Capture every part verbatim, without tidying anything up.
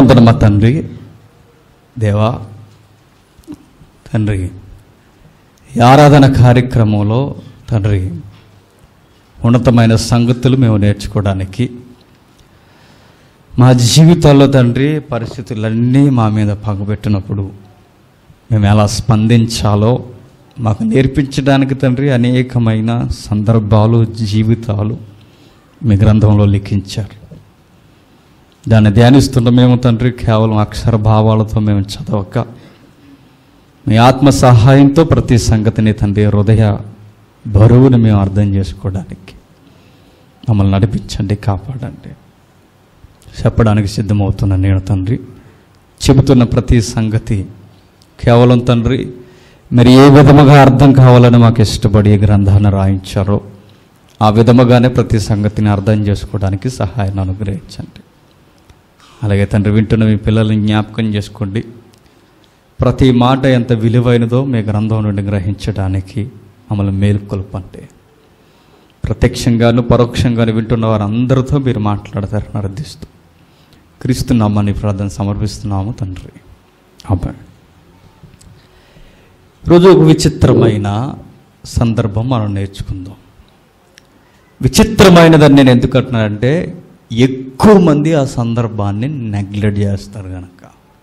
మా తండ్రి దేవా తండ్రి, ఈ ఆరాధన కార్యక్రమంలో తండ్రి ఉన్నతమైన సంగతులు మేము నేర్చుకోవడానికి, మా జీవితాల్లో తండ్రి పరిస్థితులన్నీ మా మీద పగబెట్టినప్పుడు మేము ఎలా స్పందించాలో మాకు నేర్పించడానికి తండ్రి అనేకమైన సందర్భాలు, జీవితాలు మీ గ్రంథంలో లిఖించారు. దాన్ని ధ్యానిస్తున్న మేము తండ్రి కేవలం అక్షర భావాలతో మేము చదవక మీ ఆత్మ సహాయంతో ప్రతి సంగతిని తండ్రి హృదయ బరువుని మేము అర్థం చేసుకోవడానికి మమ్మల్ని నడిపించండి, కాపాడండి. చెప్పడానికి సిద్ధమవుతున్న నేను తండ్రి చెబుతున్న ప్రతి సంగతి కేవలం తండ్రి మరి ఏ విధముగా అర్థం కావాలని మాకు ఇష్టపడి ఈ గ్రంథాన్ని రాయించారో ఆ విధముగానే ప్రతి సంగతిని అర్థం చేసుకోవడానికి సహాయాన్ని అనుగ్రహించండి. అలాగే తండ్రి వింటున్న మీ పిల్లల్ని జ్ఞాపకం చేసుకోండి. ప్రతి మాట ఎంత విలువైనదో మీ గ్రంథం నుండి గ్రహించడానికి మమ్మల్ని మేలుకొల్పండి. ప్రత్యక్షంగాను పరోక్షంగాను వింటున్న వారందరితో మీరు మాట్లాడతారని అర్థిస్తూ క్రీస్తు నామాన్ని ప్రార్థన సమర్పిస్తున్నాము తండ్రి, ఆమేన్. రోజు ఒక విచిత్రమైన సందర్భం మనం నేర్చుకుందాం. విచిత్రమైనదని నేను ఎందుకు అంటున్నానంటే ఎక్కువ మంది ఆ సందర్భాన్ని నెగ్లెక్ట్ చేస్తారు కనుక.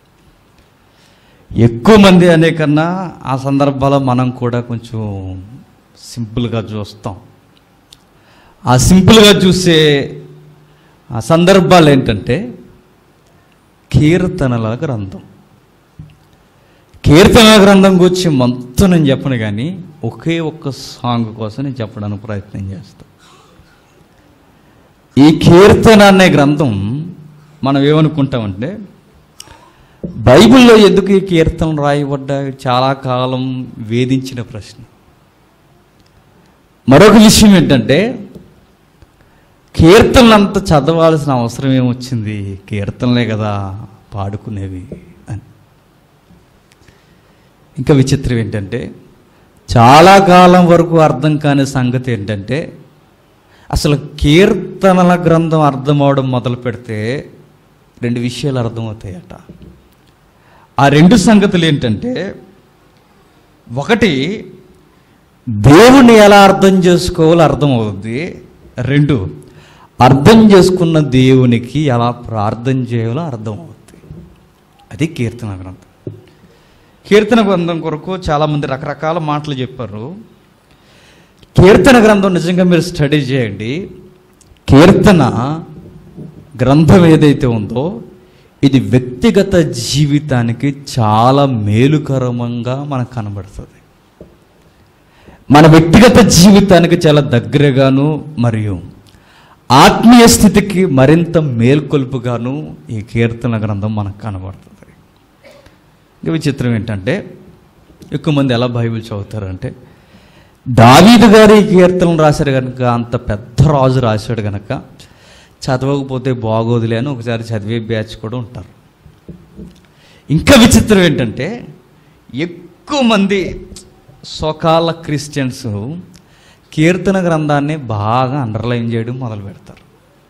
ఎక్కువ మంది అనే కన్నా ఆ సందర్భాల్లో మనం కూడా కొంచెం సింపుల్గా చూస్తాం. ఆ సింపుల్గా చూసే ఆ సందర్భాలు ఏంటంటే కీర్తనల గ్రంథం. కీర్తనల గ్రంథం గురించి మొత్తం నేను చెప్పను, కానీ ఒకే ఒక్క సాంగ్ కోసం నేను చెప్పడానికి ప్రయత్నం చేస్తాను. ఈ కీర్తన అనే గ్రంథం మనం ఏమనుకుంటామంటే బైబిల్లో ఎందుకు ఈ కీర్తనలు రాయబడ్డాయి చాలా కాలం వేధించిన ప్రశ్న. మరొక విషయం ఏంటంటే కీర్తనలు అంత చదవాల్సిన అవసరం ఏమొచ్చింది, కీర్తనలే కదా పాడుకునేవి అని. ఇంకా విచిత్రం ఏంటంటే చాలా కాలం వరకు అర్థం కాని సంగతి ఏంటంటే అసలు కీర్తనల గ్రంథం అర్థం అవడం మొదలు పెడితే రెండు విషయాలు అర్థమవుతాయట. ఆ రెండు సంగతులు ఏంటంటే ఒకటి దేవుణ్ణి ఎలా అర్థం చేసుకోవాలో అర్థమవుతుంది, రెండు అర్థం చేసుకున్న దేవునికి ఎలా ప్రార్థన చేయాలో అర్థమవుతుంది. అది కీర్తన గ్రంథం. కీర్తన గ్రంథం కొరకు చాలామంది రకరకాల మాటలు చెప్పారు. కీర్తన గ్రంథం నిజంగా మీరు స్టడీ చేయండి. కీర్తన గ్రంథం ఏదైతే ఉందో ఇది వ్యక్తిగత జీవితానికి చాలా మేలుకరంగా మనకు కనబడుతుంది. మన వ్యక్తిగత జీవితానికి చాలా దగ్గరగాను మరియు ఆత్మీయ స్థితికి మరింత మేల్కొల్పుగాను ఈ కీర్తన గ్రంథం మనకు కనబడుతుంది. ఇంకా విచిత్రం ఏంటంటే ఎక్కువ మంది ఎలా బైబిల్ చదువుతారంటే దావీదు గారు ఈ కీర్తనలు రాశారు కనుక, అంత పెద్ద రాజు రాశాడు కనుక చదవకపోతే బాగోదులే అని ఒకసారి చదివే బ్యాచ్ కూడా ఉంటారు. ఇంకా విచిత్రం ఏంటంటే ఎక్కువ మంది సొకాల క్రిస్టియన్స్ కీర్తన గ్రంథాన్ని బాగా అండర్లైన్ చేయడం మొదలు పెడతారు.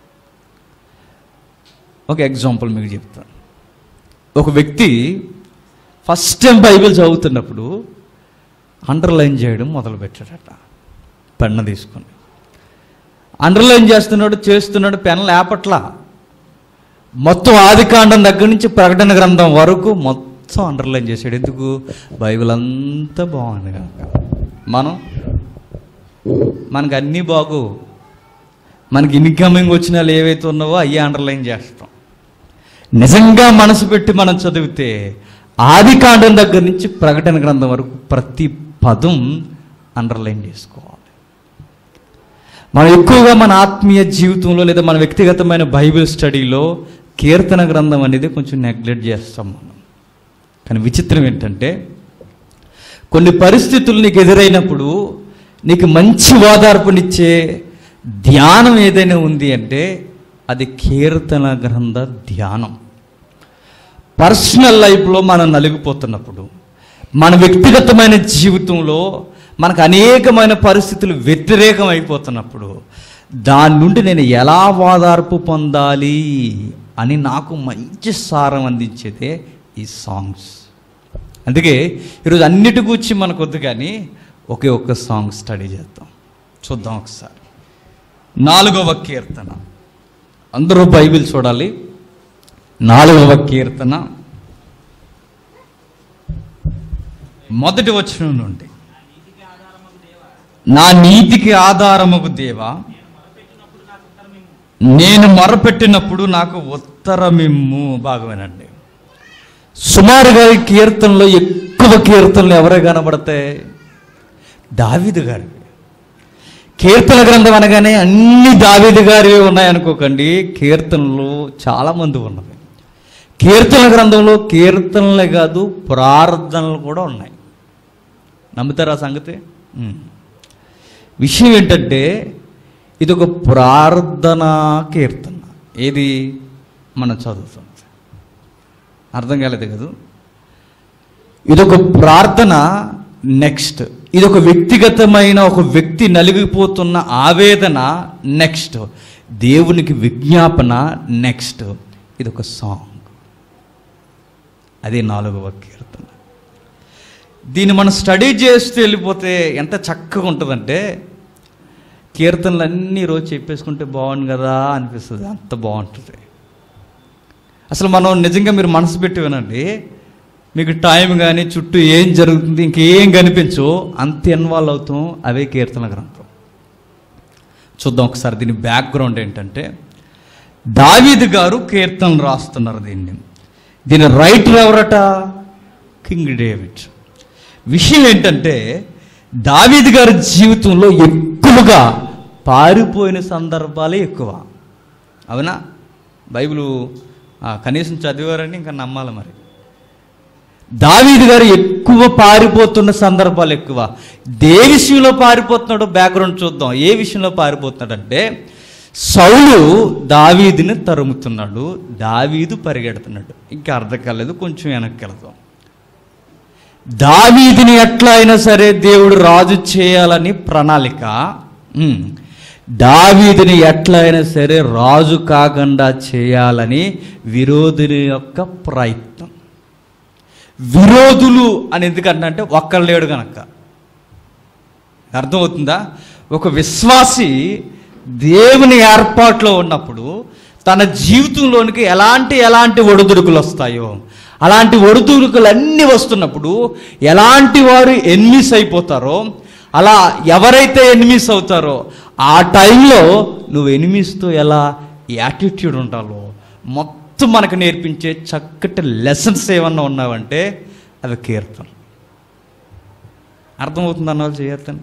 ఒక ఎగ్జాంపుల్ మీకు చెప్తాను. ఒక వ్యక్తి ఫస్ట్ టైం బైబిల్ చదువుతున్నప్పుడు అండర్లైన్ చేయడం మొదలుపెట్టాడట. పెన్ను తీసుకొని అండర్లైన్ చేస్తున్నాడు చేస్తున్నాడు పెన్ లేపట్లా. మొత్తం ఆదికాండం దగ్గర నుంచి ప్రకటన గ్రంథం వరకు మొత్తం అండర్లైన్ చేశాడు. ఎందుకు? బైబిల్ అంతా బాగుంది కనుక. మనం మనకు అన్నీ బాగు, మనకి ఇన్కమింగ్ వచ్చిన వాళ్ళు ఏవైతే ఉన్నావో అవి అండర్లైన్ చేస్తాం. నిజంగా మనసు పెట్టి మనం చదివితే ఆదికాండం దగ్గర నుంచి ప్రకటన గ్రంథం వరకు ప్రతి పదం అండర్లైన్ చేసుకోవాలి. మనం ఎక్కువగా మన ఆత్మీయ జీవితంలో లేదా మన వ్యక్తిగతమైన బైబిల్ స్టడీలో కీర్తన గ్రంథం అనేది కొంచెం నెగ్లెక్ట్ చేస్తాం మనం. కానీ విచిత్రం ఏంటంటే కొన్ని పరిస్థితులు నీకు ఎదురైనప్పుడు నీకు మంచి ఓదార్పునిచ్చే ధ్యానం ఏదైనా ఉంది అంటే అది కీర్తన గ్రంథ ధ్యానం. పర్సనల్ లైఫ్లో మనం నలిగిపోతున్నప్పుడు, మన వ్యక్తిగతమైన జీవితంలో మనకు అనేకమైన పరిస్థితులు వ్యతిరేకం అయిపోతున్నప్పుడు దాని నుండి నేను ఎలా ఓదార్పు పొందాలి అని నాకు మంచి సారం అందించేదే ఈ సాంగ్స్. అందుకే ఈరోజు అన్నిటి గురించి మనకు వద్దు, కానీ ఒకే ఒక్క సాంగ్ స్టడీ చేద్దాం. చూద్దాం ఒకసారి. నాలుగవ కీర్తన. అందరూ బైబిల్ చూడాలి. నాలుగవ కీర్తన మొదటి వచనం నుండి. నా నీతికి ఆధారముకు దేవా, నేను మొరపెట్టినప్పుడు నాకు ఉత్తరమిమ్ము. బాగుమేనండి. సుమారుగా ఈ కీర్తనలో ఎక్కువ కీర్తనలు ఎవరే కనబడతాయి? దావీదు గారి. కీర్తన గ్రంథం అనగానే అన్ని దావీదు గారివే ఉన్నాయనుకోకండి. కీర్తనలు చాలామంది ఉన్నవి. కీర్తన గ్రంథంలో కీర్తనలే కాదు, ప్రార్థనలు కూడా ఉన్నాయి. నమ్ముతారా సంగతి? విషయం ఏంటంటే ఇది ఒక ప్రార్థనా కీర్తన. ఏది మనం చదువుతాం, అర్థం కాలేదు కదా. ఇదొక ప్రార్థన. నెక్స్ట్ ఇదొక వ్యక్తిగతమైన, ఒక వ్యక్తి నలిగిపోతున్న ఆవేదన. నెక్స్ట్ దేవునికి విజ్ఞాపన. నెక్స్ట్ ఇదొక సాంగ్. అదే నాలుగవ కీర్తన. దీన్ని మనం స్టడీ చేస్తూ వెళ్ళిపోతే ఎంత చక్కగా ఉంటుందంటే, కీర్తనలు అన్నీ రోజు చెప్పేసుకుంటే బాగుంది కదా అనిపిస్తుంది. అంత బాగుంటుంది. అసలు మనం నిజంగా మీరు మనసు పెట్టి వినండి, మీకు టైం కానీ చుట్టూ ఏం జరుగుతుంది ఇంకేం కనిపించో అంత ఇన్వాల్వ్ అవుతాం. అవే కీర్తన గ్రంథం. చూద్దాం ఒకసారి దీని బ్యాక్గ్రౌండ్ ఏంటంటే, దావీదు గారు కీర్తనలు రాస్తున్నారు. దీన్ని దీని రైటర్ ఎవరట? King David. విషయం ఏంటంటే, దావీదు గారి జీవితంలో ఎక్కువగా పారిపోయిన సందర్భాలే ఎక్కువ. అవునా? బైబిల్ కనీసం చదివారని ఇంకా నమ్మాలి. మరి దావీదు గారు ఎక్కువ పారిపోతున్న సందర్భాలు ఎక్కువ. ఏ విషయంలో పారిపోతున్నాడో బ్యాక్గ్రౌండ్ చూద్దాం. ఏ విషయంలో పారిపోతున్నాడంటే, సౌలు దావీదుని తరుముతున్నాడు, దావీదు పరిగెడుతున్నాడు. ఇంకా అర్థం కాలేదు, కొంచెం వెనక్కి వెళదాం. దావీదుని ఎట్లా అయినా సరే దేవుడు రాజు చేయాలని ప్రణాళిక. దావీదుని ఎట్లా అయినా సరే రాజు కాకుండా చేయాలని విరోధుని యొక్క ప్రయత్నం. విరోధులు అని ఎందుకంటే ఒక్కరు లేడు కనుక. అర్థమవుతుందా? ఒక విశ్వాసి దేవుని ఏర్పాట్లో ఉన్నప్పుడు తన జీవితంలోనికి ఎలాంటి ఎలాంటి ఒడిదుడుకులు వస్తాయో, అలాంటి ఒడిదుడుకులు అన్నీ వస్తున్నప్పుడు ఎలాంటి వారు ఎన్మిస్ అయిపోతారో, అలా ఎవరైతే ఎన్మిస్ అవుతారో ఆ టైంలో నువ్వు ఎనిమిస్తో ఎలా యాటిట్యూడ్ ఉండాలో మొత్తం మనకు నేర్పించే చక్కటి లెసన్స్ ఏమన్నా ఉన్నావంటే అవి కీర్తన. అర్థమవుతుంది అన్న వాళ్ళు చేయొద్దండి.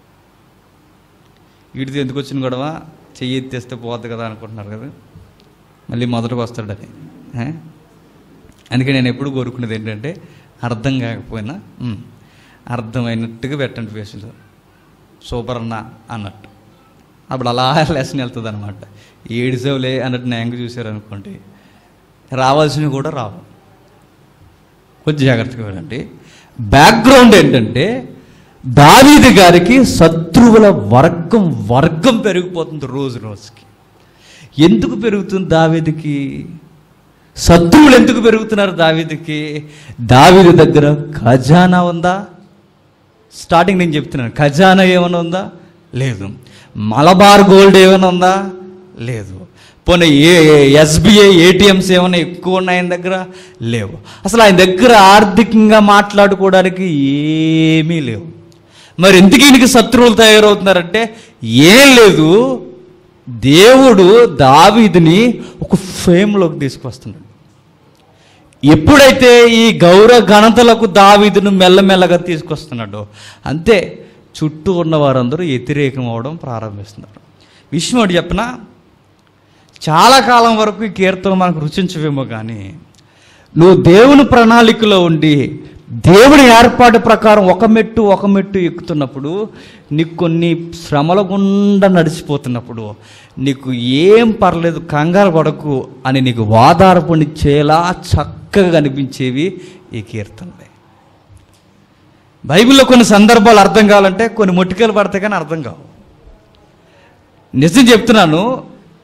వీడితో ఎందుకు వచ్చిన గొడవ, చెయ్యి ఎత్తేస్తే పోద్ది కదా అనుకుంటున్నారు కదా, మళ్ళీ మొదటికి వస్తాడని. అందుకే నేను ఎప్పుడు కోరుకునేది ఏంటంటే, అర్థం కాకపోయినా అర్థమైనట్టుగా పెట్టండి ఫేస్లో, సూపర్ అన్న అన్నట్టు. అప్పుడు అలా లెసన్ వెళ్తుంది అనమాట. ఏడిసేవులే అన్నట్టు నేను చూశారనుకోండి, రావాల్సినవి కూడా రావు. కొంచెం జాగ్రత్తగా వెళ్ళండి. బ్యాక్గ్రౌండ్ ఏంటంటే, దావీదు గారికి శత్రువుల వర్గం వర్గం పెరిగిపోతుంది రోజు రోజుకి. ఎందుకు పెరుగుతుంది దావీదుకి? శత్రువులు ఎందుకు పెరుగుతున్నారు దావీదుకి? దావీదు దగ్గర ఖజానా ఉందా? స్టార్టింగ్ నేను చెప్తున్నాను, ఖజానా ఏమైనా ఉందా? లేదు. మలబార్ గోల్డ్ ఏమైనా ఉందా? లేదు. పోనీ ఏ ఎస్బీఐ ఏటీఎంస్ ఏమైనా ఎక్కువ ఉన్నాయి ఆయన దగ్గర? లేవు. అసలు ఆయన దగ్గర ఆర్థికంగా మాట్లాడుకోవడానికి ఏమీ లేవు. మరి ఎందుకు ఈయనకి శత్రువులు తయారవుతున్నారంటే ఏం లేదు, దేవుడు దావీదుని ఒక ఫేమ్లోకి తీసుకొస్తున్నాడు. ఎప్పుడైతే ఈ గౌరవ ఘనతలకు దావీదును మెల్లమెల్లగా తీసుకొస్తున్నాడో అంతే చుట్టూ ఉన్న వారందరూ వ్యతిరేకం అవడం ప్రారంభిస్తున్నారు. విషయం ఒకటి చెప్పనా, చాలా కాలం వరకు ఈ కీర్తన మనకు రుచించవేమో, కానీ నువ్వు దేవుని ప్రణాళికలో ఉండి దేవుని ఏర్పాటు ప్రకారం ఒక మెట్టు ఒక మెట్టు ఎక్కుతున్నప్పుడు, నీకు కొన్ని శ్రమల గుండా నడిచిపోతున్నప్పుడు నీకు ఏం పర్లేదు, కంగారు పడకు అని నీకు వాదార్పణిచ్చేలా చక్కగా కనిపించేవి ఈ కీర్తనలే. బైబిల్లో కొన్ని సందర్భాలు అర్థం కావాలంటే కొన్ని మొట్టికలు పడతాయి, కానీ అర్థం కావు. నిజం చెప్తున్నాను,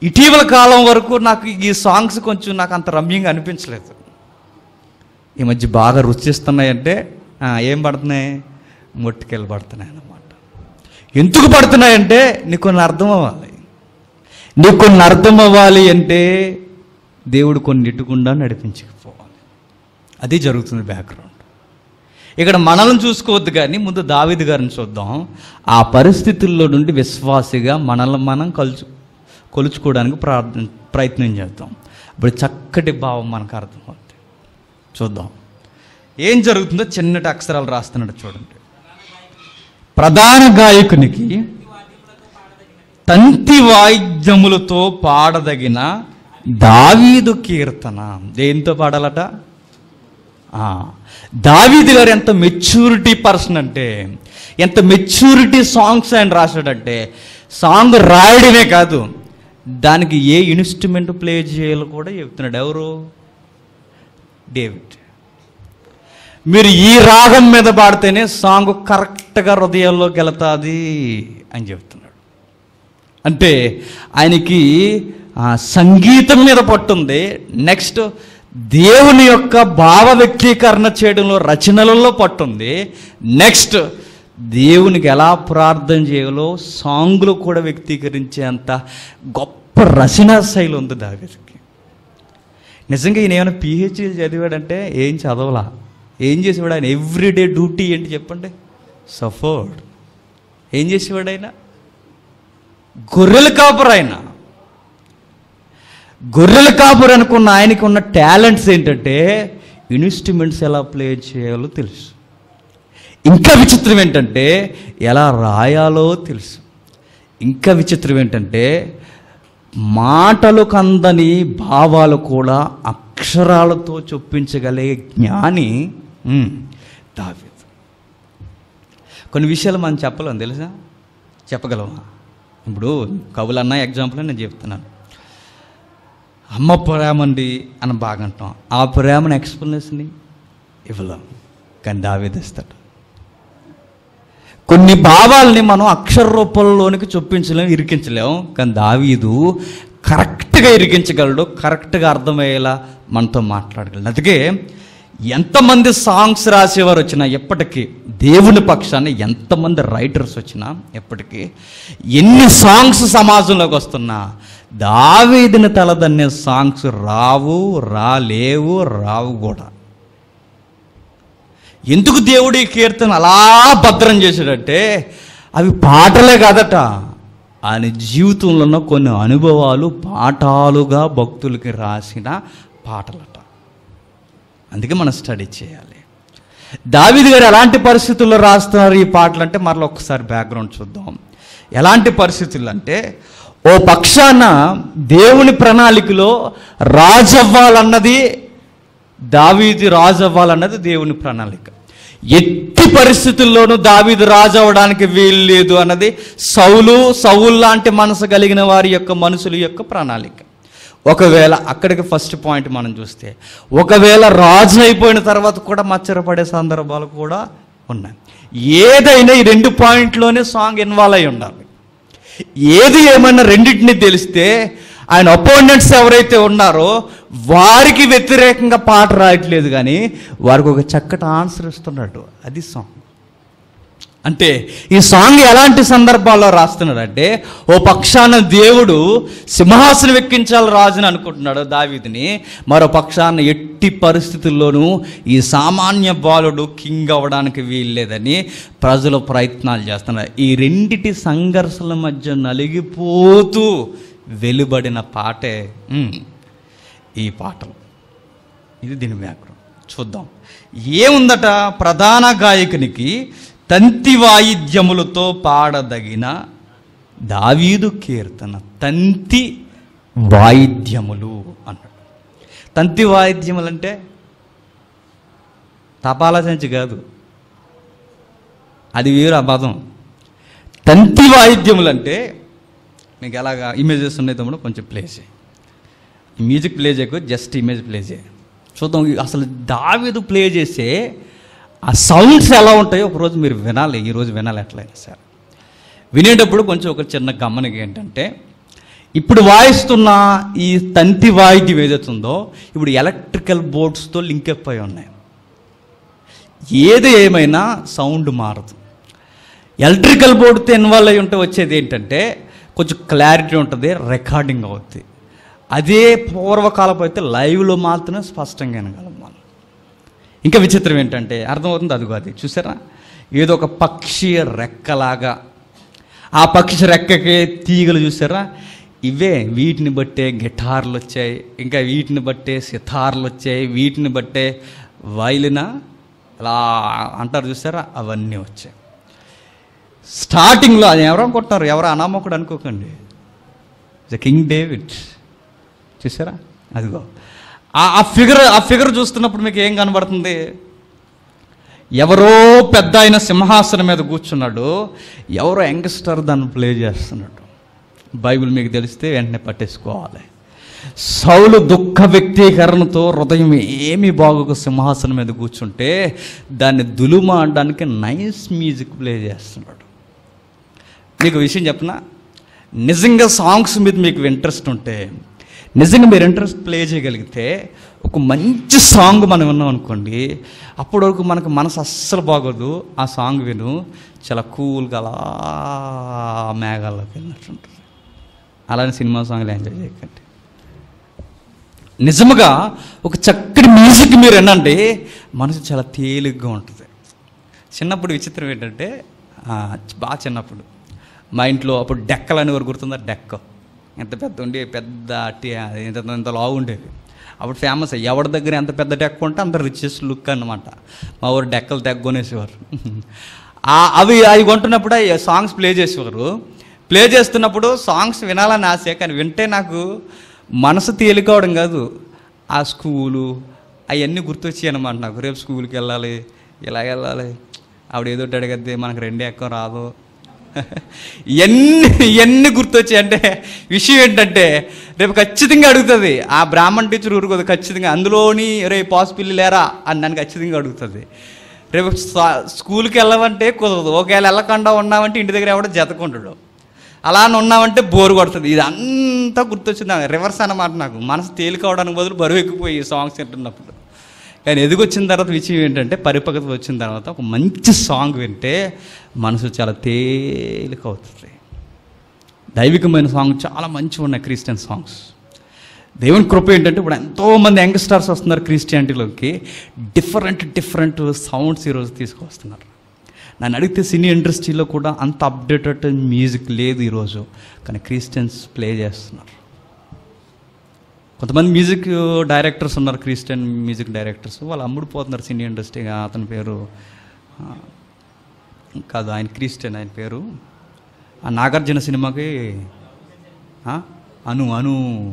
ఇటీవల కాలం వరకు నాకు ఈ సాంగ్స్ కొంచెం నాకు అంత రమ్యంగా అనిపించలేదు. ఈ మధ్య బాగా రుచిస్తున్నాయంటే ఏం పడుతున్నాయి, మొట్టికెళ్ళి పడుతున్నాయి అన్నమాట. ఎందుకు పడుతున్నాయంటే నీకు కొన్ని అర్థం అవ్వాలి. నీకు కొన్ని అర్థం అవ్వాలి అంటే దేవుడు కొన్నిటికుండా నడిపించకపోవాలి. అది జరుగుతుంది బ్యాక్గ్రౌండ్. ఇక్కడ మనల్ని చూసుకోవద్దు, కానీ ముందు దావీదు గారిని చూద్దాం. ఆ పరిస్థితుల్లో నుండి విశ్వాసిగా మనల్ని మనం కలుచు కొలుచుకోవడానికి ప్రార్థన ప్రయత్నం చేద్దాం. ఇప్పుడు చక్కటి భావం మనకు అర్థమవుతుంది. చూద్దాం ఏం జరుగుతుందో. చిన్నటి అక్షరాలు రాస్తున్నాడు చూడండి. ప్రధాన గాయకునికి తంతి వాయిద్యములతో పాడదగిన దావీదు కీర్తన. దేంతో పాడాలట? దావీదు గారు ఎంత మెచ్యూరిటీ పర్సన్ అంటే, ఎంత మెచ్యూరిటీ సాంగ్స్ ఆయన రాశాడంటే, సాంగ్ రాయడమే కాదు, దానికి ఏ ఇన్స్ట్రుమెంట్ ప్లే చేయాలో కూడా చెప్తున్నాడు. ఎవరు? డేవిడ్. మీరు ఈ రాగం మీద పాడితేనే సాంగ్ కరెక్ట్గా హృదయాల్లోకి వెళతాది అని చెప్తున్నాడు. అంటే ఆయనకి సంగీతం మీద పట్టుంది. నెక్స్ట్ దేవుని యొక్క భావ వ్యక్తీకరణ చేయడంలో, రచనలలో పట్టుంది. నెక్స్ట్ దేవునికి ఎలా ప్రార్థన చేయాలో సాంగ్లు కూడా వ్యక్తీకరించేంత గొప్ప రచనా శైలి ఉంది దావీదుకి. నిజంగా ఈయన ఏమైనా పిహెచ్డీలు చదివాడంటే ఏం చదవలా. ఏం చేసేవాడు ఆయన? ఎవ్రీడే డ్యూటీ ఏంటి చెప్పండి? సఫర్డ్. ఏం చేసేవాడు ఆయన? గొర్రెల కాపురు. ఆయన గొర్రెల కాపురు అనుకున్న ఆయనకు ఉన్న టాలెంట్స్ ఏంటంటే ఇన్స్ట్రుమెంట్స్ ఎలా ప్లే చేయాలో తెలుసు. ఇంకా విచిత్రం ఏంటంటే ఎలా రాయాలో తెలుసు. ఇంకా విచిత్రం ఏంటంటే మాటలు కందని భావాలు కూడా అక్షరాలతో చొప్పించగలిగే జ్ఞాని దావీదు. కొన్ని విషయాలు మనం చెప్పలేం, తెలుసా? చెప్పగలమా? ఇప్పుడు కవులన్న ఎగ్జాంపుల్ నేను చెప్తున్నాను. అమ్మ ప్రేమండి అని బాగా అంటాం. ఆ ప్రేమను ఎక్స్ప్లెనేషన్ ఇవ్వలేం, కానీ దావీదు ఇస్తాడు. కొన్ని భావాల్ని మనం అక్షర రూపంలోనికి చొప్పించలేము, ఇరికించలేము, కానీ దావీదు కరెక్ట్గా ఇరికించగలడు, కరెక్ట్గా అర్థమయ్యేలా మనతో మాట్లాడగలడు. అందుకే ఎంతమంది సాంగ్స్ రాసేవారు వచ్చినా, ఎప్పటికీ దేవుని పక్షాన్ని ఎంతమంది రైటర్స్ వచ్చినా, ఎప్పటికీ ఎన్ని సాంగ్స్ సమాజంలోకి వస్తున్నా దావీదుని తలదన్నే సాంగ్స్ రావు, రాలేవు, రావు కూడా. ఎందుకు దేవుడి కీర్తన అలా భద్రం చేశాడంటే అవి పాటలే కాదట, ఆయన జీవితంలో కొన్ని అనుభవాలు పాఠాలుగా భక్తులకి రాసిన పాటలట. అందుకే మనం స్టడీ చేయాలి. దావీదు గారు ఎలాంటి పరిస్థితుల్లో రాస్తున్నారు ఈ పాటలు అంటే మరలా ఒక్కసారి బ్యాక్గ్రౌండ్ చూద్దాం. ఎలాంటి పరిస్థితులు అంటే, ఓ పక్షాన దేవుని ప్రణాళికలో రాజవ్వాలన్నది, దావీదు రాజవ్వాలన్నది దేవుని ప్రణాళిక. ఎట్టి పరిస్థితుల్లోనూ దావీదు రాజు అవ్వడానికి వీలు లేదు అన్నది సౌలు సౌలు లాంటి మనసు కలిగిన వారి యొక్క మనుషుల యొక్క ప్రణాళిక. ఒకవేళ అక్కడికి ఫస్ట్ పాయింట్ మనం చూస్తే, ఒకవేళ రాజు అయిపోయిన తర్వాత కూడా మచ్చరపడే సందర్భాలు కూడా ఉన్నాయి. ఏదైనా ఈ రెండు పాయింట్లోనే సాంగ్ ఇన్వాల్వ్ అయి ఉండాలి. ఏది ఏమైనా రెండింటినీ తెలిస్తే ఆయన అపోనెంట్స్ ఎవరైతే ఉన్నారో వారికి వ్యతిరేకంగా పాట రాయట్లేదు, కానీ వారికి ఒక చక్కటి ఆన్సర్ ఇస్తున్నాడు. అది సాంగ్ అంటే. ఈ సాంగ్ ఎలాంటి సందర్భాల్లో రాస్తున్నాడంటే, ఓ పక్షాన దేవుడు సింహాసనం ఎక్కించాలి రాజుని అనుకుంటున్నాడు దావీదుని, మరో పక్షాన ఎట్టి పరిస్థితుల్లోనూ ఈ సామాన్య బాలుడు కింగ్ అవ్వడానికి వీల్లేదని ప్రజలు ప్రయత్నాలు చేస్తున్నారు. ఈ రెండిటి సంఘర్షణ మధ్య నలిగిపోతూ వెలువడిన పాటే ఈ పాటలు. ఇది దీని వ్యాకరణం. చూద్దాం ఏముందట. ప్రధాన గాయకునికి తంతి వాయిద్యములతో పాడదగిన దావీదు కీర్తన. తంతి వాయిద్యములు అన్నాడు. తంతి వాయిద్యములు అంటే తపాలా సంచి కాదు, అది వేరు ఆ పదం. తంతి వాయిద్యములు అంటే మీకు ఎలాగా ఇమేజెస్ ఉన్నాయి తమ్ముడు, కొంచెం ప్లే చేయి. మ్యూజిక్ ప్లే చేయకు, జస్ట్ ఇమేజ్ ప్లే చేయి. చూద్దాం అసలు దావీదు ప్లే చేసే ఆ సౌండ్స్ ఎలా ఉంటాయో ఒకరోజు మీరు వినాలి. ఈరోజు వినాలి ఎట్లయినా సరే. వినేటప్పుడు కొంచెం ఒక చిన్న గమనిక ఏంటంటే, ఇప్పుడు వాయిస్తున్న ఈ తంతి వాయిద్యం ఏదైతుందో ఇప్పుడు ఎలక్ట్రికల్ బోర్డ్స్తో లింక్ అయిపోయి ఉన్నాయి. ఏది ఏమైనా సౌండ్ మారదు. ఎలక్ట్రికల్ బోర్డుతో ఇన్వాల్వ్ అయ్యి ఉంటే వచ్చేది ఏంటంటే కొంచెం క్లారిటీ ఉంటుంది, రికార్డింగ్ అవుతుంది. అదే పూర్వకాలపు అయితే లైవ్లో మాత్రమే స్పష్టంగా వినగలం మనం. ఇంకా విచిత్రం ఏంటంటే అర్థమవుతుంది, అదిగో అది చూసారా, ఏదో ఒక పక్షి రెక్కలాగా, ఆ పక్షి రెక్కకి తీగలు చూసారా, ఇవే వీటిని బట్టే గిటార్లు వచ్చాయి, ఇంకా వీటిని బట్టే సితార్లు వచ్చాయి, వీటిని బట్టే వైలిన అలా అంటారు చూసారా, అవన్నీ వచ్చాయి. స్టార్టింగ్లో అది ఎవరో అనుకుంటున్నారు, ఎవరో అనామకుడు అనుకోకండి, ద కింగ్ డేవిడ్ చూసారా, అదిగో ఆ ఫిగర్ ఆ ఫిగర్ చూస్తున్నప్పుడు మీకు ఏం కనబడుతుంది? ఎవరో పెద్ద ఆయన సింహాసనం మీద కూర్చున్నాడు, ఎవరో యంగ్స్టర్ దాన్ని ప్లే చేస్తున్నాడు. బైబిల్ మీకు తెలిస్తే వెంటనే పట్టేసుకోవాలి. సౌలు దుఃఖ వ్యక్తీకరణతో హృదయం ఏమీ బాగోక సింహాసనం మీద కూర్చుంటే దాన్ని దులుమాడడానికి నైస్ మ్యూజిక్ ప్లే చేస్తున్నాడు. మీకు విషయం చెప్పనా, నిజంగా సాంగ్స్ మీద మీకు ఇంట్రెస్ట్ ఉంటే, నిజంగా మీరు ఇంట్రెస్ట్ ప్లే చేయగలిగితే, ఒక మంచి సాంగ్ మనం విన్నాం అనుకోండి, అప్పటి వరకు మనకు మనసు అస్సలు బాగోదు. ఆ సాంగ్ విను చాలా కూల్గా అలా మేఘాల్లోకి వెళ్ళినట్టుంటుంది. అలానే సినిమా సాంగ్లు ఎంజాయ్ చేయకండి. నిజముగా ఒక చక్కటి మ్యూజిక్ మీరు వినండి, మనసు చాలా తేలిగ్గా ఉంటుంది. చిన్నప్పుడు విచిత్రం ఏంటంటే, బాగా చిన్నప్పుడు మా ఇంట్లో అప్పుడు డెక్కలు అనేవారు, గుర్తుందా? డెక్క ఎంత పెద్ద ఉండి, పెద్ద అట్టి ఎంత ఎంత లావు ఉండేవి. అప్పుడు ఫేమస్, ఎవరి దగ్గర ఎంత పెద్ద డెక్క ఉంటే అంత రిచెస్ట్ లుక్ అన్నమాట. మా ఊరు డెక్కలు తెగ్గొనేసేవారు. అవి అవి కొంటున్నప్పుడు సాంగ్స్ ప్లే చేసేవారు. ప్లే చేస్తున్నప్పుడు సాంగ్స్ వినాలని ఆశ, కానీ వింటే నాకు మనసు తేలికవడం కాదు, ఆ స్కూలు అవన్నీ గుర్తొచ్చాయి అన్నమాట నాకు. రేపు స్కూల్కి వెళ్ళాలి, ఇలా వెళ్ళాలి, ఆవిడ ఏదో అడిగద్ది, మనకు రెండే ఎక్కం రాదు, ఎన్ని ఎన్ని గుర్తొచ్చాయి. అంటే విషయం ఏంటంటే రేపు ఖచ్చితంగా అడుగుతుంది ఆ బ్రాహ్మణ్ టీచర్ ఊరుకోదు, ఖచ్చితంగా అందులోని రేపు పాసిబిల్ లేరా అని నన్ను ఖచ్చితంగా అడుగుతుంది. రేపు స్కూల్కి వెళ్ళమంటే కుదరదు, ఒకవేళ వెళ్ళకుండా ఉన్నామంటే ఇంటి దగ్గర ఎవడో జతకుంటాడు, అలా ఉన్నామంటే బోరు కొడుతుంది. ఇది అంతా గుర్తొచ్చింది, రివర్స్ అన్నమాట. నాకు మనసు తేలికవడానికి బదులు బరువు ఎక్కిపోయి సాంగ్స్ వింటున్నప్పుడు. కానీ ఎదిగొచ్చిన తర్వాత విషయం ఏంటంటే, పరిపక్వత వచ్చిన తర్వాత ఒక మంచి సాంగ్ వింటే మనసు చాలా తేలిక అవుతుంది. దైవికమైన సాంగ్ చాలా మంచిగా ఉన్నాయి క్రిస్టియన్ సాంగ్స్. దేవుని కృప ఏంటంటే ఇప్పుడు ఎంతోమంది యంగ్స్టర్స్ వస్తున్నారు క్రిస్టియానిటీలోకి, డిఫరెంట్ డిఫరెంట్ సౌండ్స్ ఈరోజు తీసుకొస్తున్నారు. నన్ను అడిగితే సినీ ఇండస్ట్రీలో కూడా అంత అప్డేటెడ్ మ్యూజిక్ లేదు ఈరోజు, కానీ క్రిస్టియన్స్ ప్లే చేస్తున్నారు. కొంతమంది మ్యూజిక్ డైరెక్టర్స్ ఉన్నారు, క్రిస్టియన్ మ్యూజిక్ డైరెక్టర్స్, వాళ్ళు అమ్ముడుపోతున్నారు సినీ ఇండస్ట్రీగా. అతని పేరు కాదు, ఆయన క్రిస్టియన్, ఆయన పేరు ఆ నాగార్జున సినిమాకి అను అను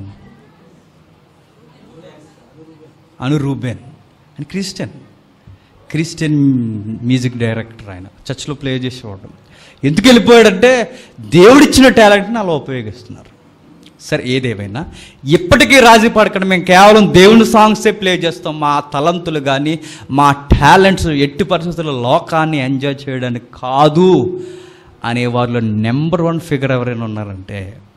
అను రూబెన్ ఆయన క్రిస్టియన్ క్రిస్టియన్ మ్యూజిక్ డైరెక్టర్. ఆయన చర్చ్లో ప్లే చేసేవాడు. ఎందుకు వెళ్ళిపోయాడంటే దేవుడిచ్చిన టాలెంట్ని అలా ఉపయోగిస్తున్నారు. సరే, ఏదేమైనా ఇప్పటికీ రాజీ పడకుండా మేము కేవలం దేవుని సాంగ్సే ప్లే చేస్తాం, మా తలంతులు కానీ మా టాలెంట్స్ ఎట్టి పరిస్థితుల్లో లోకాన్ని ఎంజాయ్ చేయడానికి కాదు అనే వారిలో నెంబర్ వన్ ఫిగర్ ఎవరైనా ఉన్నారంటే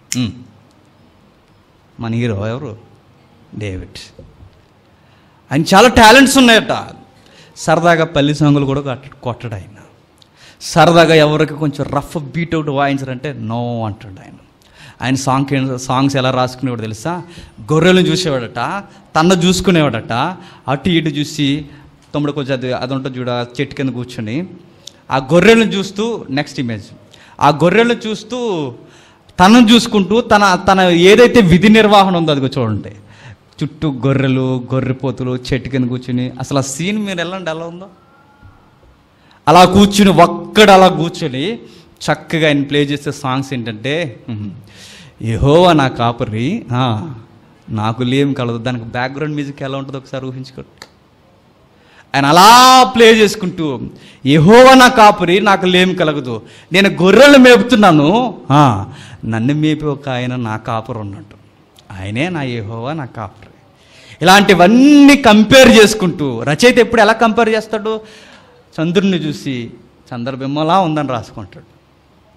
మన హీరో ఎవరు? డేవిడ్. ఆయన చాలా టాలెంట్స్ ఉన్నాయట. సరదాగా పల్లి సాంగులు కూడా కొట్టడు ఆయన. సరదాగా ఎవరికి కొంచెం రఫ్ బీట్ అవుట్ వాయించారంటే నో అంటాడు ఆయన. ఆయన సాంగ్ సాంగ్స్ ఎలా రాసుకునేవాడు తెలుసా? గొర్రెలను చూసేవాడట, తన చూసుకునేవాడట, అటు ఇటు చూసి తమ్ముడు కొంచెం అది అది ఉంటుంది చూడ, చెట్టు కింద కూర్చొని ఆ గొర్రెలను చూస్తూ, నెక్స్ట్ ఇమేజ్, ఆ గొర్రెలను చూస్తూ తనను చూసుకుంటూ తన తన ఏదైతే విధి నిర్వహణ ఉందో అదిగో చూడండి, చుట్టూ గొర్రెలు గొర్రెపోతులు చెట్టు కింద కూర్చుని, అసలు ఆ సీన్ మీరు వెళ్ళండి ఎలా ఉందో. అలా కూర్చుని ఒక్కడ అలా కూర్చొని చక్కగా ఆయన ప్లే చేసే సాంగ్స్ ఏంటంటే, యెహోవా నా కాపరి నాకు లేం కలదు. దానికి బ్యాక్గ్రౌండ్ మ్యూజిక్ ఎలా ఉంటుందో ఒకసారి ఊహించుకోండి. ఆయన అలా ప్లే చేసుకుంటూ, యెహోవా నా కాపరి నాకు లేం కలగదు, నేను గొర్రెలు మేపుతున్నాను, నన్ను మేపి ఒక ఆయన నా కాపరి ఉన్నట్టు, ఆయనే నా యెహోవా నా కాపరి. ఇలాంటివన్నీ కంపేర్ చేసుకుంటూ, రచయిత ఎప్పుడు ఎలా కంపేర్ చేస్తాడు? చంద్రుడిని చూసి చంద్రబింబలా ఉందని రాసుకుంటాడు.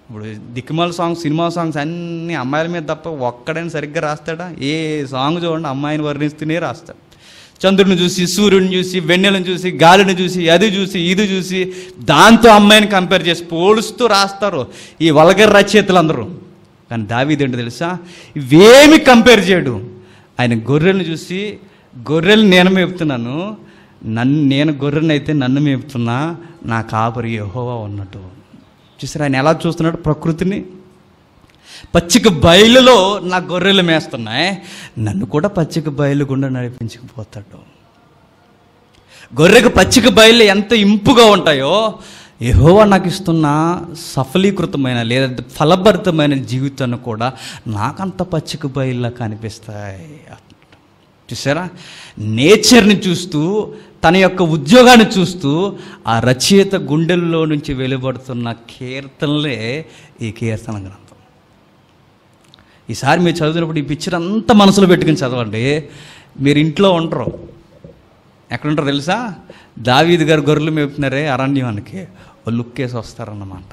ఇప్పుడు దిక్కుమాల సాంగ్స్, సినిమా సాంగ్స్ అన్నీ అమ్మాయిల మీద తప్ప ఒక్కడైనా సరిగ్గా రాస్తాడా? ఏ సాంగ్ చూడండి అమ్మాయిని వర్ణిస్తూనే రాస్తాడు. చంద్రుని చూసి, సూర్యుని చూసి, వెన్నెలను చూసి, గాలిని చూసి, అది చూసి, ఇది చూసి, దాంతో అమ్మాయిని కంపేర్ చేసి పోలుస్తూ రాస్తారు ఈ వల్గర్ రచయితలందరూ. కానీ దావీదు ఏంటో తెలుసా? ఇవేమి కంపేర్ చేయడు. ఆయన గొర్రెలను చూసి, గొర్రెలు నేను మేపుతున్నాను, నన్ను నేను గొర్రెని అయితే నన్ను మేపుతున్నా, నా కాపరి యెహోవా ఉన్నట్టు. చూసారు ఆయన ఎలా చూస్తున్నాడు ప్రకృతిని? పచ్చిక బయలులో నా గొర్రెలు మేస్తున్నాయి, నన్ను కూడా పచ్చిక బయలు గుండా నడిపించుకుపోతాడు. గొర్రెకు పచ్చిక బయలు ఎంత ఇంపుగా ఉంటాయో, యెహోవా నాకు ఇస్తున్న సఫలీకృతమైన లేదా ఫలభరితమైన జీవితాన్ని కూడా నాకంత పచ్చిక బయలులా కనిపిస్తాయి. చూసారా? నేచర్ని చూస్తూ, తన యొక్క ఉద్యోగాన్ని చూస్తూ ఆ రచయిత గుండెల్లో నుంచి వెలువడుతున్న కీర్తనలే ఈ కీర్తన గ్రంథం. ఈసారి మీరు చదివినప్పుడు ఈ పిక్చర్ అంతా మనసులో పెట్టుకుని చదవండి. మీరు ఇంట్లో ఉండరు, ఎక్కడుంటారో తెలుసా? దావీదు గారు గొర్రెలు మేపుతున్నారే అరణ్యానికి, వాళ్ళు లుక్ వేసి వస్తారన్నమాట.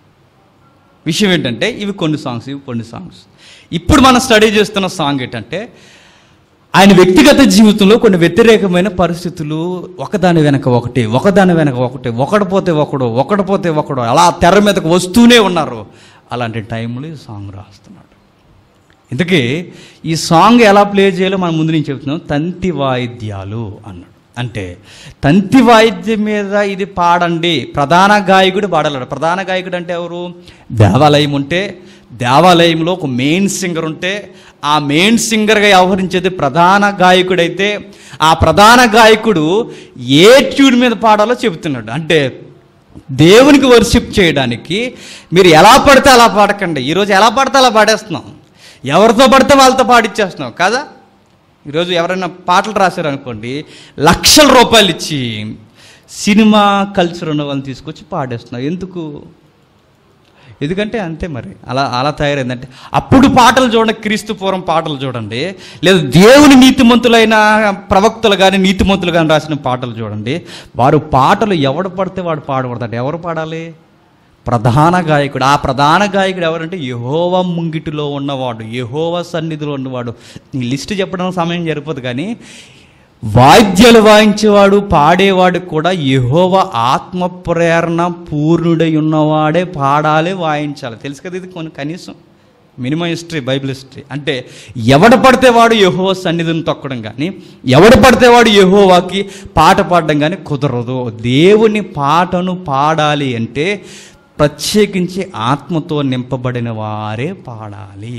విషయం ఏంటంటే ఇవి కొన్ని సాంగ్స్, ఇవి కొన్ని సాంగ్స్. ఇప్పుడు మనం స్టడీ చేస్తున్న సాంగ్ ఏంటంటే ఆయన వ్యక్తిగత జీవితంలో కొన్ని వ్యతిరేకమైన పరిస్థితులు ఒకదాని వెనక ఒకటి, ఒకదాని వెనక ఒకటి, ఒకటి పోతే ఒకడు, ఒకటి పోతే ఒకడు, అలా తెర మీదకు వస్తూనే ఉన్నారు. అలాంటి టైంలో ఈ సాంగ్ రాస్తున్నాడు. ఇందుకే ఈ సాంగ్ ఎలా ప్లే చేయాలో మనం ముందు నుంచి చెప్తున్నాం. తంతి వాయిద్యాలు అన్నాడు. అంటే తంతి వాయిద్యం మీద ఇది పాడండి, ప్రధాన గాయకుడు పాడాలి. ప్రధాన గాయకుడు అంటే ఎవరు? దేవాలయం ఉంటే దేవాలయంలో ఒక మెయిన్ సింగర్ ఉంటే ఆ మెయిన్ సింగర్గా వ్యవహరించేది ప్రధాన గాయకుడైతే ఆ ప్రధాన గాయకుడు ఏ ట్యూన్ మీద పాడాలో చెబుతున్నాడు. అంటే దేవునికి వర్షిప్ చేయడానికి మీరు ఎలా పడితే అలా పాడకండి. ఈరోజు ఎలా పడితే అలా పాడేస్తున్నాం, ఎవరితో పడితే వాళ్ళతో పాడిచ్చేస్తున్నాం కదా. ఈరోజు ఎవరైనా పాటలు రాశారనుకోండి, లక్షల రూపాయలు ఇచ్చి సినిమా కల్చర్ ఉన్న వాళ్ళని తీసుకొచ్చి పాడేస్తున్నాం. ఎందుకు? ఎందుకంటే అంతే మరి, అలా అలా తయారైందంటే. అప్పుడు పాటలు చూడండి, క్రీస్తు పూర్వం పాటలు చూడండి, లేదా దేవుని నీతిమంతులైన ప్రవక్తలు కానీ నీతిమంతులు కానీ రాసిన పాటలు చూడండి. వారు పాటలు ఎవడు పడితే వాడు పాడబడతాడు. ఎవరు పాడాలి? ప్రధాన గాయకుడు. ఆ ప్రధాన గాయకుడు ఎవరంటే యెహోవా ముంగిటిలో ఉన్నవాడు, యెహోవా సన్నిధిలో ఉన్నవాడు. ఈ లిస్టు చెప్పడం సమయం సరిపోదు, కానీ వాయిద్యాలు వాయించేవాడు, పాడేవాడు కూడా యెహోవా ఆత్మ ప్రేరణ పూర్ణుడై ఉన్నవాడే పాడాలి, వాయించాలి. తెలుసు కదా ఇది కొన్ని కనీసం మినిమం హిస్టరీ, బైబిల్ హిస్టరీ. అంటే ఎవడు పడితే వాడు యెహోవా సన్నిధిని తొక్కడం కానీ, ఎవడు పడితే వాడు యెహోవాకి పాట పాడడం కానీ కుదరదు. దేవుని పాటను పాడాలి అంటే ప్రత్యేకించి ఆత్మతో నింపబడిన వారే పాడాలి.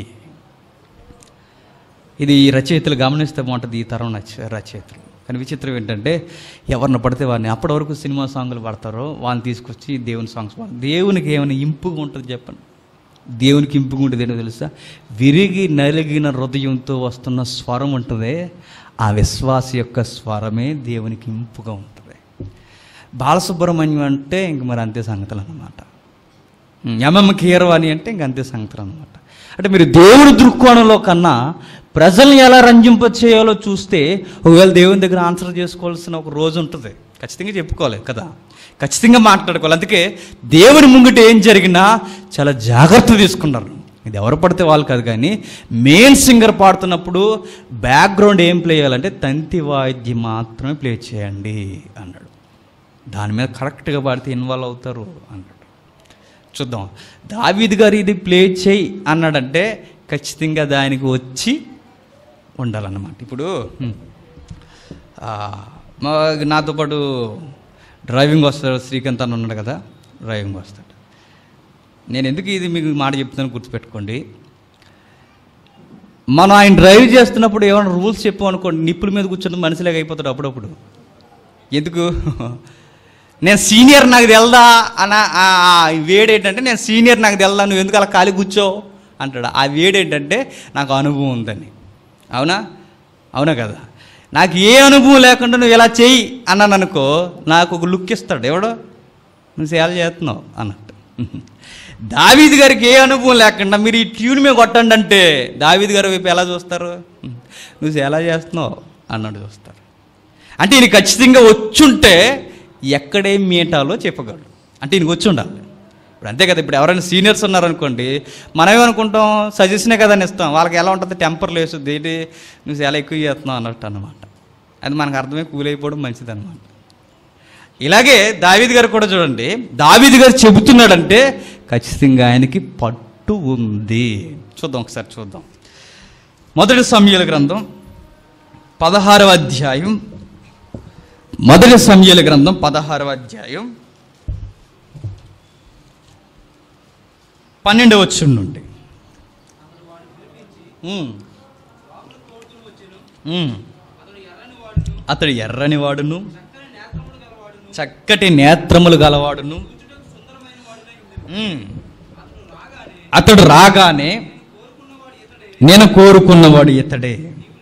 ఇది రచయితలు గమనిస్తే బాగుంటుంది, ఈ తరం రచయితలు. కానీ విచిత్రం ఏంటంటే ఎవరిని పడితే వారిని, అప్పటి వరకు సినిమా సాంగులు పడతారో వాళ్ళని తీసుకొచ్చి దేవుని సాంగ్స్ పాడతారు. దేవునికి ఏమైనా ఇంపుగా ఉంటుంది చెప్పండి? దేవునికి ఇంపుగా ఉంటుంది ఏంటో తెలుసా? విరిగి నలిగిన హృదయంతో వస్తున్న స్వరం ఉంటుందే, ఆ విశ్వాస యొక్క స్వరమే దేవునికి ఇంపుగా ఉంటుంది. బాలసుబ్రహ్మణ్యం అంటే ఇంక మరి అంతే సంగతులు అన్నమాట. ఎంఎం కీరవాణి అంటే ఇంక అంతే సంగతులు అన్నమాట. అంటే మీరు దేవుని దృక్కోణంలో కన్నా ప్రజల్ని ఎలా రంజింప చేయాలో చూస్తే ఒకవేళ దేవుని దగ్గర ఆన్సర్ చేసుకోవాల్సిన ఒక రోజు ఉంటుంది. ఖచ్చితంగా చెప్పుకోవాలి కదా, ఖచ్చితంగా మాట్లాడుకోవాలి. అందుకే దేవుని ముంగిట ఏం జరిగినా చాలా జాగ్రత్త తీసుకున్నారు. ఇది ఎవరు పడితే వాళ్ళు కాదు, కానీ మెయిన్ సింగర్ పాడుతున్నప్పుడు బ్యాక్గ్రౌండ్ ఏం ప్లే చేయాలంటే తంతి వాయిద్యం మాత్రమే ప్లే చేయండి అన్నాడు. దాని మీద కరెక్ట్గా పాడితే ఇన్వాల్వ్ అవుతారు అన్నాడు. చూద్దాం, దావీదు గారు ఇది ప్లే చేయి అన్నాడంటే ఖచ్చితంగా దానికి వచ్చి ఉండాలన్నమాట. ఇప్పుడు మా నాతో పాటు డ్రైవింగ్ వస్తాడు శ్రీకాంత్ అని ఉన్నాడు కదా, డ్రైవింగ్ వస్తాడు. నేను ఎందుకు ఇది మీకు మాట చెప్తాను గుర్తుపెట్టుకోండి. మనం ఆయన డ్రైవ్ చేస్తున్నప్పుడు ఏమైనా రూల్స్ చెప్పామనుకోండి, నిప్పుల మీద కూర్చొని మనిషిలాగా అయిపోతాడు అప్పుడప్పుడు. ఎందుకు? నేను సీనియర్ నాకు తెల్దా అన్న వేడేంటంటే, నేను సీనియర్ నాకు తెల్దా, నువ్వు ఎందుకు అలా ఖాళీ కూర్చో అంటాడు. ఆ వేడేంటంటే నాకు అనుభవం ఉందని. అవునా? అవునా కదా? నాకు ఏ అనుభవం లేకుండా నువ్వు ఇలా చెయ్యి అన్నాను అనుకో, నాకు ఒక లుక్ ఇస్తాడు. ఎవడో నువ్వు సేవ చేస్తున్నావు అన్నట్టు. దావీదు గారికి ఏ అనుభవం లేకుండా మీరు ఈ ట్యూన్ మీద కొట్టండి అంటే దావీదు గారి వైపు ఎలా చూస్తారు? నువ్వు ఎలా చేస్తున్నావు అన్నట్టు చూస్తారు. అంటే ఈయన ఖచ్చితంగా వచ్చుంటే ఎక్కడే మీటాలో చెప్పగలడు. అంటే ఈయనకు వచ్చి ఉండాలి. ఇప్పుడు అంతే కదా, ఇప్పుడు ఎవరైనా సీనియర్స్ ఉన్నారనుకోండి, మనం ఏమనుకుంటాం, సజెషనే కదా అని ఇస్తాం. వాళ్ళకి ఎలా ఉంటుంది, టెంపర్ లేస్తుంది, ఏంటి నువ్వు చాలా ఎక్కువ చేస్తున్నావు అన్నట్టు అన్నమాట. అది మనకు అర్థమే కూలైపోవడం మంచిది అనమాట. ఇలాగే దావీదు గారు కూడా చూడండి, దావీదు గారు చెబుతున్నాడంటే ఖచ్చితంగా ఆయనకి పట్టు ఉంది. చూద్దాం, ఒకసారి చూద్దాం. మొదటి సమూయేలు గ్రంథం పదహారవ అధ్యాయం, మొదటి సమూయేలు గ్రంథం పదహారవ అధ్యాయం పన్నెండవ వచనం నుండి. అతడు ఎర్రని వాడును, చక్కటి నేత్రములు గలవాడును, అతడు రాగానే నేను కోరుకున్నవాడు ఇతడే,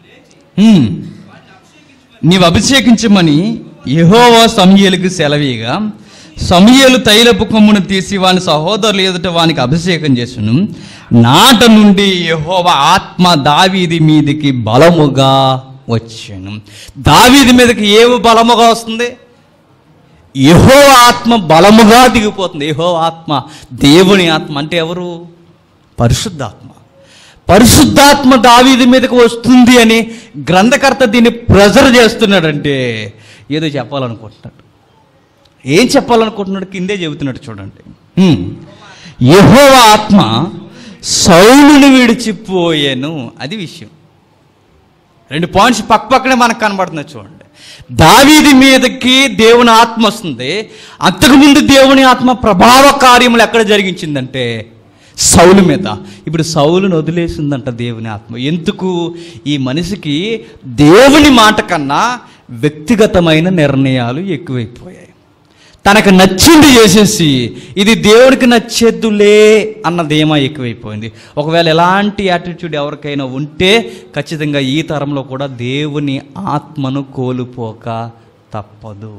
నీవు అభిషేకించమని యెహోవా సమూయేలుకు సెలవీగా, సమూయేలు తైలపు కొమ్మును తీసి వాని సహోదరులు ఎదుట వానికి అభిషేకం చేసును. నాట నుండి యెహోవా ఆత్మ దావీది మీదికి బలముగా వచ్చాను. దావీది మీదకి ఏమి బలముగా వస్తుంది? యెహోవా ఆత్మ బలముగా దిగిపోతుంది. యెహోవా ఆత్మ, దేవుని ఆత్మ అంటే ఎవరు? పరిశుద్ధాత్మ. పరిశుద్ధాత్మ దావీదు మీదకి వస్తుంది అని గ్రంథకర్త దీన్ని ప్రెజర్ చేస్తున్నాడంటే ఏదో చెప్పాలనుకుంటున్నాడు. ఏం చెప్పాలనుకుంటున్నాడు కిందే చెబుతున్నాడు చూడండి. యెహోవా ఆత్మ సౌలుని విడిచిపోయాను, అది విషయం. రెండు పాయింట్స్ పక్క పక్కనే మనకు కనబడుతున్నాయి చూడండి. దావీదు మీదకి దేవుని ఆత్మ వస్తుంది. అంతకుముందు దేవుని ఆత్మ ప్రభావ కార్యములు ఎక్కడ జరిగించిందంటే సౌలు మీద. ఇప్పుడు సౌలును వదిలేసిందంట దేవుని ఆత్మ. ఎందుకు? ఈ మనిషికి దేవుని మాట కన్నా వ్యక్తిగతమైన నిర్ణయాలు ఎక్కువైపోయాయి. తనకు నచ్చింది చేసేసి ఇది దేవుడికి నచ్చేద్దులే అన్న ధీమా ఎక్కువైపోయింది. ఒకవేళ ఎలాంటి యాటిట్యూడ్ ఎవరికైనా ఉంటే ఖచ్చితంగా ఈ తరంలో కూడా దేవుని ఆత్మను కోల్పోక తప్పదు.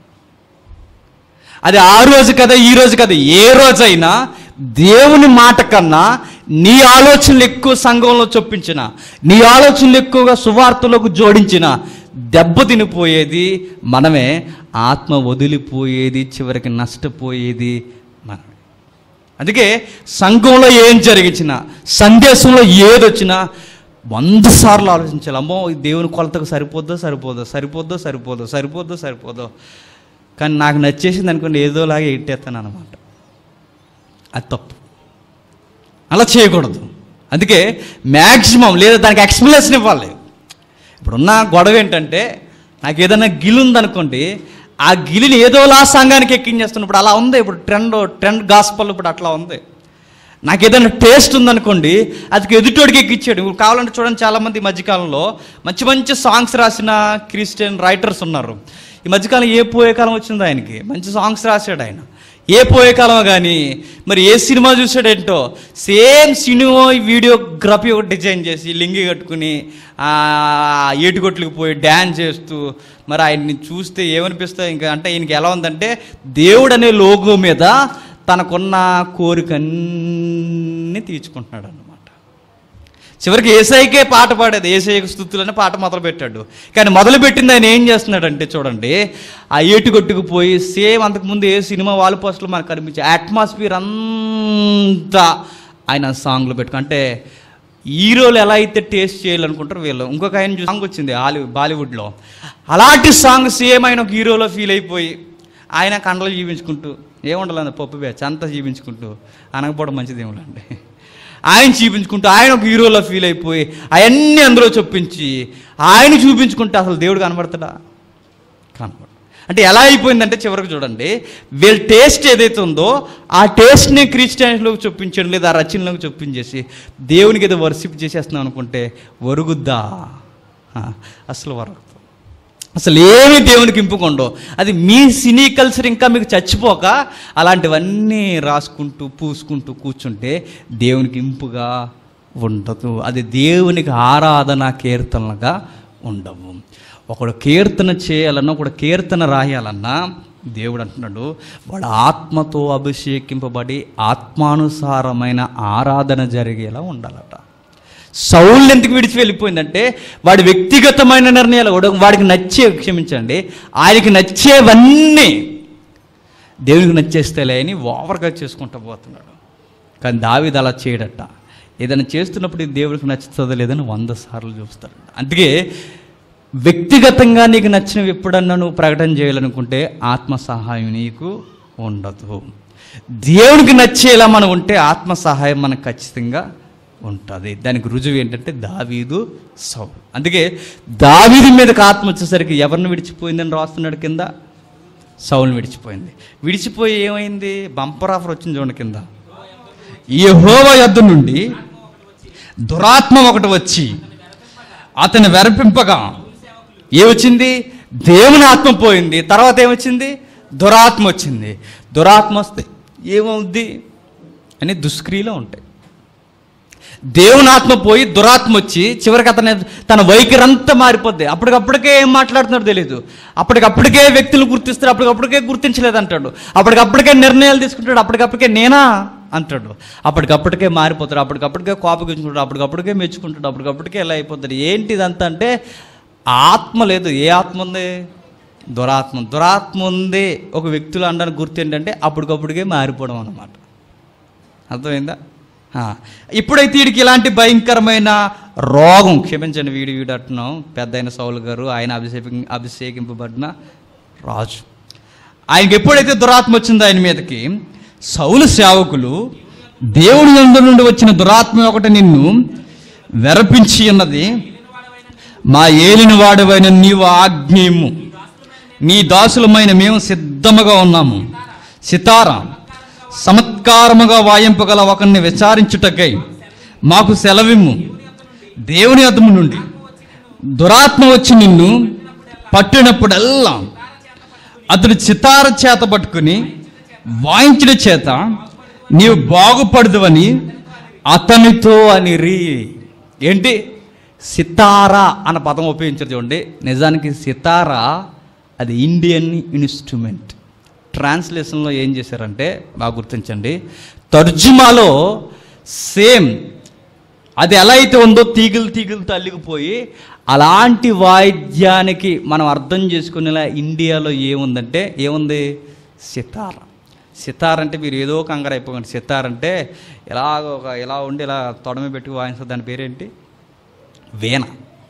అది ఆ రోజు కదా, ఈ రోజు కదా, ఏ రోజైనా దేవుని మాట కన్నా నీ ఆలోచనలు ఎక్కువ సంఘంలో చొప్పించిన, నీ ఆలోచనలు ఎక్కువగా సువార్తలకు జోడించిన దెబ్బతినిపోయేది మనమే. ఆత్మ వదిలిపోయేది, చివరికి నష్టపోయేది మనమే. అందుకే సంఘంలో ఏం జరిగించినా, సందేశంలో ఏదొచ్చినా వంద సార్లు ఆలోచించాలి. అమ్మో దేవుని కొలతకు సరిపోద్దో సరిపోదో సరిపోద్దో సరిపోదో సరిపోద్దో సరిపోదో కానీ నాకు నచ్చేసింది అనుకోండి, ఏదోలాగా ఎట్టేస్తాను అనమాట. అది తప్పు, అలా చేయకూడదు. అందుకే మ్యాక్సిమం లేదా దానికి ఎక్స్ప్లెనేషన్ ఇవ్వాలి. ఇప్పుడున్న గొడవ ఏంటంటే, నాకు ఏదైనా గిలి ఉందనుకోండి, ఆ గిలిని ఏదోలా సంఘానికి ఎక్కించేస్తున్నాను. ఇప్పుడు అలా ఉంది, ఇప్పుడు ట్రెండ్ ట్రెండ్ గాస్పల్ ఇప్పుడు అట్లా ఉంది. నాకు ఏదైనా టేస్ట్ ఉందనుకోండి, అది ఎదుటోడికి ఎక్కించాడు. ఇప్పుడు కావాలంటే చూడండి, చాలామంది ఈ మధ్యకాలంలో మంచి మంచి సాంగ్స్ రాసిన క్రిస్టియన్ రైటర్స్ ఉన్నారు. ఈ మధ్యకాలం ఏ పోయే కాలం వచ్చిందో ఆయనకి, మంచి సాంగ్స్ రాశాడు ఆయన. ఏ పోయే కాలమో కానీ మరి ఏ సినిమా చూసాడేంటో, సేమ్ సినిమా వీడియోగ్రఫీ ఒకటి డిజైన్ చేసి లింగి కట్టుకుని ఏటుగొట్లకు పోయి డ్యాన్స్ చేస్తూ మరి ఆయన్ని చూస్తే ఏమనిపిస్తుంది ఇంకా అంటే, ఈయనకి ఎలా ఉందంటే దేవుడు అనే లోగో మీద తనకున్న కోరికన్నీ తీర్చుకుంటున్నాడు అన్నమాట. చివరికి ఏసైకే పాట పాడేది, ఏసైకి స్తుతులని పాట మొదలు పెట్టాడు. కానీ మొదలుపెట్టింది ఆయన ఏం చేస్తున్నాడంటే చూడండి, ఆ ఏటుగొట్టుకు పోయి సేమ్ అంతకుముందు ఏ సినిమా వాల్ పోస్టులు మనకు కనిపించే అట్మాస్ఫియర్ అంతా ఆయన సాంగ్లు పెట్టుకు. అంటే హీరోలు ఎలా అయితే టేస్ట్ చేయాలనుకుంటారు వీళ్ళు. ఇంకొక ఆయన సాంగ్ వచ్చింది హాలీ బాలీవుడ్లో, అలాంటి సాంగ్ సేమ్ ఆయన ఒక హీరోలో ఫీల్ అయిపోయి ఆయన కండలు జీవించుకుంటూ ఏముండాలి పప్పు బ్యాచ్ అంతా జీవించుకుంటూ అనకపోవడం మంచిది ఏముండండి, ఆయన చూపించుకుంటూ ఆయన ఒక హీరోలో ఫీల్ అయిపోయి అవన్నీ అందులో చొప్పించి ఆయన చూపించుకుంటే అసలు దేవుడు కనబడతాడా? కనబడు. అంటే ఎలా అయిపోయిందంటే చివరికి చూడండి, వీళ్ళ టేస్ట్ ఏదైతే ఉందో ఆ టేస్ట్ని క్రిస్టియన్స్లోకి చొప్పించండి, లేదా ఆ రచనలోకి చొప్పించేసి దేవునికి ఏదో వర్షిప్ చేసేస్తున్నాం అనుకుంటే వరుగుద్దా? అసలు వరగదు. అసలు ఏమీ దేవునికి ఇంపుకుండో. అది మీ సినీ కల్చర్ ఇంకా మీకు చచ్చిపోక అలాంటివన్నీ రాసుకుంటూ పూసుకుంటూ కూర్చుంటే దేవునికి ఇంపుగా ఉండదు. అది దేవునికి ఆరాధన కీర్తనలుగా ఉండవు. ఒకడు కీర్తన చేయాలన్నా, ఒకడు కీర్తన రాయాలన్నా దేవుడు అంటున్నాడు వాడు ఆత్మతో అభిషేకింపబడి ఆత్మానుసారమైన ఆరాధన జరిగేలా ఉండాలట. సౌలు ఎందుకు విడిచి వెళ్ళిపోయిందంటే వాడి వ్యక్తిగతమైన నిర్ణయాలు వాడికి నచ్చే క్షమించండి ఆయనకి నచ్చేవన్నీ దేవునికి నచ్చేస్తేలే అని ఓవర్గా చేసుకుంటూ పోతున్నాడు. కానీ దావీదు అలా చేయడట. ఏదైనా చేస్తున్నప్పుడు ఇది దేవుడికి నచ్చుతుందో లేదని వంద సార్లు చూస్తాడు. అందుకే వ్యక్తిగతంగా నీకు నచ్చినవి ఎప్పుడన్నా నువ్వు ప్రకటన చేయాలనుకుంటే ఆత్మ సహాయం నీకు ఉండదు. దేవునికి నచ్చేలా మనం ఉంటే ఆత్మ సహాయం మనకు ఖచ్చితంగా ఉంటుంది. దానికి రుజువు ఏంటంటే దావీదు, సౌలు. అందుకే దావీదు మీదకి ఆత్మ వచ్చేసరికి ఎవరిని విడిచిపోయిందని రాస్తున్నాడు కింద, సౌలుని విడిచిపోయింది. విడిచిపోయి ఏమైంది? బంపర్ ఆఫర్ వచ్చింది చూడండి కింద, యెహోవా యొద్ద నుండి దురాత్మ ఒకటి వచ్చి అతన్ని వెరపింపగా ఏమొచ్చింది? దేవుని ఆత్మ పోయింది. తర్వాత ఏమొచ్చింది? దురాత్మ వచ్చింది. దురాత్మ వస్తే ఏమవుద్ది అని దుష్క్రియలో ఉంటాయి. దేవుని ఆత్మ పోయి దురాత్మ వచ్చి చివరికి అతని తన వైఖరి అంతా మారిపోద్ది. అప్పటికప్పటికే ఏం మాట్లాడుతున్నాడో తెలియదు. అప్పటికప్పటికే వ్యక్తులు గుర్తిస్తాడు, అప్పటికప్పటికే గుర్తించలేదు అంటాడు. అప్పటికప్పటికే నిర్ణయాలు తీసుకుంటాడు, అప్పటికప్పటికే నేనా అంటాడు. అప్పటికప్పటికే మారిపోతాడు, అప్పటికప్పటికే కోపగించుకుంటాడు, అప్పటికప్పటికే మెచ్చుకుంటాడు, అప్పటికప్పటికే ఎలా అయిపోతాడు. ఏంటి ఇదంతా అంటే ఆత్మ లేదు. ఏ ఆత్మ ఉంది? దురాత్మ. దురాత్మ ఉంది ఒక వ్యక్తులు అనడానికి గుర్తు ఏంటంటే అప్పటికప్పటికే మారిపోవడం అన్నమాట. అర్థమైందా? ఇప్పుడైతే వీడికి ఇలాంటి భయంకరమైన రోగం, క్షమించండి వీడి వీడు అంటున్నాం, పెద్ద అయిన సౌలు గారు, ఆయన అభిషేక అభిషేకింపబడిన రాజు. ఆయనకి ఎప్పుడైతే దురాత్మ వచ్చిందో ఆయన మీదకి, సౌలు సేవకులు దేవుని యందు నుండి వచ్చిన దురాత్మ ఒకటి నిన్ను వెరపించి ఉన్నది, మా ఏలిన వాడవైన నీవు ఆజ్ఞేయము, నీ దాసులమైన మేము సిద్ధముగా ఉన్నాము. సితార చమత్కారముగా వాయింపగల ఒకరిని విచారించుటకై మాకు సెలవిమ్ము. దేవుని అద్దము నుండి దురాత్మ వచ్చి నిన్ను పట్టినప్పుడల్లా అతడు సితార చేత పట్టుకుని వాయించడం చేత నీవు బాగుపడదువని అతనితో అనిరి. ఏంటి? సితారా అన్న పదం ఉపయోగించారు చూడండి. నిజానికి సితారా అది ఇండియన్ ఇన్స్ట్రుమెంట్. ట్రాన్స్లేషన్లో ఏం చేశారంటే బాగా గుర్తించండి, తర్జుమాలో సేమ్ అది ఎలా అయితే ఉందో తీగలు తీగలతో అల్లిగిపోయి అలాంటి వాయిద్యానికి మనం అర్థం చేసుకునేలా ఇండియాలో ఏముందంటే ఏముంది? సితార. సితార్ అంటే మీరు ఏదో కంగారు అయిపోకండి. సితార్ అంటే ఇలా ఒక ఇలా ఉండి ఇలా తొడమి పెట్టుకు వాయిస్తారు, దాని పేరేంటి? వీణ.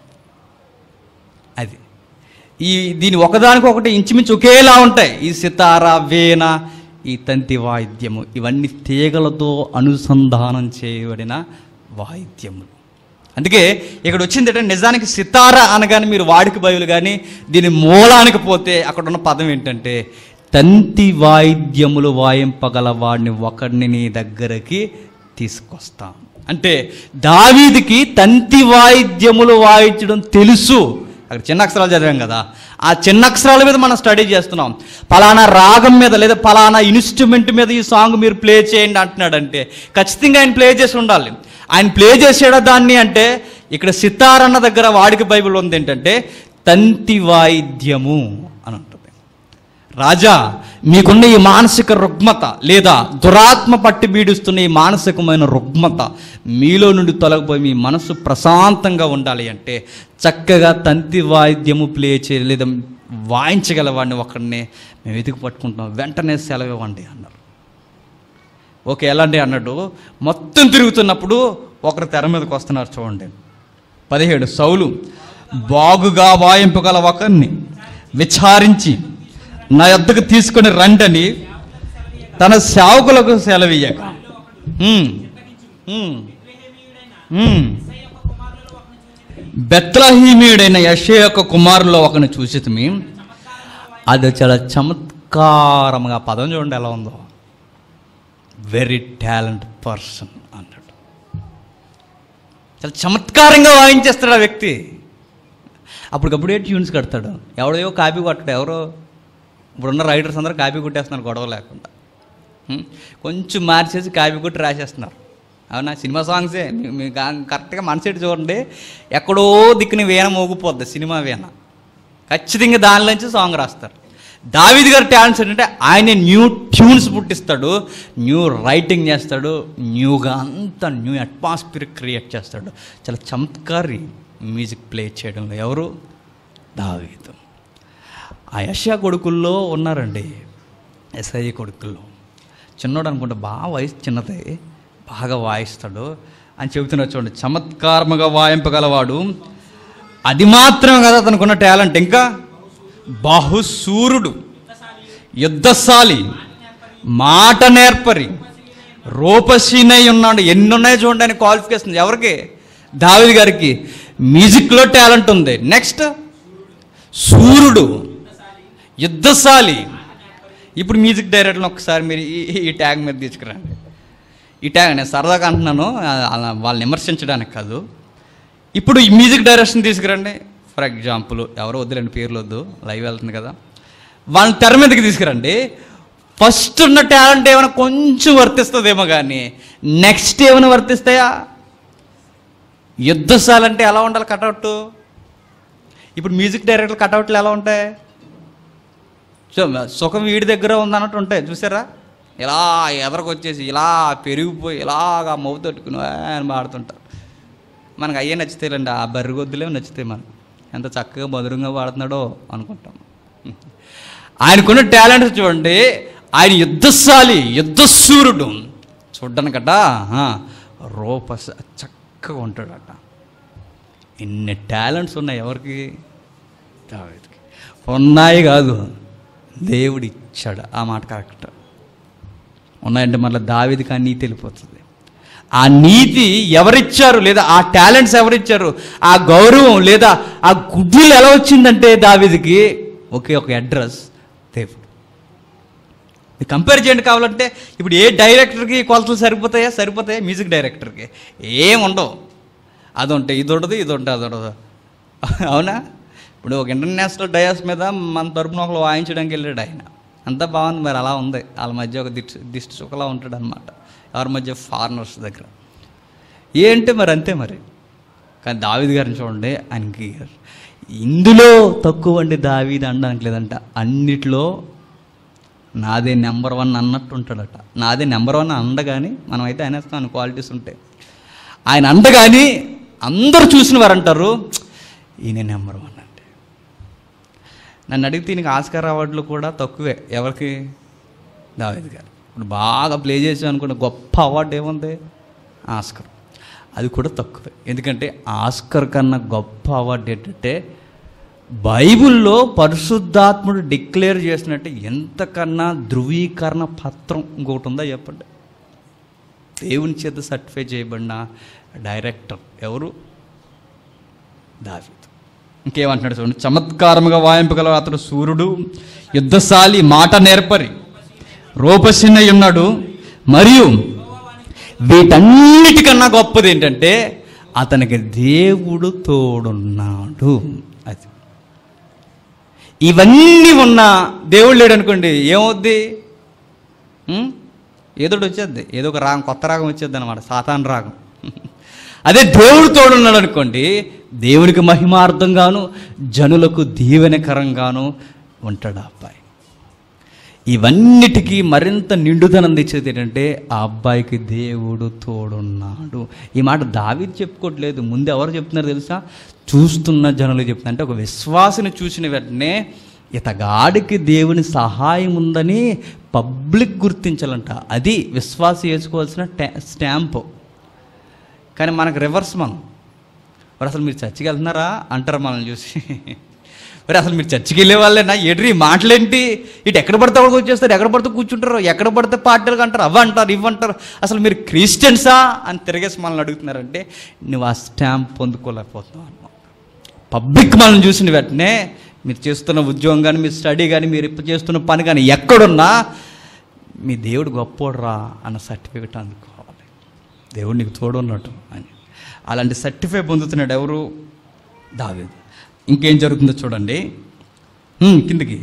అది ఈ దీని ఒకదానికొకటి ఇంచుమించు ఒకేలా ఉంటాయి. ఈ సితార, వీణ, ఈ తంతి వాయిద్యము, ఇవన్నీ తీగలతో అనుసంధానం చేయబడిన వాయిద్యములు. అందుకే ఇక్కడ వచ్చింది ఏంటంటే నిజానికి సితార అనగానే మీరు వాడికి బయలు కానీ దీని మూలానికి పోతే అక్కడ ఉన్న పదం ఏంటంటే తంతి వాయిద్యములు వాయింపగల వాడిని ఒకడిని నీ దగ్గరికి తీసుకొస్తాం. అంటే దావీదుకి తంతి వాయిద్యములు వాయించడం తెలుసు. అక్కడ చిన్న అక్షరాలు చదివాం కదా, ఆ చిన్న అక్షరాల మీద మనం స్టడీ చేస్తున్నాం. పలానా రాగం మీద లేదా పలానా ఇన్స్ట్రుమెంట్ మీద ఈ సాంగ్ మీరు ప్లే చేయండి అంటున్నాడంటే ఖచ్చితంగా ఆయన ప్లే చేసి ఉండాలి. ఆయన ప్లే చేసాడా దాన్ని అంటే ఇక్కడ సితార్ అన్న దగ్గర వాడికి బైబిల్ ఉంది ఏంటంటే తంతి వాయిద్యము అని ఉంటుంది. రాజా, మీకున్న ఈ మానసిక రుగ్మత లేదా దురాత్మ పట్టి బీడుస్తున్న ఈ మానసికమైన రుగ్మత మీలో నుండి తొలగిపోయి మీ మనసు ప్రశాంతంగా ఉండాలి అంటే చక్కగా తంతి వాయిద్యము ప్లే చేయ లేదా వాయించగలవాడిని ఒకడిని మేము వెతికి పట్టుకుంటాం, వెంటనే సెలవు ఇవ్వండి అన్నారు. ఓకే, ఎలాంటి అన్నట్టు మొత్తం తిరుగుతున్నప్పుడు ఒకరు తెర మీదకి వస్తున్నారు చూడండి. పదిహేడు సౌలు బాగుగా వాయింపగల ఒకరిని విచారించి నా యొద్దకు తీసుకొని రండని తన సేవకులకు సెలవీయక బెత్లెహేమీయుడైన యెషయా యొక్క కుమారులో ఒకరిని చూసితిమి. అది చాలా చమత్కారంగా, పదం చూడండి ఎలా ఉందో, వెరీ టాలెంట్ పర్సన్ అన్నాడు. చాలా చమత్కారంగా వాయించేస్తాడు ఆ వ్యక్తి. అప్పటికప్పుడే ట్యూన్స్ కడతాడు. ఎవడో కాపీ కొట్టాడు. ఎవరో ఇప్పుడున్న రైటర్స్ అందరూ కాపీ కొట్టేస్తున్నారు గొడవ లేకుండా. కొంచెం మార్చేసి కాపీ కొట్టి రాసేస్తున్నారు. అవునా? సినిమా సాంగ్సే మీకు కరెక్ట్గా మనసేటి చూడండి, ఎక్కడో దిక్కుని వీణ మోగిపోద్ది, సినిమా వీణ. ఖచ్చితంగా దానిలోంచి సాంగ్ రాస్తారు. దావీదు గారి టాలెంట్స్ ఏంటంటే ఆయన న్యూ ట్యూన్స్ పుట్టిస్తాడు, న్యూ రైటింగ్ చేస్తాడు, న్యూగా అంతా న్యూ అట్మాస్ఫియర్ క్రియేట్ చేస్తాడు. చాలా చమత్కారి మ్యూజిక్ ప్లే చేయడంలో. ఎవరు? దావీదు. ఆ యెషయా కొడుకుల్లో ఉన్నారండి ఎస్ఐ కొడుకుల్లో చిన్నోడు అనుకుంటే బాగా వయసు చిన్నదే, బాగా వాయిస్తాడు అని చెబుతున్నారు చూడండి. చమత్కారముగా వాయింపగలవాడు, అది మాత్రం కదా అతనుకున్న టాలెంట్, ఇంకా బహుశూరుడు, యుద్ధశాలి, మాట నేర్పరి, రూపశీనై ఉన్నాడు. ఎన్ని ఉన్నాయో చూడండి ఆయన క్వాలిఫికేషన్. ఎవరికి? దావీదు గారికి. మ్యూజిక్లో టాలెంట్ ఉంది. నెక్స్ట్ సూర్యుడు, యుద్ధశాలి. ఇప్పుడు మ్యూజిక్ డైరెక్టర్ని ఒకసారి మీరు ఈ ట్యాగ్ మీద తీసుకురండి. ఈ ట్యాగ్ నేను సరదాగా అంటున్నాను, వాళ్ళని విమర్శించడానికి కాదు. ఇప్పుడు ఈ మ్యూజిక్ డైరెక్షన్ తీసుకురండి. ఫర్ ఎగ్జాంపుల్ ఎవరో వద్దులేండి, పేర్లు వద్దు, లైవ్ వెళ్తుంది కదా, వాళ్ళని తెర మీదకి తీసుకురండి. ఫస్ట్ ఉన్న టాలెంట్ ఏమైనా కొంచెం వర్తిస్తుందేమో, కానీ నెక్స్ట్ ఏమైనా వర్తిస్తాయా? యుద్ధశాల అంటే ఎలా ఉండాలి కటౌట్? ఇప్పుడు మ్యూజిక్ డైరెక్టర్ కటౌట్లు ఎలా ఉంటాయి? సో సుఖం వీడి దగ్గర ఉందన్నట్టు ఉంటాయి, చూసారా? ఇలా ఎదరకు వచ్చేసి ఇలా పెరిగిపోయి ఇలాగా మౌ తట్టుకుని అని పాడుతుంటారు. మనకు అయ్యే నచ్చుతాయిలండి, ఆ బర్రిగొద్దులే నచ్చుతాయి. మనం ఎంత చక్కగా మధురంగా పాడుతున్నాడో అనుకుంటాం. ఆయనకున్న టాలెంట్ చూడండి. ఆయన యుద్ధశాలి, యుద్ధశూరుడు, చూడ్డానికట రూప చక్కగా ఉంటాడట. ఇన్ని టాలెంట్స్ ఉన్నాయి ఎవరికి? దావీదుకి. ఉన్నాయి కాదు, దేవుడు ఇచ్చాడు. ఆ మాట కరెక్ట్. ఉన్నాయంటే మళ్ళీ దావీదుకి ఆ నీతి వెళ్ళిపోతుంది. ఆ నీతి ఎవరిచ్చారు, లేదా ఆ టాలెంట్స్ ఎవరిచ్చారు, ఆ గౌరవం లేదా ఆ గుడ్లు ఎలా వచ్చిందంటే దావీదుకి ఒకే ఒక అడ్రస్, దేవుడు. కంపేర్ చేయండి కావాలంటే. ఇప్పుడు ఏ డైరెక్టర్కి కొలతలు సరిపోతాయా? సరిపోతాయా? మ్యూజిక్ డైరెక్టర్కి ఏం ఉండవు. అది ఉంటే ఇది ఉండదు, ఇది ఉంటే అది ఉండదు. అవునా? ఇప్పుడు ఒక ఇంటర్నేషనల్ డయాస్ మీద మన తరపున ఒకరు వాయించడానికి వెళ్ళాడు ఆయన. అంతా బాగుంది, మరి అలా ఉంది. వాళ్ళ మధ్య ఒక దిష్టి దిష్టి చుక్కలా ఉంటాడు అనమాట. ఎవరి మధ్య? ఫారినర్స్ దగ్గర. ఏంటి మరి అంతే మరి. కానీ దావీదు గారిని చూడండి, ఆయనకి ఇందులో తక్కువ అండి దావీదు అనడానికి లేదంట. అన్నిట్లో నాదే నెంబర్ వన్ అన్నట్టు ఉంటాడట. నాదే నెంబర్ వన్ అండగాని, మనం అయితే అనేస్తాం క్వాలిటీస్ ఉంటాయి. ఆయన అండగాని అందరూ చూసిన వారు అంటారు ఈయన నెంబర్ వన్ అంటే. నన్ను అడిగితే ఈయనకి ఆస్కార్ అవార్డులు కూడా తక్కువే. ఎవరికి? దావీదు గారు. ఇప్పుడు బాగా ప్లే చేసాం అనుకున్న గొప్ప అవార్డు ఏముంది? ఆస్కర్. అది కూడా తక్కువే. ఎందుకంటే ఆస్కర్ కన్నా గొప్ప అవార్డు ఏంటంటే బైబిల్లో పరిశుద్ధాత్ముడు డిక్లేర్ చేసినట్టు ఎంతకన్నా ధృవీకరణ పత్రం ఇంకొకటి ఉందా చెప్పండి? దేవుని చేత సర్టిఫై చేయబడిన డైరెక్టర్ ఎవరు? దావీదు. ఇంకేమంటున్నాడు చూడండి. చమత్కారముగా వాయింపగల అతడు సూర్యుడు, యుద్ధశాలి, మాట నేర్పరి, రూపశీనై ఉన్నాడు. మరియు వీటన్నిటికన్నా గొప్పది ఏంటంటే అతనికి దేవుడు తోడున్నాడు. అది ఇవన్నీ ఉన్నా దేవుడు లేడు అనుకోండి, ఏమవుద్ది? ఏదోటి వచ్చేద్ది, ఏదో ఒక రాగం, కొత్త రాగం వచ్చేద్ది అనమాట, సాతాను రాగం. అదే దేవుడు తోడున్నాడు అనుకోండి, దేవునికి మహిమార్థంగాను జనులకు దీవెనకరంగాను ఉంటాడు ఆ అబ్బాయి. ఇవన్నిటికీ మరింత నిండుదనం తెచ్చేది ఏంటంటే ఆ అబ్బాయికి దేవుడు తోడున్నాడు. ఈ మాట దావీదు చెప్పుకోవట్లేదు, ముందు ఎవరు చెప్తున్నారు తెలుసా? చూస్తున్న జనులు చెప్తున్నారు. అంటే ఒక విశ్వాసిని చూసిన వెంటనే ఇతగాడికి దేవుని సహాయం ఉందని పబ్లిక్ గుర్తించాలంట. అది విశ్వాసి వేసుకోవాల్సిన స్టాంపు. కానీ మనకు రివర్స్. మనం మరి అసలు మీరు చర్చికి వెళ్తున్నారా అంటారు మనల్ని చూసి. మరి అసలు మీరు చర్చికి వెళ్ళే వాళ్ళేనా? ఎడ్రి మాటలేంటి? ఇటు ఎక్కడ పడితే అక్కడికి వచ్చేస్తారు, ఎక్కడ పడితే కూర్చుంటారు, ఎక్కడ పడితే పార్టీలు అంటారు, అవి అంటారు, ఇవి అంటారు. అసలు మీరు క్రిస్టియన్సా అని తిరిగేసి మనల్ని అడుగుతున్నారంటే నువ్వు ఆ స్టాంప్ పొందుకోలేకపోతున్నావు అన్నమాట. పబ్లిక్ మనల్ని చూసిన వెంటనే మీరు చేస్తున్న ఉద్యోగం కానీ, మీ స్టడీ కానీ, మీరు ఇప్పుడు చేస్తున్న పని కానీ ఎక్కడున్నా మీ దేవుడు గొప్పోడురా అన్న సర్టిఫికెట్ అందుకోవాలి. దేవుడు నీకు తోడు ఉన్నట్టు అని. అలాంటి సర్టిఫికేట్ పొందుతున్నాడు ఎవరు? దావీదు. ఇంకేం జరుగుతుందో చూడండి కిందకి.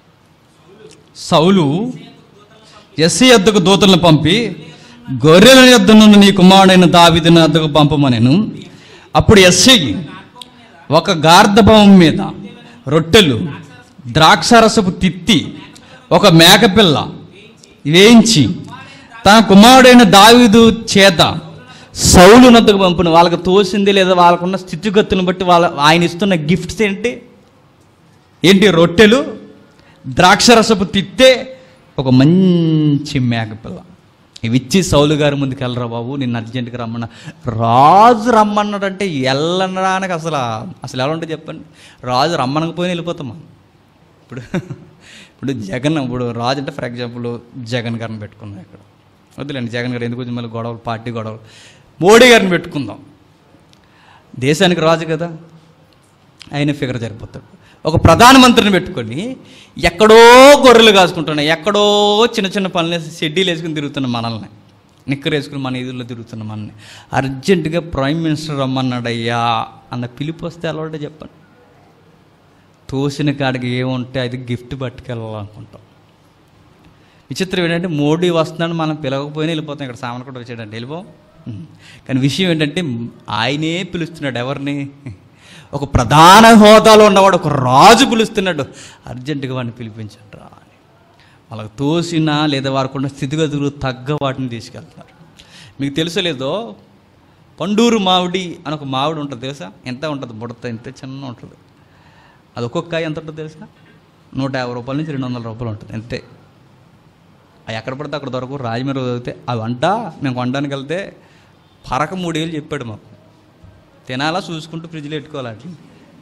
సౌలు యెస్సీ యొద్దకు దూతలను పంపి గొర్రెల యొద్దనున్న నీ కుమారుడైన దావీదుని యొద్దకు పంపమనెను. అప్పుడు యెస్సీ ఒక గార్ధబవం మీద రొట్టెలు, ద్రాక్షారసపు తిత్తి, ఒక మేకపిల్ల వేయించి తన కుమారుడైన దావీదు చేత సౌలు నద్దకు పంపును. వాళ్ళకి తోసింది లేదా వాళ్ళకున్న స్థితిగతులను బట్టి వాళ్ళ ఆయన ఇస్తున్న గిఫ్ట్స్ ఏంటి ఏంటి రొట్టెలు, ద్రాక్షరసపు తిత్తే, ఒక మంచి మేకపిల్ల, ఇవి ఇచ్చి సౌలు గారి ముందుకు వెళ్ళరా బాబు, నిన్ను అర్జెంటుగా రమ్మన్నా. రాజు రమ్మన్నాడంటే వెళ్ళనడానికి అసలు అసలు ఎలా ఉంటుంది చెప్పండి. రాజు రమ్మనకపోయినా వెళ్ళిపోతాం మనం. ఇప్పుడు ఇప్పుడు జగన్, ఇప్పుడు రాజు అంటే ఫర్ ఎగ్జాంపుల్ జగన్ గారిని పెట్టుకుందాం. ఇక్కడ వద్దులేండి జగన్ గారు ఎందుకు మళ్ళీ గొడవలు, పార్టీ గొడవలు. మోడీ గారిని పెట్టుకుందాం, దేశానికి రాజు కదా, ఆయన ఫిగర్ సరిపోతాడు. ఒక ప్రధానమంత్రిని పెట్టుకొని ఎక్కడో గొర్రెలు కాసుకుంటున్నాయి, ఎక్కడో చిన్న చిన్న పనులు షెడ్యూల్ వేసుకుని తిరుగుతున్న మనల్ని, నిక్కర్ వేసుకుని మన ఈదుల్లో తిరుగుతున్న మనల్ని అర్జెంటుగా ప్రైమ్ మినిస్టర్ రమ్మన్నాడయ్యా అన్న పిలుపు వస్తే అలవాటే చెప్పండి. తోసిన కాడికి ఏముంటే అది గిఫ్ట్ పట్టుకెళ్ళాలనుకుంటాం. విచిత్రం ఏంటంటే మోడీ వస్తున్నాడు, మనం పిలవకపోయినా వెళ్ళిపోతాం. ఇక్కడ సామాన్ కూడా వచ్చాడంటే వెళ్ళిపోం. కానీ విషయం ఏంటంటే ఆయనే పిలుస్తున్నాడు. ఎవరిని? ఒక ప్రధాన హోదాలో ఉన్నవాడు, ఒక రాజు పిలుస్తున్నాడు, అర్జెంటుగా వాడిని పిలిపించండి రా అని. వాళ్ళకి తోసినా లేదా వారికి ఉన్న స్థితిగతులు తగ్గ వాటిని తీసుకెళ్తున్నారు. మీకు తెలుసో లేదో, పండూరు మామిడి అని ఒక మామిడి ఉంటుంది తెలుసా? ఎంత ఉంటుంది? బుడత ఇంత చిన్న ఉంటుంది. అది ఒక్కొక్క కాయ ఎంత ఉంటుంది తెలుసా? నూట యాభై రూపాయల నుంచి రెండు వందల రూపాయలు ఉంటుంది అంతే. అవి ఎక్కడ పడితే అక్కడ దొరకు. రాజమండ్రి చదివితే అవి అంట మేము కొనడానికి వెళ్తే పరక మూడేళ్ళు చెప్పాడు మాకు. తినాలా చూసుకుంటూ ఫ్రిడ్జ్లో పెట్టుకోవాలి. అట్లా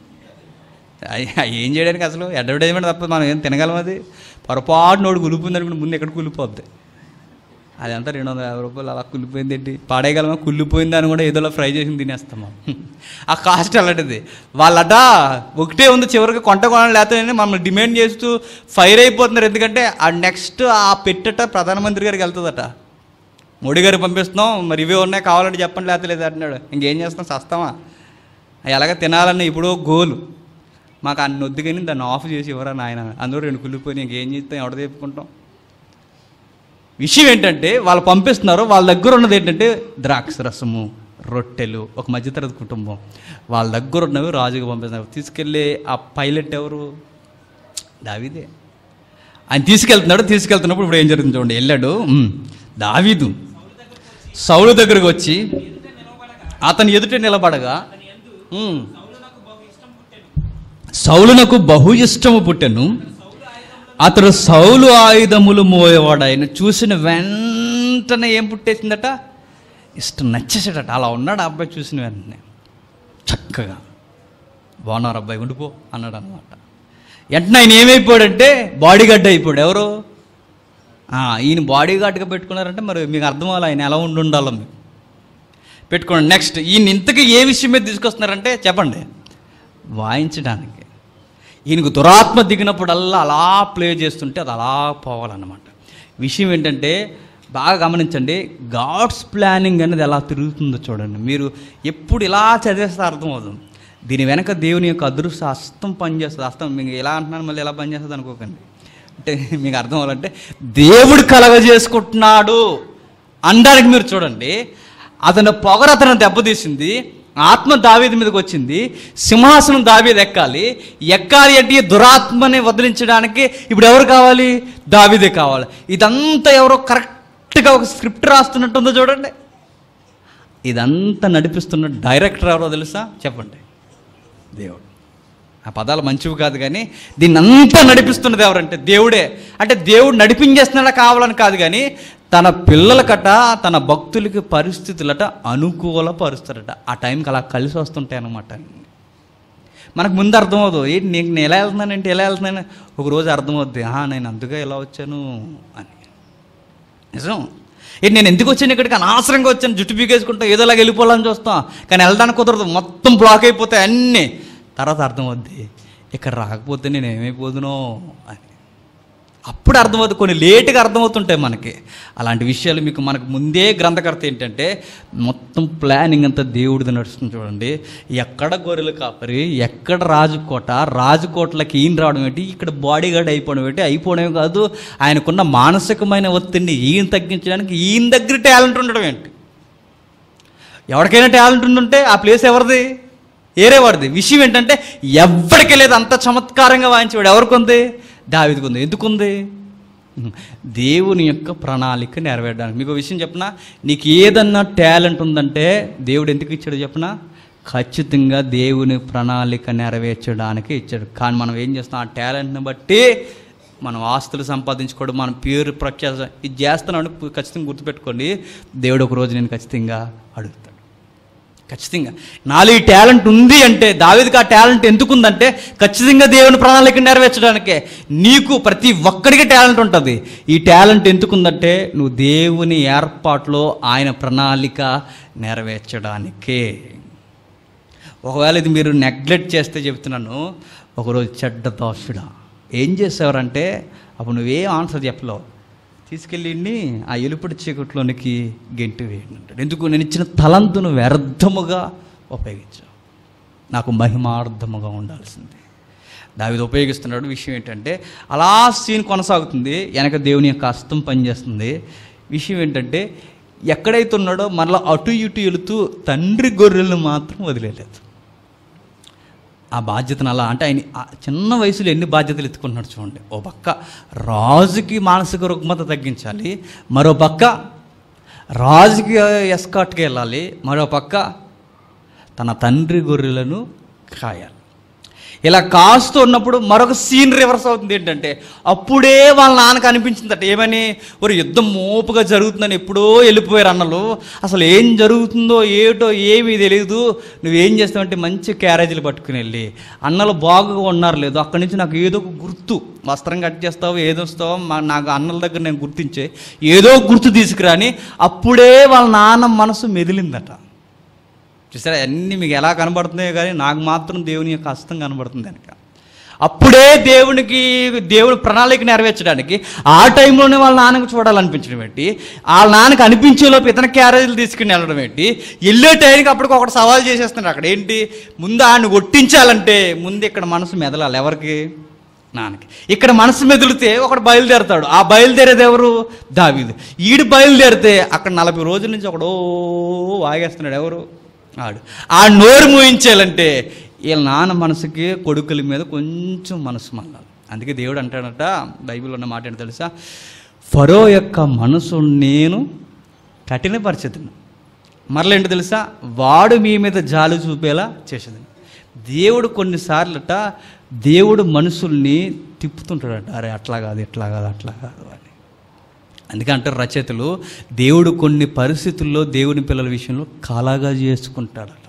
ఏం చేయడానికి అసలు అడ్వర్టైజ్మెంట్ తప్ప మనం ఏం తినగలం? అది పొరపాటు నోడు కులిపోయింది అనుకుంటే ముందు ఎక్కడ కులిపోద్ది. అదంతా రెండు వందల యాభై రూపాయలు అలా కుళ్ళిపోయింది ఏంటి? పాడేయగలమా? కుళ్ళిపోయింది అని కూడా ఏదోలా ఫ్రై చేసి తినేస్తాం. ఆ కాస్ట్ అలాంటిది. వాళ్ళట ఒకటే ఉంది, చివరికి కొంట కొనాలి లేకపోతే మమ్మల్ని డిమాండ్ చేస్తూ ఫైర్ అయిపోతున్నారు. ఎందుకంటే ఆ నెక్స్ట్ ఆ పెట్టట ప్రధానమంత్రి గారికి వెళ్తుందట. మోడీ గారికి పంపిస్తున్నాం, మరి ఇవే ఉన్నాయి కావాలంటే చెప్పండి లేకపోతే లేదు అంటున్నాడు. ఇంకేం చేస్తాం? సస్తామా? ఎలాగ తినాలన్న ఇప్పుడు గోలు మాకు అన్ని వద్దు కానీ దాన్ని ఆఫ్ చేసి ఎవరా నాయన, అందరూ రెండు కుళ్ళిపోయి ఇంకేం చేస్తాం, ఎవడ తెప్పుకుంటాం. విషయం ఏంటంటే వాళ్ళు పంపిస్తున్నారు, వాళ్ళ దగ్గర ఉన్నది ఏంటంటే ద్రాక్ష రసము, రొట్టెలు. ఒక మధ్యతరగతి కుటుంబం, వాళ్ళ దగ్గర ఉన్నవి రాజుగా పంపిస్తున్నారు. తీసుకెళ్ళి ఆ పైలట్ ఎవరు? దావీదే. ఆయన తీసుకెళ్తున్నాడు. తీసుకెళ్తున్నప్పుడు ఇప్పుడు ఏం జరుగుతుంది చూడండి. వెళ్ళాడు దావీదు సౌలు దగ్గరకు వచ్చి అతని ఎదుట నిలబడగా సౌలునకు బహు ఇష్టము పుట్టెను, అతడు సౌలు ఆయుధములు మోయేవాడు. ఆయన చూసిన వెంటనే ఏం పుట్టేసిందట? ఇష్టం, నచ్చేసాడట. అలా ఉన్నాడు ఆ అబ్బాయి. చూసిన వెంటనే చక్కగా బాగున్నారు అబ్బాయి ఉండిపో అన్నాడు అన్నమాట. వెంటనే ఆయన ఏమైపోయాడంటే బాడీ గార్డ్ అయిపోయాడు. ఎవరు? ఈయన బాడీ గార్డ్గా పెట్టుకున్నారంటే మరి మీకు అర్థం అవ్వాలి ఆయన ఎలా ఉండి ఉండాలో మీకు పెట్టుకోండి. నెక్స్ట్ ఈయన ఇంతకీ ఏ విషయం మీద తీసుకొస్తున్నారంటే చెప్పండి, వాయించడానికి. ఈయనకు దురాత్మ దిగినప్పుడల్లా అలా ప్లే చేస్తుంటే అది అలా పోవాలన్నమాట. విషయం ఏంటంటే బాగా గమనించండి, గాడ్స్ ప్లానింగ్ అనేది ఎలా తిరుగుతుందో చూడండి. మీరు ఎప్పుడు ఇలా చదివేస్తే అర్థమవుతుంది. దీని వెనక దేవుని యొక్క అదృష్ట హస్తం పనిచేస్తుంది. హస్తం మీకు ఎలా అంటున్నాను మళ్ళీ ఎలా పనిచేస్తుంది అనుకోకండి. అంటే మీకు అర్థం అవ్వాలంటే దేవుడు కలగజేసుకుంటున్నాడు అనడానికి మీరు చూడండి. అతను పొగరు అతను దెబ్బతీసింది, ఆత్మ దావీదు మీదకి వచ్చింది, సింహాసనం దావీదు ఎక్కాలి. ఎక్కాలి అంటే దురాత్మని వదిలించడానికి ఇప్పుడు ఎవరు కావాలి? దావీదే కావాలి. ఇదంతా ఎవరో కరెక్ట్గా ఒక స్క్రిప్ట్ రాస్తున్నట్టుందో చూడండి. ఇదంతా నడిపిస్తున్న డైరెక్టర్ ఎవరో తెలుసా? చెప్పండి, దేవుడు. ఆ పదాలు మంచివి కాదు కానీ దీన్ని అంతా నడిపిస్తున్నది ఎవరంటే దేవుడే. అంటే దేవుడు నడిపించేస్తున్నాడా కావాలని కాదు కానీ తన పిల్లలకట, తన భక్తులకి పరిస్థితులట అనుకూలపరుస్తారట. ఆ టైంకి అలా కలిసి వస్తుంటాయి అన్నమాట. మనకు ముందు అర్థమవుతుంది, ఏంటి నీకు నేను ఎలా వెళ్తున్నానంటే ఎలా వెళ్తున్నాను ఒకరోజు అర్థమవుద్ది, నేను అందుకే ఎలా వచ్చాను అని. నిజం. ఏంటి నేను ఎందుకు వచ్చాను ఇక్కడికి? అనవసరంగా వచ్చాను, జుట్టు పీకేసుకుంటా ఏదోలాగా వెళ్ళిపోవాలని చూస్తాం, కానీ వెళ్ళడానికి కుదరదు, మొత్తం బ్లాక్ అయిపోతాయి అన్నీ. తర్వాత అర్థమవుద్ది ఇక్కడ రాకపోతే నేను ఏమైపోదునో అని. అప్పుడు అర్థమవుతుంది, కొన్ని లేటుగా అర్థమవుతుంటాయి మనకి అలాంటి విషయాలు. మీకు మనకు ముందే గ్రంథకర్త ఏంటంటే మొత్తం ప్లానింగ్ అంతా దేవుడిది నడుస్తుంది చూడండి. ఎక్కడ గొర్రెలు కాపరి, ఎక్కడ రాజుకోట, రాజుకోటలకి ఈయన రావడం ఏంటి, ఇక్కడ బాడీ గార్డ్ అయిపోవడం ఏంటి, అయిపోవడమే కాదు ఆయనకున్న మానసికమైన ఒత్తిడిని ఈయన తగ్గించడానికి ఈయన దగ్గర టాలెంట్ ఉండడం ఏంటి. ఎవరికైనా టాలెంట్ ఉంటుంటే ఆ ప్లేస్ ఎవరిది? ఏరేవాడిది. విషయం ఏంటంటే ఎవరికి లేదు, అంత చమత్కారంగా వాయించేవాడు. ఎవరికి ఉంది? దావీదుకు ఉంది. ఎందుకుంది? దేవుని యొక్క ప్రణాళిక నెరవేరడానికి. మీకు విషయం చెప్పనా, నీకు ఏదన్నా టాలెంట్ ఉందంటే దేవుడు ఎందుకు ఇచ్చాడు చెప్పనా? ఖచ్చితంగా దేవుని ప్రణాళిక నెరవేర్చడానికి ఇచ్చాడు. కానీ మనం ఏం చేస్తాం, ఆ టాలెంట్ని బట్టి మనం ఆస్తులు సంపాదించుకోవడం, మన పేరు ప్రఖ్యాత ఇది చేస్తున్నాడు ఖచ్చితంగా గుర్తుపెట్టుకోండి. దేవుడు ఒక రోజు నేను ఖచ్చితంగా అడుగుతాడు. ఖచ్చితంగా నాలో ఈ టాలెంట్ ఉంది అంటే, దావీదుకి ఆ టాలెంట్ ఎందుకు ఉందంటే ఖచ్చితంగా దేవుని ప్రణాళిక నెరవేర్చడానికే. నీకు ప్రతి ఒక్కడికి టాలెంట్ ఉంటుంది. ఈ టాలెంట్ ఎందుకు ఉందంటే నువ్వు దేవుని ఏర్పాట్లో ఆయన ప్రణాళిక నెరవేర్చడానికే. ఒకవేళ ఇది మీరు నెగ్లెక్ట్ చేస్తే చెప్తున్నాను, ఒకరోజు చెడ్డ దోషుడా ఏం చేసేవారంటే అప్పుడు నువ్వేం ఆన్సర్ చెప్పలేవు, తీసుకెళ్ళి ఆ ఎలుపుడి చీకట్లోనికి గెంటి వేయండి అంటాడు. ఎందుకు? నేను ఇచ్చిన తలంతును వ్యర్థముగా ఉపయోగించావు, నాకు మహిమార్థముగా ఉండాల్సింది. దావీదు ఉపయోగిస్తున్నాడు. విషయం ఏంటంటే అలా సీన్ కొనసాగుతుంది, వెనక దేవుని యొక్క హస్తం పనిచేస్తుంది. విషయం ఏంటంటే ఎక్కడైతే ఉన్నాడో మరలా అటు ఇటు వెళుతూ తండ్రి గొర్రెలను మాత్రం వదిలేదు. ఆ బాధ్యతను అలా అంటే ఆయన చిన్న వయసులో ఎన్ని బాధ్యతలు ఎత్తుకుంటున్నాడు చూడండి. ఓ పక్క రాజుకి మానసిక రుగ్మత తగ్గించాలి, మరో పక్క రాజుకి ఎస్కాట్కి వెళ్ళాలి, మరో పక్క తన తండ్రి గొర్రెలను కాయాలి. ఇలా కాస్తూ ఉన్నప్పుడు మరొక సీన్ రివర్స్ అవుతుంది. ఏంటంటే అప్పుడే వాళ్ళ నాన్నకు అనిపించిందట, ఏమని? ఒక యుద్ధం మోపుగా జరుగుతుందని. ఎప్పుడో వెళ్ళిపోయారు అన్నలు, అసలు ఏం జరుగుతుందో ఏటో ఏమీ తెలియదు. నువ్వేం చేస్తావంటే మంచి క్యారేజీలు పట్టుకుని వెళ్ళి అన్నలు బాగుగా ఉన్నారు లేదు, అక్కడి నుంచి నాకు ఏదో ఒక గుర్తు, వస్త్రం కట్ చేస్తావు ఏదో వస్తావో నాకు అన్నల దగ్గర నేను గుర్తించే ఏదో గుర్తు తీసుకురాని. అప్పుడే వాళ్ళ నాన్న మనసు మెదిలిందట. చూసారా, అన్నీ మీకు ఎలా కనబడుతున్నాయో కానీ నాకు మాత్రం దేవుని యొక్క హస్తం కనబడుతుంది కనుక. అప్పుడే దేవునికి దేవుని ప్రణాళిక నెరవేర్చడానికి ఆ టైంలోనే వాళ్ళ నాన్నకు చూడాలనిపించడం ఏంటి, వాళ్ళ నాన్నకు అనిపించేలోపు ఇతర క్యారేజీలు తీసుకుని వెళ్ళడం ఏంటి, వెళ్ళే టైంకి అప్పటికి ఒకటి సవాల్ చేసేస్తున్నాడు అక్కడ. ఏంటి? ముందు ఆయన కొట్టించాలంటే ముందు ఇక్కడ మనసు మెదలాలి. ఎవరికి? నాన్నకి. ఇక్కడ మనసు మెదిలితే ఒకడు బయలుదేరతాడు. ఆ బయలుదేరేది ఎవరు? దావీదు. ఈడు బయలుదేరితే అక్కడ నలభై రోజుల నుంచి ఒకడో వాగేస్తున్నాడు. ఎవరు? ఆడు. ఆ నోరు మూయించాలంటే వీళ్ళ నాన్న మనసుకి కొడుకుల మీద కొంచెం మనసు మళ్ళాలి. అందుకే దేవుడు అంటాడట, బైబిల్లో ఉన్న మాట ఏంటో తెలుసా? ఫరో యొక్క మనసు నేను కఠినపరిచేదను, మరలేంటి తెలుసా? వాడు మీ మీద జాలి చూపేలా చేసేదని. దేవుడు కొన్నిసార్లట దేవుడు మనుషుల్ని తిప్పుతుంటాడట, అరే అట్లా కాదు ఇట్లా కాదు అట్లా కాదు అని. అందుకే అంటారు రచయితలు, దేవుడు కొన్ని పరిస్థితుల్లో దేవుని పిల్లల విషయంలో కలగా చేసుకుంటాడట.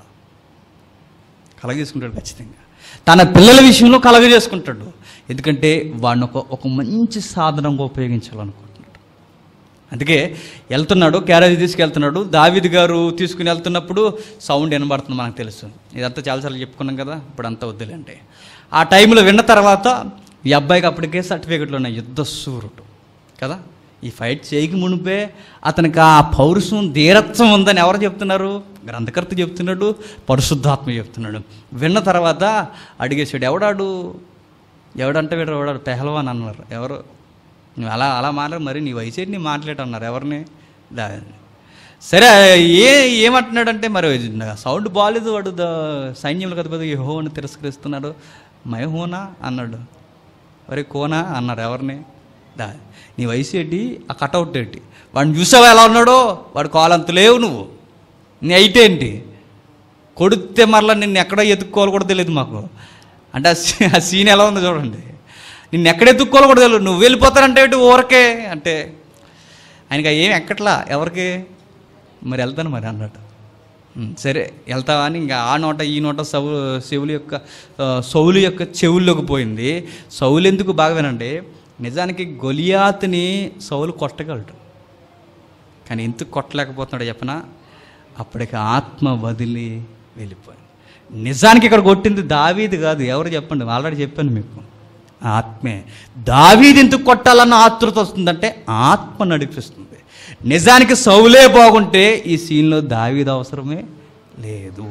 కలగ చేసుకుంటాడు ఖచ్చితంగా. తన పిల్లల విషయంలో కలగ చేసుకుంటాడు. ఎందుకంటే వాడిని ఒక ఒక మంచి సాధనంగా ఉపయోగించాలనుకుంటున్నాడు. అందుకే వెళ్తున్నాడు, క్యారేజ్ తీసుకెళ్తున్నాడు. దావీదు గారు తీసుకుని వెళ్తున్నప్పుడు సౌండ్ వినబడుతుంది, మనకు తెలుసు. ఇదంతా చాలాసార్లు చెప్పుకున్నాం కదా, ఇప్పుడు అంతా వద్దులేంటే. ఆ టైంలో విన్న తర్వాత ఈ అబ్బాయికి అప్పటికే సర్టిఫికెట్లు ఉన్నాయి, యుద్ధ సూరుడు కదా. ఈ ఫైట్ చేయక మునిపే అతనికి ఆ పౌరుషం ధీరత్వం ఉందని ఎవరు చెప్తున్నారు? గ్రంథకర్త చెప్తున్నాడు, పరిశుద్ధాత్మ చెప్తున్నాడు. విన్న తర్వాత అడిగేసాడు, ఎవడాడు ఎవడంటే వీడు ఎవడాడు? పెహల్వాన్ అన్నారు. ఎవరు? నువ్వు అలా అలా మాట్లాడు, మరి నీ వయసు నీ మాట్లాడు అన్నారు. ఎవరిని? దా సరే ఏ ఏమంటున్నాడంటే మరి సౌండ్ బాగాలేదు, వాడు సైన్యంలో కదా పెద్ద యెహోవాను తిరస్కరిస్తున్నాడు. మైహోనా అన్నాడు. మరి కోనా అన్నారు. ఎవరిని? దా నీ వయసు ఏంటి? ఆ కటౌట్ ఏంటి? వాడిని చూసావా ఎలా ఉన్నాడో? వాడు కాలంత లేవు, నువ్వు నీ హైట్ ఏంటి? కొడితే మరలా నిన్ను ఎక్కడ ఎత్తుక్కోవాలి కూడా తెలియదు మాకు. అంటే ఆ సీన్ ఎలా ఉందో చూడండి. నిన్ను ఎక్కడ ఎత్తుక్కోవాలి కూడా తెలియదు, నువ్వు వెళ్ళిపోతానంటే ఏంటి ఊరకే అంటే. ఆయనకి ఏం ఎక్కట్లా. ఎవరికి? మరి వెళ్తాను మరి అన్నట్టు. సరే వెళ్తావా అని ఇంకా ఆ నోట ఈ నోట సౌ శివులు యొక్క సౌలు యొక్క చెవుల్లోకి పోయింది. సౌలు ఎందుకు బాగా వినండి, నిజానికి గొలియాతుని సౌలు కొట్టగలడు, కానీ ఎందుకు కొట్టలేకపోతున్నాడు చెప్పనా? అప్పటికి ఆత్మ వదిలి వెళ్ళిపోయింది. నిజానికి ఇక్కడ కొట్టింది దావీదు కాదు. ఎవరు చెప్పండి? ఆల్రెడీ చెప్పాను మీకు, ఆత్మే. దావీదు ఎందుకు కొట్టాలన్న ఆతృత వస్తుందంటే ఆత్మ నడిపిస్తుంది. నిజానికి సౌలే బాగుంటే ఈ సీన్లో దావీదు అవసరమే లేదు.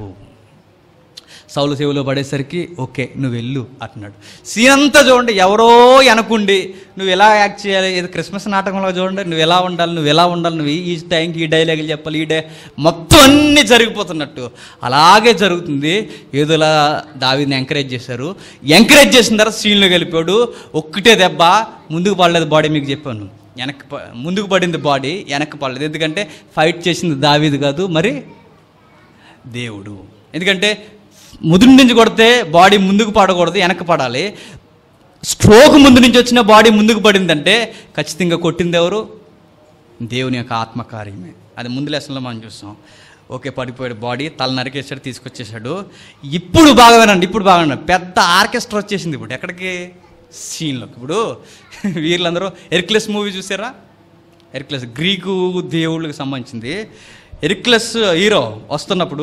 సౌలు సేవలో పడేసరికి ఓకే నువ్వు వెళ్ళు అంటున్నాడు. సీన్ అంతా చూడండి, ఎవరో వెనకుండి నువ్వు ఎలా యాక్ట్ చేయాలి, ఏదో క్రిస్మస్ నాటకంలో చూడండి, నువ్వు ఎలా ఉండాలి నువ్వు ఎలా ఉండాలి నువ్వు ఈ టైంకి ఈ డైలాగులు చెప్పాలి, ఈ డే మొత్తం అన్నీ జరిగిపోతున్నట్టు అలాగే జరుగుతుంది. ఏదోలా దావీదుని ఎంకరేజ్ చేశారు. ఎంకరేజ్ చేసిన తర్వాత సీన్లోకి వెళ్ళిపోయాడు. ఒక్కటే దెబ్బ, ముందుకు పడలేదు బాడీ, మీకు చెప్పాను. వెనక్కి ముందుకు పడింది బాడీ, వెనక్కి పడలేదు. ఎందుకంటే ఫైట్ చేసింది దావీదు కాదు, మరి దేవుడు. ఎందుకంటే ముదురు నుంచి కొడితే బాడీ ముందుకు పడకూడదు, వెనక్కి పడాలి. స్ట్రోక్ ముందు నుంచి వచ్చిన బాడీ ముందుకు పడిందంటే ఖచ్చితంగా కొట్టింది ఎవరు? దేవుని యొక్క ఆత్మకార్యమే. అది ముందు లెసన్లో మనం చూస్తాం. ఓకే, పడిపోయాడు, బాడీ తల నరికేసాడు, తీసుకొచ్చేసాడు. ఇప్పుడు బాగా వినండి, ఇప్పుడు బాగా వినండి. పెద్ద ఆర్కెస్ట్రా వచ్చేసింది ఇప్పుడు ఎక్కడికి? సీన్లోకి. ఇప్పుడు వీళ్ళందరూ హెర్క్యులస్ మూవీ చూసారా? హెర్క్యులస్ గ్రీకు దేవుళ్ళకి సంబంధించింది. హెర్క్యులస్ హీరో వస్తున్నప్పుడు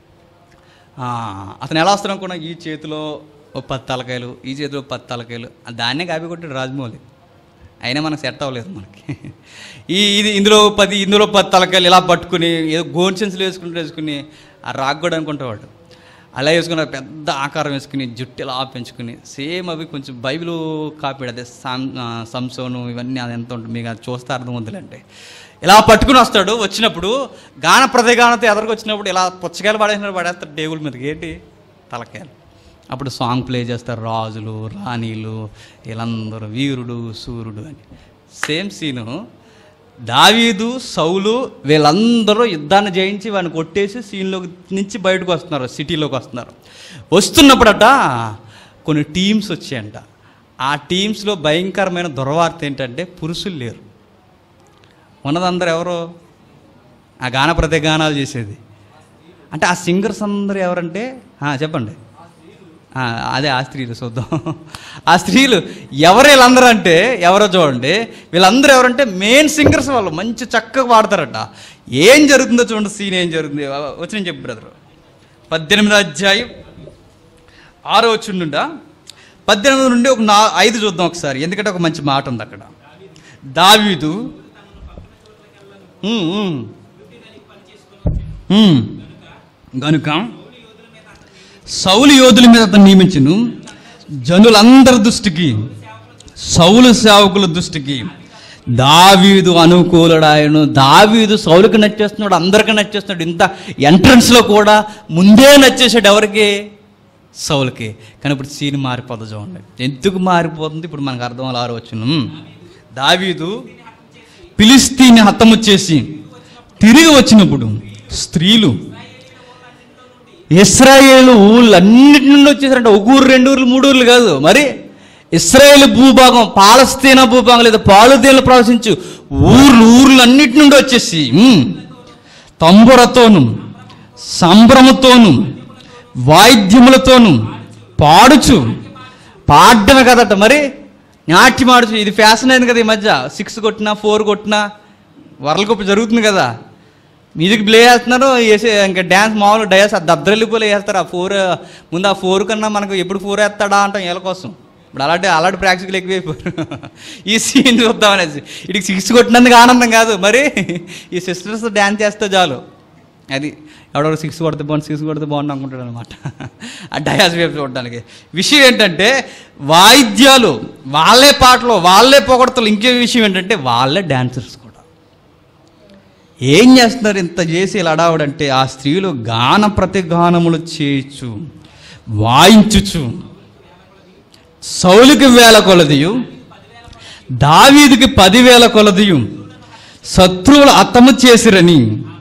అతను ఎలా వస్తాడు అనుకున్నా, ఈ చేతిలో ఓ పది తలకాయలు, ఈ చేతిలో పది తలకాయలు, దాన్నే కాపీ కొట్టాడు రాజమౌళి. అయినా మనకు సెట్ అవ్వలేదు మనకి. ఈ ఇది ఇందులో పది ఇందులో పది తలకాయలు ఇలా పట్టుకుని ఏదో గోన్ సెన్స్లు వేసుకుంటూ వేసుకుని ఆ రాగ్గోడు అనుకుంటేవాడు అలా వేసుకుని పెద్ద ఆకారం వేసుకుని జుట్టు ఇలా పెంచుకుని సేమ్ అవి కొంచెం బైబిల్ కాపీడు. అదే సామ్ సంసోను ఇవన్నీ అది ఎంత ఉంటుంది మీకు అది చూస్తే అర్థం ఉందిలేంటే. ఇలా పట్టుకుని వస్తాడు. వచ్చినప్పుడు గాన ప్రతిగానతో ఎదరికి వచ్చినప్పుడు ఇలా పుచ్చకాయలు పడేసినప్పుడు పడేస్తాడు టేబుల్ మీదకి. ఏంటి? తలకాయలు. అప్పుడు సాంగ్ ప్లే చేస్తారు, రాజులు రాణీలు వీళ్ళందరూ, వీరుడు సూర్యుడు అని. Same scene. దావీదు సౌలు వీళ్ళందరూ యుద్ధాన్ని జయించి వాడిని కొట్టేసి సీన్లోకి నుంచి బయటకు వస్తున్నారు, సిటీలోకి వస్తున్నారు. వస్తున్నప్పుడట కొన్ని టీమ్స్ వచ్చాయంట. ఆ టీమ్స్లో భయంకరమైన దుర్వార్త ఏంటంటే పురుషులు లేరు. ఉన్నదందరూ ఎవరు? ఆ గాన ప్రతి గానాలు చేసేది. అంటే ఆ సింగర్స్ అందరూ ఎవరంటే చెప్పండి. అదే ఆ స్త్రీలు చూద్దాం. ఆ స్త్రీలు ఎవరు వీళ్ళందరూ అంటే ఎవరో చూడండి. వీళ్ళందరూ ఎవరంటే మెయిన్ సింగర్స్. వాళ్ళు మంచి చక్కగా పాడతారట. ఏం జరుగుతుందో చూడండి, సీన్ ఏం జరుగుతుంది వచ్చి నేను చెప్పు బ్రదరు. పద్దెనిమిది అధ్యాయం ఆరో వచ్చిండుండా పద్దెనిమిది నుండి ఒక నా ఐదు చూద్దాం ఒకసారి, ఎందుకంటే ఒక మంచి మాట ఉంది అక్కడ. దావీదు గనుక సౌలు యోధుల మీద అతను నియమించును, జనులందరి దృష్టికి, సౌలు సేవకుల దృష్టికి దావీదు అనుకూలుడాయను. దావీదు సౌలుకి నచ్చేస్తున్నాడు, అందరికీ నచ్చేస్తున్నాడు. ఇంత ఎంట్రన్స్లో కూడా ముందే నచ్చేసాడు. ఎవరికి? సౌలుకి. కానీ ఇప్పుడు సీన్ మారిపోతుంది చూడండి. ఎందుకు మారిపోతుంది ఇప్పుడు మనకు అర్థం అలా వచ్చును. దావీదు ఫిలిష్తీని హతము చేసి తిరిగి వచ్చినప్పుడు స్త్రీలు ఇశ్రాయేలు ఊళ్ళన్నిటి నుండి వచ్చేసారంటే ఒక ఊరు రెండు ఊర్లు మూడు ఊర్లు కాదు, మరి ఇశ్రాయేలు భూభాగం, పాలస్తీనా భూభాగం లేదా పాలుదేలు ప్రవేశించు ఊర్లు ఊర్లు అన్నిటి నుండి వచ్చేసి తంబురతోను సంభ్రమతోను వాయిద్యములతోను పాడుచు, పాడమే కదట మరి నాట్యం ఆడుచు. ఇది ఫ్యాషన్ అయింది కదా ఈ మధ్య. సిక్స్ కొట్టినా ఫోర్ కొట్టినా వరల్డ్ కప్ జరుగుతుంది కదా, మ్యూజిక్ ప్లే చేస్తున్నారు, వేసే ఇంకా డ్యాన్స్ మామూలు డయాస్ దద్దరెళ్ళిపోలే వేస్తారు. ఆ ఫోర్ ముందు ఆ ఫోర్ కన్నా మనకు ఎప్పుడు ఫోర్ వేస్తాడా అంటాం వీళ్ళ కోసం. ఇప్పుడు అలాంటి అలాంటి ప్రాక్టికల్ ఎక్కువైపోయారు. ఈ సీన్ చూద్దామనేసి ఇటుకి సిక్స్ కొట్టినందుకు ఆనందం కాదు, మరి ఈ సిస్టర్స్ డ్యాన్స్ చేస్తే చాలు. అది ఎవడో సిక్స్ కొడితే బాగుంది, సిక్స్ కొడితే బాగుంది అనుకుంటాడు అనమాట ఆ డయాస్ వైపు చూడడానికి. విషయం ఏంటంటే వాయిద్యాలు వాళ్ళే, పాటలు వాళ్ళే, పొగడతలు. ఇంకే విషయం ఏంటంటే వాళ్ళే డాన్సర్స్ కూడా. ఏం చేస్తున్నారు ఇంత చేసి ఇలా అడావుడంటే ఆ స్త్రీలు గాన ప్రతిగానములు చేయొచ్చు, వాయించుచు సౌలుకి వేల కొలదియు దావీదుకి పదివేల కొలదియు శత్రువులు అత్తము చేసిరని.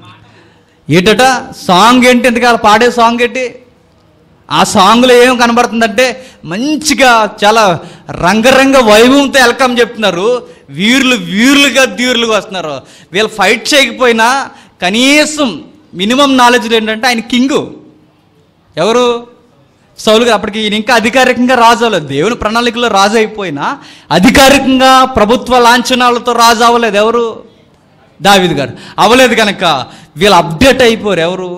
ఏటట సాంగ్ ఏంటి? ఎందుకు అలా పాడే సాంగ్ ఏంటి? ఆ సాంగ్లో ఏం కనబడుతుందంటే మంచిగా చాలా రంగరంగ వైభవంతో వెల్కమ్ చెప్తున్నారు. వీరులు వీరులుగా ధీరులుగా వస్తున్నారు. వీళ్ళు ఫైట్ చేయకపోయినా కనీసం మినిమం నాలెడ్జ్ ఏంటంటే ఆయన కింగు. ఎవరు? సౌలు గారు. అప్పటికి ఈయన ఇంకా అధికారికంగా రాజు అవ్వలేదు. దేవుని ప్రణాళికలో రాజు అయిపోయినా అధికారికంగా ప్రభుత్వ లాంఛనాలతో రాజు అవ్వలేదు. ఎవరు? దావీదు గారు అవ్వలేదు. కనుక వీళ్ళు అప్డేట్ అయిపోరు. ఎవరు?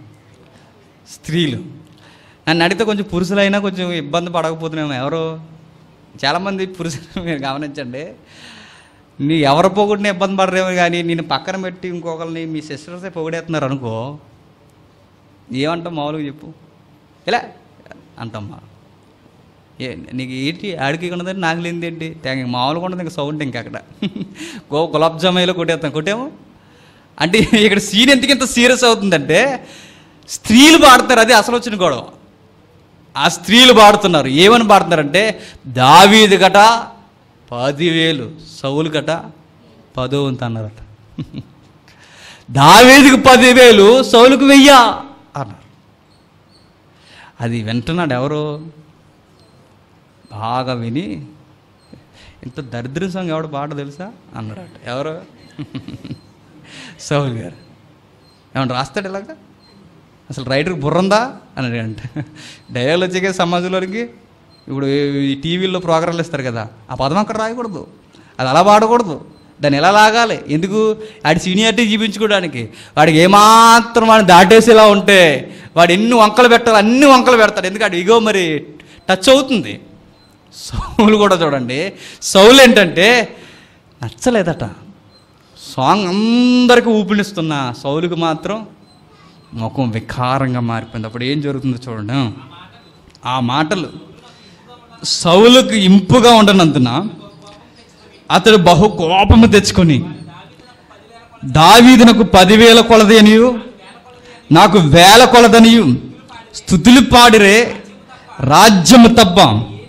స్త్రీలు. నన్ను అడిగితే కొంచెం పురుషులైనా కొంచెం ఇబ్బంది పడకపోతున్నామో. ఎవరు? చాలామంది పురుషులు మీరు గమనించండి, నీ ఎవరు పొగుడిని ఇబ్బంది పడరేమో కానీ నేను పక్కన పెట్టి ఇంకొకరిని మీ సిస్టర్సే పొగిడేస్తున్నారు అనుకో, ఏమంటాం? మామూలుగా చెప్పు, ఇలా అంటమ్మా. ఏ నీకు ఏంటి ఆడికి ఉన్నదని నాకు లేనిది ఏంటి? థ్యాంక్ మామూలుగా ఉండదు. ఇంకా సౌండ్ ఇంకా అక్కడ గో గులాబ్ జామాయిలో కొట్టేస్తాం. కొట్టాము అంటే ఇక్కడ సీన్ ఎందుకు ఇంత సీరియస్ అవుతుందంటే స్త్రీలు పాడుతారు. అది అసలు వచ్చిన గొడవ. ఆ స్త్రీలు పాడుతున్నారు. ఏమని పాడుతున్నారంటే దావీదు గట పదివేలు, సౌలు గట పదో వంతు అన్నారట. దావీదుకు పదివేలు, సౌలుకు వెయ్యా అన్నారు. అది వింటున్నాడు ఎవరు? బాగా విని, ఇంత దరిద్ర సాంగ్ ఎవడు పాట తెలుసా అన్నాడట. ఎవరు? సౌలు గారు. ఏమన్నా రాస్తాడు ఇలాగా? అసలు రైటర్కి బుర్రందా అని అంటే డైలాగ్ వచ్చాక సమాజంలోనికి ఇప్పుడు ఈ టీవీల్లో ప్రోగ్రాంలు ఇస్తారు కదా, ఆ పదం అక్కడ రాయకూడదు, అది అలా పాడకూడదు, దాన్ని ఎలా లాగాలి, ఎందుకు? వాడి సీనియారిటీ చూపించుకోవడానికి. వాడికి ఏమాత్రం వాడిని దాటేసేలా ఉంటే వాడు ఎన్ని వంకలు పెట్టాలి అన్ని వంకలు పెడతాడు, ఎందుకంటే ఇగో మరి టచ్ అవుతుంది. సౌలు కూడా చూడండి, సౌలు ఏంటంటే నచ్చలేదట సాంగ్, అందరికీ ఊపినిస్తున్న సౌలుకి మాత్రం ముఖం వికారంగా మారిపోయింది. అప్పుడు ఏం జరుగుతుందో చూడండి. ఆ మాటలు సౌలుకు ఇంపుగా ఉండనందున అతడు బహు కోపము తెచ్చుకొని, దావీదునకు పదివేల కొలది అనియు నాకు వేల కొలదనియు స్తుతులు పాడిరే రాజ్యము తప్ప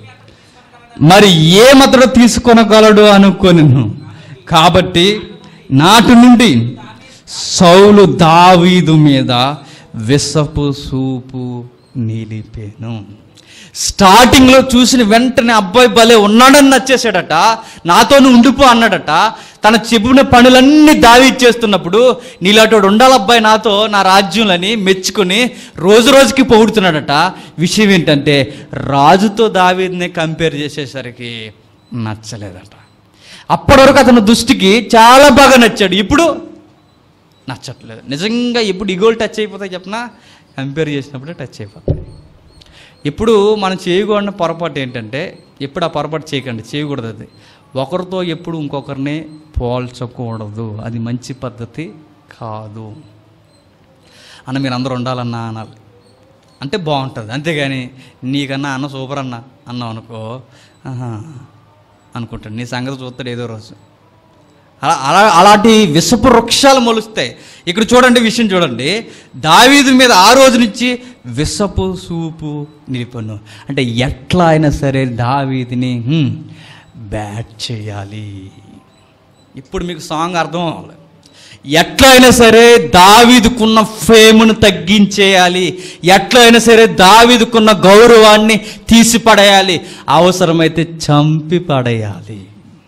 మరి ఏమతడు తీసుకొనగలడు అనుకొనెను. కాబట్టి నాటి నుండి సౌలు దావీదు మీద విసపు సూపు నిలిపెను. స్టార్టింగ్లో చూసిన వెంటనే అబ్బాయి భలే ఉన్నాడని నచ్చేసాడట, నాతోనే ఉండిపో అన్నాడట. తన చెప్పిన పనులన్నీ దావీదు చేస్తున్నప్పుడు నీలాటోడు ఉండాలబ్బాయి నాతో నా రాజ్యంలని మెచ్చుకొని రోజు రోజుకి పొగుడుతున్నాడట. విషయం ఏంటంటే రాజుతో దావీదుని కంపేర్ చేసేసరికి నచ్చలేదట. అప్పటి వరకు అతని దృష్టికి చాలా బాగా నచ్చాడు, ఇప్పుడు నచ్చట్లేదు. నిజంగా ఎప్పుడు ఇగోలు టచ్ అయిపోతాయి చెప్పనా? కంపేర్ చేసినప్పుడే టచ్ అయిపోతాయి. ఇప్పుడు మనం చేయకూడని పొరపాటు ఏంటంటే, ఎప్పుడు ఆ పొరపాటు చేయకండి, చేయకూడదు. అది ఒకరితో ఎప్పుడు ఇంకొకరిని పోల్చకూడదు, అది మంచి పద్ధతి కాదు. అన్న మీరు అందరూ ఉండాలన్నా అనాలి అంటే బాగుంటుంది, అంతేగాని నీకన్నా అన్న సూపర్ అన్న అన్నావు అనుకో అనుకుంటాడు, నీ సంగతి చూస్తాడు ఏదో రోజు. అలా అలా అలాంటి విషపు వృక్షాలు మొలుస్తాయి. ఇక్కడ చూడండి, విషయం చూడండి, దావీదు మీద ఆ రోజు నుంచి విషపు సూపు నిలిపను. అంటే ఎట్లా అయినా సరే దావీదుని బ్యాట్ చేయాలి. ఇప్పుడు మీకు సాంగ్ అర్థం అవ్వాలి. ఎట్లా అయినా సరే దావీదుకున్న ఫేమ్ను తగ్గించేయాలి, ఎట్లా అయినా సరే దావీదుకున్న గౌరవాన్ని తీసి పడేయాలి, అవసరమైతే చంపి పడేయాలి.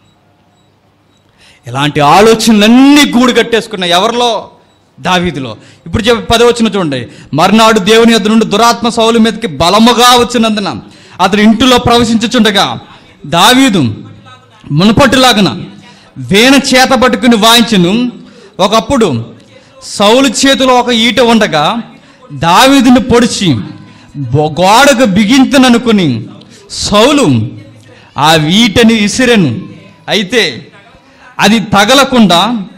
ఇలాంటి ఆలోచనలన్నీ గూడు కట్టేసుకున్నాయి ఎవరిలో? దావీదులో. ఇప్పుడు చెప్పి పదవచనం చూడండి. మర్నాడు దేవుని యొద్ద నుండి దురాత్మ సౌలు మీదకి బలముగా వచ్చినందున అతని ఇంటిలో ప్రవేశించుచుండగా దావీదు మునుపటిలాగున వీణ చేత పట్టుకుని వాయించును. ఒకప్పుడు సౌలు చేతిలో ఒక ఈట ఉండగా దావీదుని పొడిచి గోడకు బిగింతననుకుని సౌలు ఆ ఈటని విసిరెను. అయితే అది తగలకుండా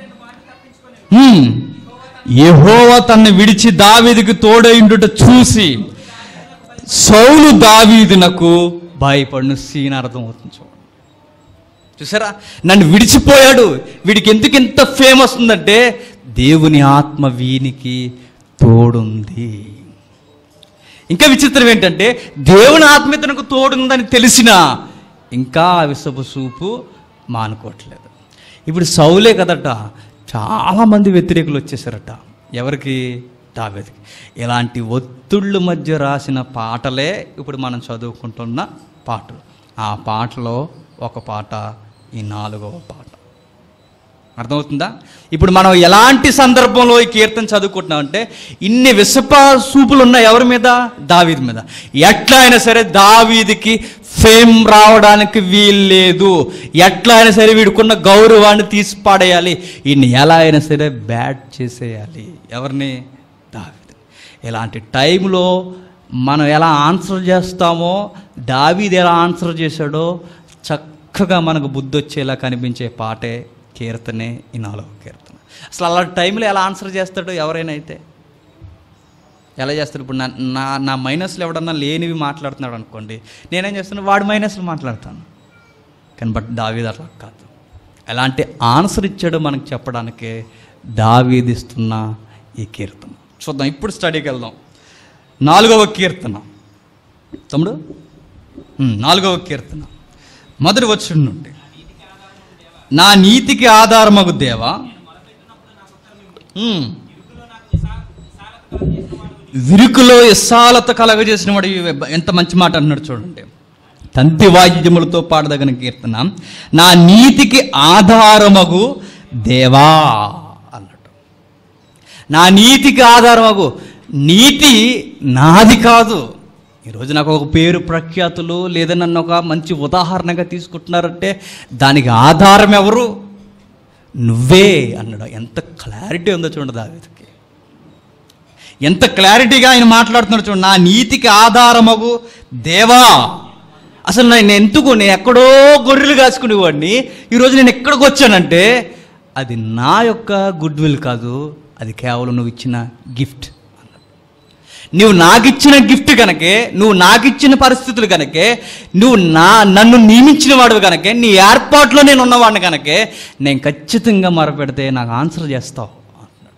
యెహోవా తన్ను విడిచి దావీదుకు తోడైండుట చూసి సౌలు దావీదునకు భయపడిన సీన్ అర్థం అవుతుంది. చూడండి, చూసారా? నన్ను విడిచిపోయాడు, వీడికి ఎందుకు ఇంత ఫేమ్ వస్తుందంటే దేవుని ఆత్మ వీనికి తోడుంది. ఇంకా విచిత్రం ఏంటంటే దేవుని ఆత్మ ఇతనికి తోడుందని తెలిసినా ఇంకా విసపు సూపు మానుకోవట్లేదు. ఇప్పుడు సౌలే కదట, చాలామంది వ్యతిరేకులు వచ్చేసారట. ఎవరికి? దావీదుకి. ఇలాంటి ఒత్తిళ్ళ మధ్య రాసిన పాటలే ఇప్పుడు మనం చదువుకుంటున్న పాటలు. ఆ పాటలో ఒక పాట ఈ నాలుగవ పాట. అర్థమవుతుందా? ఇప్పుడు మనం ఎలాంటి సందర్భంలో ఈ కీర్తన చదువుకుంటున్నామంటే ఇన్ని విషప సూపులు ఉన్నాయి ఎవరి మీద? దావీదు మీద. ఎట్లా అయినా సరే దావీదుకి ఫేమ్ రావడానికి వీల్లేదు, ఎట్లా అయినా సరే వీడుకున్న గౌరవాన్ని తీసి పాడేయాలి, ఈయన్ని ఎలా అయినా సరే బ్యాట్ చేసేయాలి. ఎవరిని? దావీదు. ఇలాంటి టైంలో మనం ఎలా ఆన్సర్ చేస్తామో దావీదు ఎలా ఆన్సర్ చేశాడో చక్కగా మనకు బుద్ధి వచ్చేలా కనిపించే పాటే కీర్తనే ఈ నాలుగవ కీర్తన. అసలు అలాంటి టైంలో ఎలా ఆన్సర్ చేస్తాడో ఎవరైనా అయితే ఎలా చేస్తాడు? ఇప్పుడు నా నా నా మైనస్లు ఎవడన్నా లేనివి మాట్లాడుతున్నాడు అనుకోండి, నేనేం చేస్తాను? వాడు మైనస్లు మాట్లాడతాను. కానీ బట్ దావీదు అట్లా కాదు. ఎలాంటి ఆన్సర్ ఇచ్చాడో మనకు చెప్పడానికే దావీదు ఇస్తున్న ఈ కీర్తన. చూద్దాం, ఇప్పుడు స్టడీకి వెళ్దాం. నాలుగవ కీర్తన తమ్ముడు, నాలుగవ కీర్తన మొదటి వచనం నుండి. నా నీతికి ఆధారమగు దేవా, విరుకులో విశాలత కలగజేసిన వాడు. ఎంత మంచి మాట అన్నాడు చూడండి. తంతి వాయిద్యములతో పాడదగిన కీర్తన, నా నీతికి ఆధారమగు దేవా అన్నట్టు. నా నీతికి ఆధారమగు, నీతి నాది కాదు. ఈరోజు నాకు ఒక పేరు ప్రఖ్యాతులు లేదా నన్ను ఒక మంచి ఉదాహరణగా తీసుకుంటున్నారంటే దానికి ఆధారం ఎవరు? నువ్వే అన్నాడు. ఎంత క్లారిటీ ఉందో చూడండి దావీదుకి, ఎంత క్లారిటీగా ఆయన మాట్లాడుతున్నాడు చూడండి. నా నీతికి ఆధారమగు దేవా. అసలు నేను ఎందుకు, నేను ఎక్కడో గొర్రెలు కాసుకునేవాడిని, ఈరోజు నేను ఎక్కడికి వచ్చానంటే అది నా యొక్క గుడ్ విల్ కాదు, అది కేవలం నువ్వు ఇచ్చిన గిఫ్ట్. నువ్వు నాకిచ్చిన గిఫ్ట్ కనుకే, నువ్వు నాకిచ్చిన పరిస్థితులు కనుకే, నువ్వు నా నన్ను నియమించిన వాడు కనుకే, నీ ఏర్పాట్లో నేను ఉన్నవాడిని కనుకే నేను ఖచ్చితంగా మొరపెడితే నాకు ఆన్సర్ చేస్తావు అంటున్నాడు.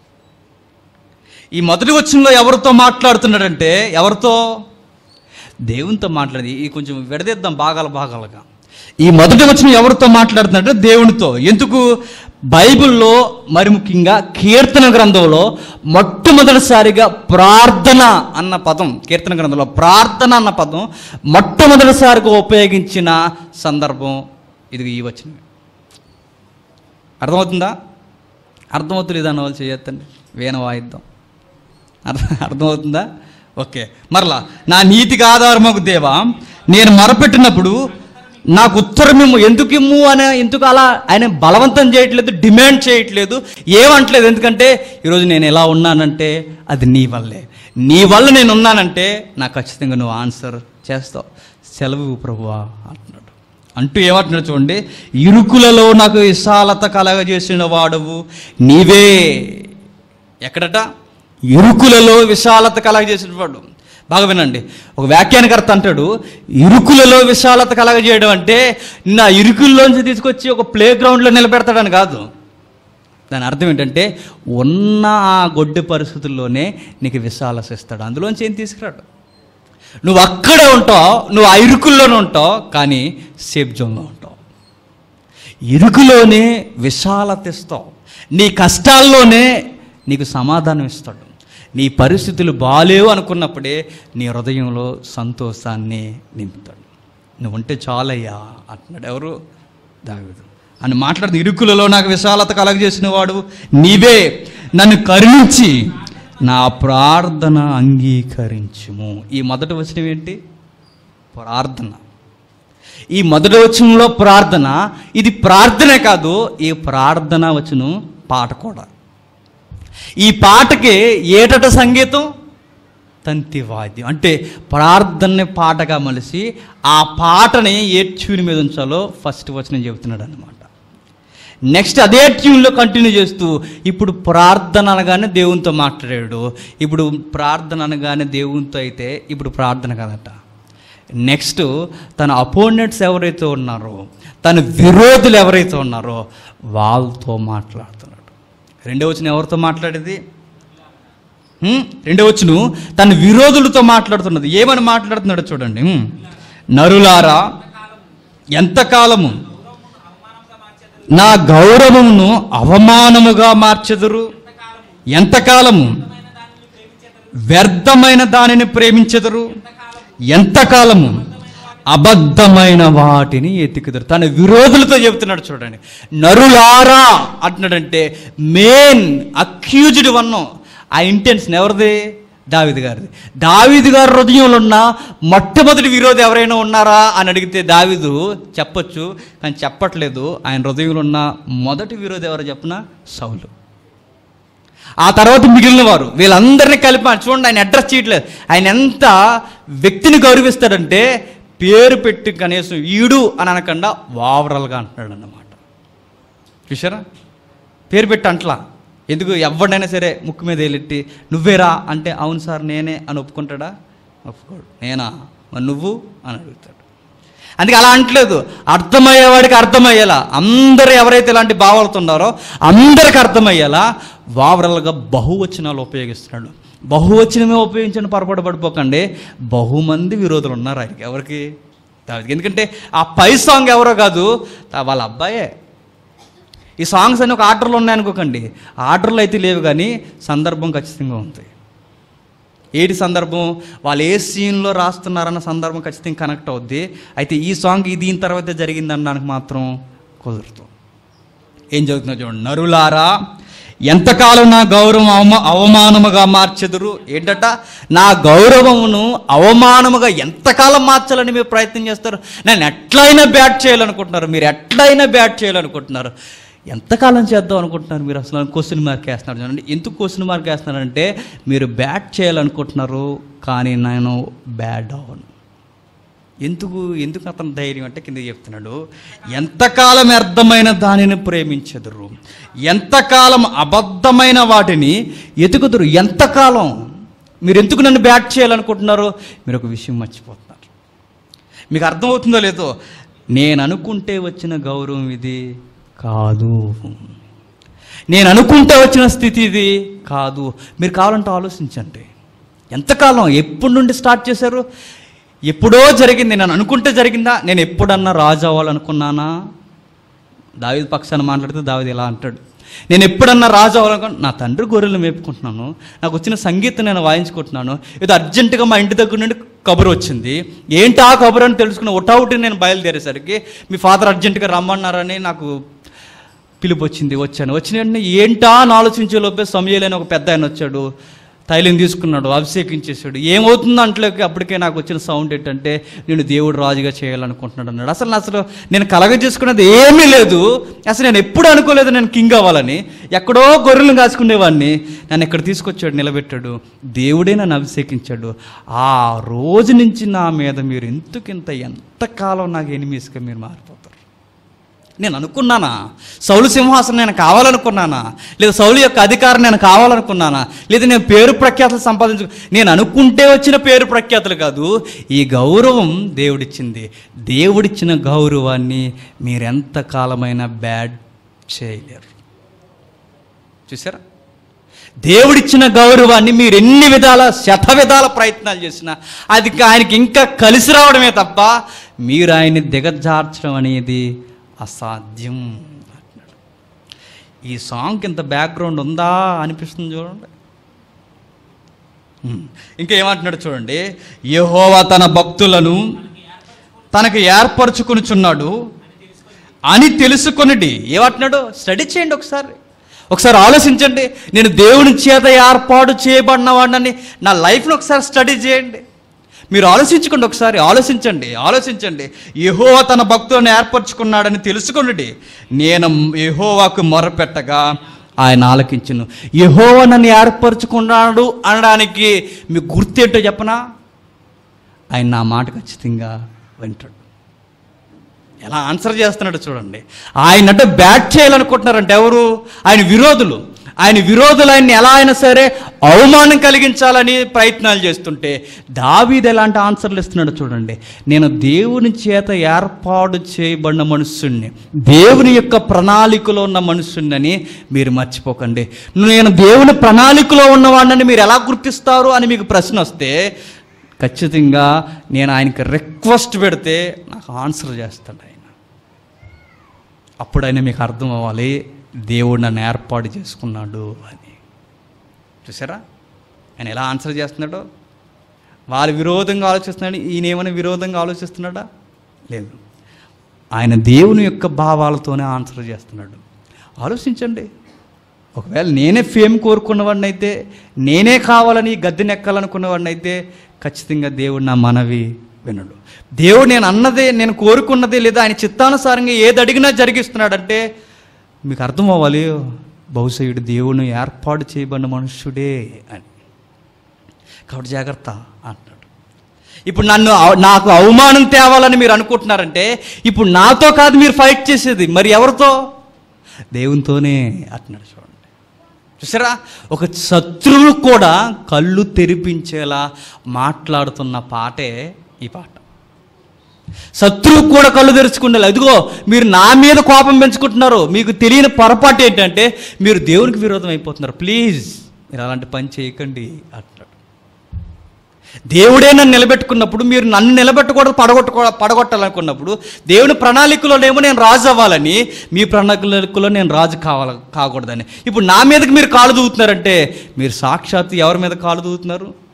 ఈ మొదటి వచనంలో ఎవరితో మాట్లాడుతున్నాడంటే, ఎవరితో? దేవునితో మాట్లాడి. ఈ కొంచెం విడదీద్దాం భాగాలు భాగాలుగా. ఈ మొదటి వచనం ఎవరితో మాట్లాడుతున్నాడంటే దేవునితో. ఎందుకు? బైబిల్లో మరి ముఖ్యంగా కీర్తన గ్రంథంలో మొట్టమొదటిసారిగా ప్రార్థన అన్న పదం, కీర్తన గ్రంథంలో ప్రార్థన అన్న పదం మొట్టమొదటిసారిగా ఉపయోగించిన సందర్భం ఇది, ఈ వచనం. అర్థమవుతుందా? అర్థమవుతుంది దాని వాళ్ళు చేయొద్దండి, వీణ వాయిద్దాం. అర్థం అర్థమవుతుందా? ఓకే. మరలా, నా నీతికి ఆధారమగు దేవా, నేను మొరపెట్టినప్పుడు నాకు ఉత్తరమిమ్ము. ఎందుకు ఇమ్ము అని, ఎందుకు అలా ఆయన బలవంతం చేయట్లేదు, డిమాండ్ చేయట్లేదు, ఏమంటలేదు. ఎందుకంటే ఈరోజు నేను ఎలా ఉన్నానంటే అది నీ వల్లే, నీ వల్ల నేను ఉన్నానంటే నాకు ఖచ్చితంగా నువ్వు ఆన్సర్ చేస్తావు, సెలవు ప్రభువా అంటున్నాడు. అంటూ ఏమంటున్నాడు చూడండి, ఇరుకులలో నాకు విశాలత కలగజేసిన వాడవు నీవే. ఎక్కడట? ఇరుకులలో విశాలత కలగజేసిన వాడు. బాగా వినండి, ఒక వ్యాఖ్యానకర్త అంటాడు, ఇరుకులలో విశాలత కలగజేయడం అంటే నా ఇరుకుల్లోంచి తీసుకొచ్చి ఒక ప్లే గ్రౌండ్లో నిలబెడతాడని కాదు. దాని అర్థం ఏంటంటే ఉన్న ఆ గొడ్డు పరిస్థితుల్లోనే నీకు విశాలత ఇస్తాడు, అందులోంచి ఏం తీసుకురాడు. నువ్వు అక్కడే ఉంటావు, నువ్వు ఆ ఇరుకుల్లోనే ఉంటావు, కానీ సేఫ్ జోన్లో ఉంటావు. ఇరుకులోనే విశాలత ఇస్తావు, నీ కష్టాల్లోనే నీకు సమాధానం ఇస్తాడు. నీ పరిస్థితులు బాలేవు అనుకున్నప్పుడే నీ హృదయంలో సంతోషాన్ని నింపుతాడు. నువ్వు ఉంటే చాలయ్యా అంటున్నాడు. ఎవరు? దావీదు. అని మాట్లాడుతూ, ఇరుకులలో నాకు విశాలత కలగజేసిన వాడు నీవే, నన్ను కరుణించి నా ప్రార్థన అంగీకరించుము. ఈ మొదటి వచనం ఏంటి? ప్రార్థన. ఈ మొదటి వచనంలో ప్రార్థన. ఇది ప్రార్థనే కాదు, ఈ ప్రార్థన వచనం పాట కూడా. ఈ పాటకి ఏటట సంగీతం, తంతి వాద్యం. అంటే ప్రార్థనని పాటగా మలిసి ఆ పాటని ఏ ట్యూన్ మీద ఉంచాలో ఫస్ట్ వచనం చెబుతున్నాడు అనమాట. నెక్స్ట్ అదే ట్యూన్లో కంటిన్యూ చేస్తూ ఇప్పుడు ప్రార్థన అనగానే దేవునితో మాట్లాడాడు, ఇప్పుడు ప్రార్థన అనగానే దేవునితో అయితే ఇప్పుడు ప్రార్థన కదట. నెక్స్ట్ తన అపోనెంట్స్ ఎవరైతే ఉన్నారో, తన విరోధులు ఎవరైతే ఉన్నారో వాళ్ళతో మాట్లాడుతున్నాడు. రెండో వచనం ఎవరితో మాట్లాడేది? రెండో వచనం తన విరోధులతో మాట్లాడుతున్నది. ఏమని మాట్లాడుతున్నాడు చూడండి. నరులారా, ఎంతకాలము నా గౌరవమును అవమానముగా మార్చెదరు, ఎంతకాలము వ్యర్థమైన దానిని ప్రేమించెదరు, ఎంతకాలము అబద్ధమైన వాటిని ఎతికిదరు. తన విరోధులతో చెబుతున్నాడు చూడండి. నరులారా అంటున్నాడంటే మెయిన్ అక్యూజ్డ్ వన్. ఆ ఇంటెన్షన్ ఎవరిది? దావీదు గారిది. దావీదు గారి హృదయంలో ఉన్న మొట్టమొదటి విరోధి ఎవరైనా ఉన్నారా అని అడిగితే దావీదు చెప్పొచ్చు, కానీ చెప్పట్లేదు. ఆయన హృదయంలో ఉన్న మొదటి విరోధి ఎవరో చెప్పినా సౌలు. ఆ తర్వాత మిగిలిన వారు, వీళ్ళందరినీ కలిపి చూడండి. ఆయన అడ్రస్ చేయట్లేదు. ఆయన ఎంత వ్యక్తిని గౌరవిస్తాడంటే పేరు పెట్టి కనీసం ఈడు అని అనకుండా ఓవరాల్గా అంటున్నాడు అన్నమాట. చూసారా? పేరు పెట్టి అంటలా. ఎందుకు? ఎవరినైనా సరే ముక్కు మీద వెళ్ళెట్టి నువ్వేరా అంటే అవును సార్ నేనే అని ఒప్పుకుంటాడా? ఒప్పుకోడు. నేనా నువ్వు అని అడుగుతాడు. అందుకే అలా అంటలేదు. అర్థమయ్యేవాడికి అర్థమయ్యేలా, అందరూ ఎవరైతే ఇలాంటి భావాలతో ఉన్నారో అందరికి అర్థమయ్యేలా ఓవరాల్గా బహువచనాలు ఉపయోగిస్తున్నాడు. బహువచనమే ఉపయోగించని పొరపాటు పడిపోకండి. బహుమంది విరోధులు ఉన్నారు ఆయనకి. ఎవరికి? దావీదుకి. ఎందుకంటే ఆ పై సాంగ్ ఎవరో కాదు, వాళ్ళ అబ్బాయే. ఈ సాంగ్స్ అన్నీ ఒక ఆర్డర్లో ఉన్నాయనుకోకండి, ఆర్డర్లో అయితే లేవు, కానీ సందర్భం ఖచ్చితంగా ఉంది. ఏటి సందర్భం, వాళ్ళు ఏ సీన్లో రాస్తున్నారన్న సందర్భం ఖచ్చితంగా కనెక్ట్ అవుద్ది. అయితే ఈ సాంగ్ ఈ దీని తర్వాతే జరిగిందనడానికి మాత్రం కుదరదు. ఏం జరుగుతుందో చూడండి. నరులారా, ఎంతకాలం నా గౌరవం అవమా అవమానముగా మార్చెదురు. ఏంటట, నా గౌరవమును అవమానముగా ఎంతకాలం మార్చాలని మీరు ప్రయత్నం చేస్తారు. నేను ఎట్లయినా బ్యాట్ చేయాలనుకుంటున్నారు, మీరు ఎట్లయినా బ్యాట్ చేయాలనుకుంటున్నారు. ఎంతకాలం చేద్దాం అనుకుంటున్నారు మీరు? అసలు క్వశ్చన్ మార్క్ వేస్తున్నారు. చూడండి, ఎందుకు క్వశ్చన్ మార్క్ వేస్తున్నారంటే, మీరు బ్యాట్ చేయాలనుకుంటున్నారు కానీ నేను బ్యాడ్ అవ్వను. ఎందుకు ఎందుకు అతను ధైర్యం అంటే కింద చెప్తున్నాడు, ఎంతకాలం వ్యర్థమైన దానిని ప్రేమించెదరు, ఎంతకాలం అబద్ధమైన వాటిని ఎతుకుదురు. ఎంతకాలం మీరు ఎందుకు నన్ను బ్యాట్ చేయాలనుకుంటున్నారు? మీరు ఒక విషయం మర్చిపోతున్నారు. మీకు అర్థమవుతుందో లేదో, నేను అనుకుంటే వచ్చిన గౌరవం ఇది కాదు, నేను అనుకుంటే వచ్చిన స్థితి ఇది కాదు. మీరు కావాలంటే ఆలోచించండి. ఎంతకాలం, ఎప్పటి నుండి స్టార్ట్ చేశారు? ఎప్పుడో జరిగింది. నేను అనుకుంటే జరిగిందా? నేను ఎప్పుడన్నా రాజు అవ్వాలనుకున్నానా? దావీదు పక్షాన మాట్లాడితే దావీదు ఇలా అంటాడు, నేను ఎప్పుడన్నా రాజు అవ్వాలనుకున్నా, నా తండ్రి గొర్రెలు మేపుకుంటున్నాను, నాకు వచ్చిన సంగీతం నేను వాయించుకుంటున్నాను, ఏదో అర్జెంటుగా మా ఇంటి దగ్గర నుండి కబురు వచ్చింది. ఏంటి ఆ కబురు అని తెలుసుకున్న ఒకటి నేను బయలుదేరేసరికి మీ ఫాదర్ అర్జెంటుగా రమ్మన్నారని నాకు పిలుపు వచ్చింది. వచ్చాను. వచ్చిన వెంటనే ఏంటా అని ఆలోచించే లోపే సమయలేని ఒక పెద్ద ఆయన వచ్చాడు, తైలం తీసుకున్నాడు, అభిషేకించేసాడు. ఏమవుతుందో అంట్లోకి అప్పటికే నాకు వచ్చిన సౌండ్ ఏంటంటే, నేను దేవుడు రాజుగా చేయాలనుకుంటున్నాడు అన్నాడు. అసలు అసలు నేను కలగజేసుకున్నది ఏమీ లేదు. అసలు నేను ఎప్పుడు అనుకోలేదు నేను కింగ్ అవ్వాలని. ఎక్కడో గొర్రెలను కాచుకునేవాడిని. నన్ను ఇక్కడ తీసుకొచ్చాడు, నిలబెట్టాడు. దేవుడే నన్ను అభిషేకించాడు. ఆ రోజు నుంచి నా మీద మీరు ఎందుకింత ఎంతకాలం నాకు ఎనిమిస్గా మీరు మారిపోతారు. నేను అనుకున్నానా సౌలు సింహాసనం నేను కావాలనుకున్నానా? లేదా సౌలు యొక్క అధికారం నేను కావాలనుకున్నానా? లేదా నేను పేరు ప్రఖ్యాతులు సంపాదించు నేను అనుకుంటే వచ్చిన పేరు ప్రఖ్యాతులు కాదు, ఈ గౌరవం దేవుడిచ్చింది. దేవుడిచ్చిన గౌరవాన్ని మీరెంత కాలమైనా బ్యాడ్ చేయలేరు. చూసారా? దేవుడిచ్చిన గౌరవాన్ని మీరు ఎన్ని విధాల శత విధాల ప్రయత్నాలు చేసినా అది ఆయనకి ఇంకా కలిసి రావడమే తప్ప మీరు ఆయన్ని దిగజార్చడం అనేది అసాధ్యం అంటున్నాడు. ఈ సాంగ్కి ఇంత బ్యాక్గ్రౌండ్ ఉందా అనిపిస్తుంది చూడండి. ఇంకా ఏమంటున్నాడు చూడండి, యెహోవా తన భక్తులను తనకు ఏర్పరచుకొనుచున్నాడు అని తెలుసుకొనిడి. ఏమంటున్నాడు? స్టడీ చేయండి ఒకసారి ఒకసారి ఆలోచించండి. నేను దేవుని చేత ఏర్పాటు చేయబడిన వాడిని నా లైఫ్ని ఒకసారి స్టడీ చేయండి. మీరు ఆలోచించుకోండి, ఒకసారి ఆలోచించండి ఆలోచించండి యెహోవా తన భక్తులను ఏర్పరచుకున్నాడని తెలుసుకొనుడి. నేను యెహోవాకు మొరపెట్టగా ఆయన ఆలకించును. యెహోవా నన్ను ఏర్పరచుకున్నాడు అనడానికి మీకు గుర్తేంటో చెప్పనా? ఆయన నా మాట ఖచ్చితంగా వింటాడు. ఎలా ఆన్సర్ చేస్తున్నాడు చూడండి. ఆయన అంటే బ్యాట్ చేయాలనుకుంటున్నారంటే ఎవరు? ఆయన విరోధులు. ఆయన విరోధులు ఆయన్ని ఎలా అయినా సరే అవమానం కలిగించాలని ప్రయత్నాలు చేస్తుంటే దావీదు ఎలాంటి ఆన్సర్లు ఇస్తున్నాడు చూడండి. నేను దేవుని చేత ఏర్పాటు చేయబడిన మనుష్యుణ్ణి, దేవుని యొక్క ప్రణాళికలో ఉన్న మనుష్యుణ్ణి మీరు మర్చిపోకండి. నేను దేవుని ప్రణాళికలో ఉన్నవాడిని మీరు ఎలా గుర్తిస్తారు అని మీకు ప్రశ్న వస్తే ఖచ్చితంగా నేను ఆయనకి రిక్వెస్ట్ పెడితే నాకు ఆన్సర్ చేస్తాడు ఆయన. అప్పుడు ఆయన మీకు అర్థం అవ్వాలి, దేవుడు నన్ను ఏర్పాటు చేసుకున్నాడు అని. చూసారా ఆయన ఎలా ఆన్సర్ చేస్తున్నాడో? వాళ్ళు విరోధంగా ఆలోచిస్తున్నాడు, ఈయన ఏమైనా విరోధంగా ఆలోచిస్తున్నాడా? లేదు, ఆయన దేవుని యొక్క భావాలతోనే ఆన్సర్ చేస్తున్నాడు. ఆలోచించండి. ఒకవేళ నేనే ఫేమ్ కోరుకున్నవాడిని అయితే, నేనే కావాలని గద్దెనెక్కాలనుకున్నవాడిని అయితే ఖచ్చితంగా దేవుడు నా మనవి వినడు. దేవుడు నేను అన్నదే, నేను కోరుకున్నదే లేదా ఆయన చిత్తానుసారంగా ఏది అడిగినా జరిగిస్తున్నాడంటే మీకు అర్థం అవ్వాలి, బహుశా వీడు దేవుని ఏర్పాటు చేయబడిన మనుష్యుడే అని. కాబట్టి జాగ్రత్త అంటున్నాడు. ఇప్పుడు నన్ను నాకు అవమానం తేవాలని మీరు అనుకుంటున్నారంటే ఇప్పుడు నాతో కాదు మీరు ఫైట్ చేసేది, మరి ఎవరితో? దేవునితోనే అంటున్నాడు. చూడండి, చూసారా? ఒక శత్రువు కూడా కళ్ళు తెరిపించేలా మాట్లాడుతున్న పాటే ఈ పాట. శత్రువు కూడా కళ్ళు తెరుచుకుండాలి. అదిగో మీరు నా మీద కోపం పెంచుకుంటున్నారు, మీకు తెలియని పొరపాటు ఏంటంటే మీరు దేవునికి విరోధం అయిపోతున్నారు. ప్లీజ్ మీరు అలాంటి పని చేయకండి అంటున్నాడు. దేవుడే నన్ను నిలబెట్టుకున్నప్పుడు మీరు నన్ను నిలబెట్టకూడదు, పడగొట్టుకో పడగొట్టాలనుకున్నప్పుడు దేవుని ప్రణాళికలోనేమో నేను రాజు అవ్వాలని, మీ ప్రణాళికలో నేను రాజు కావాలి కాకూడదని ఇప్పుడు నా మీదకి మీరు కాలు దూగుతున్నారంటే మీరు సాక్షాత్తు ఎవరి మీద కాలు దూగుతున్నారు?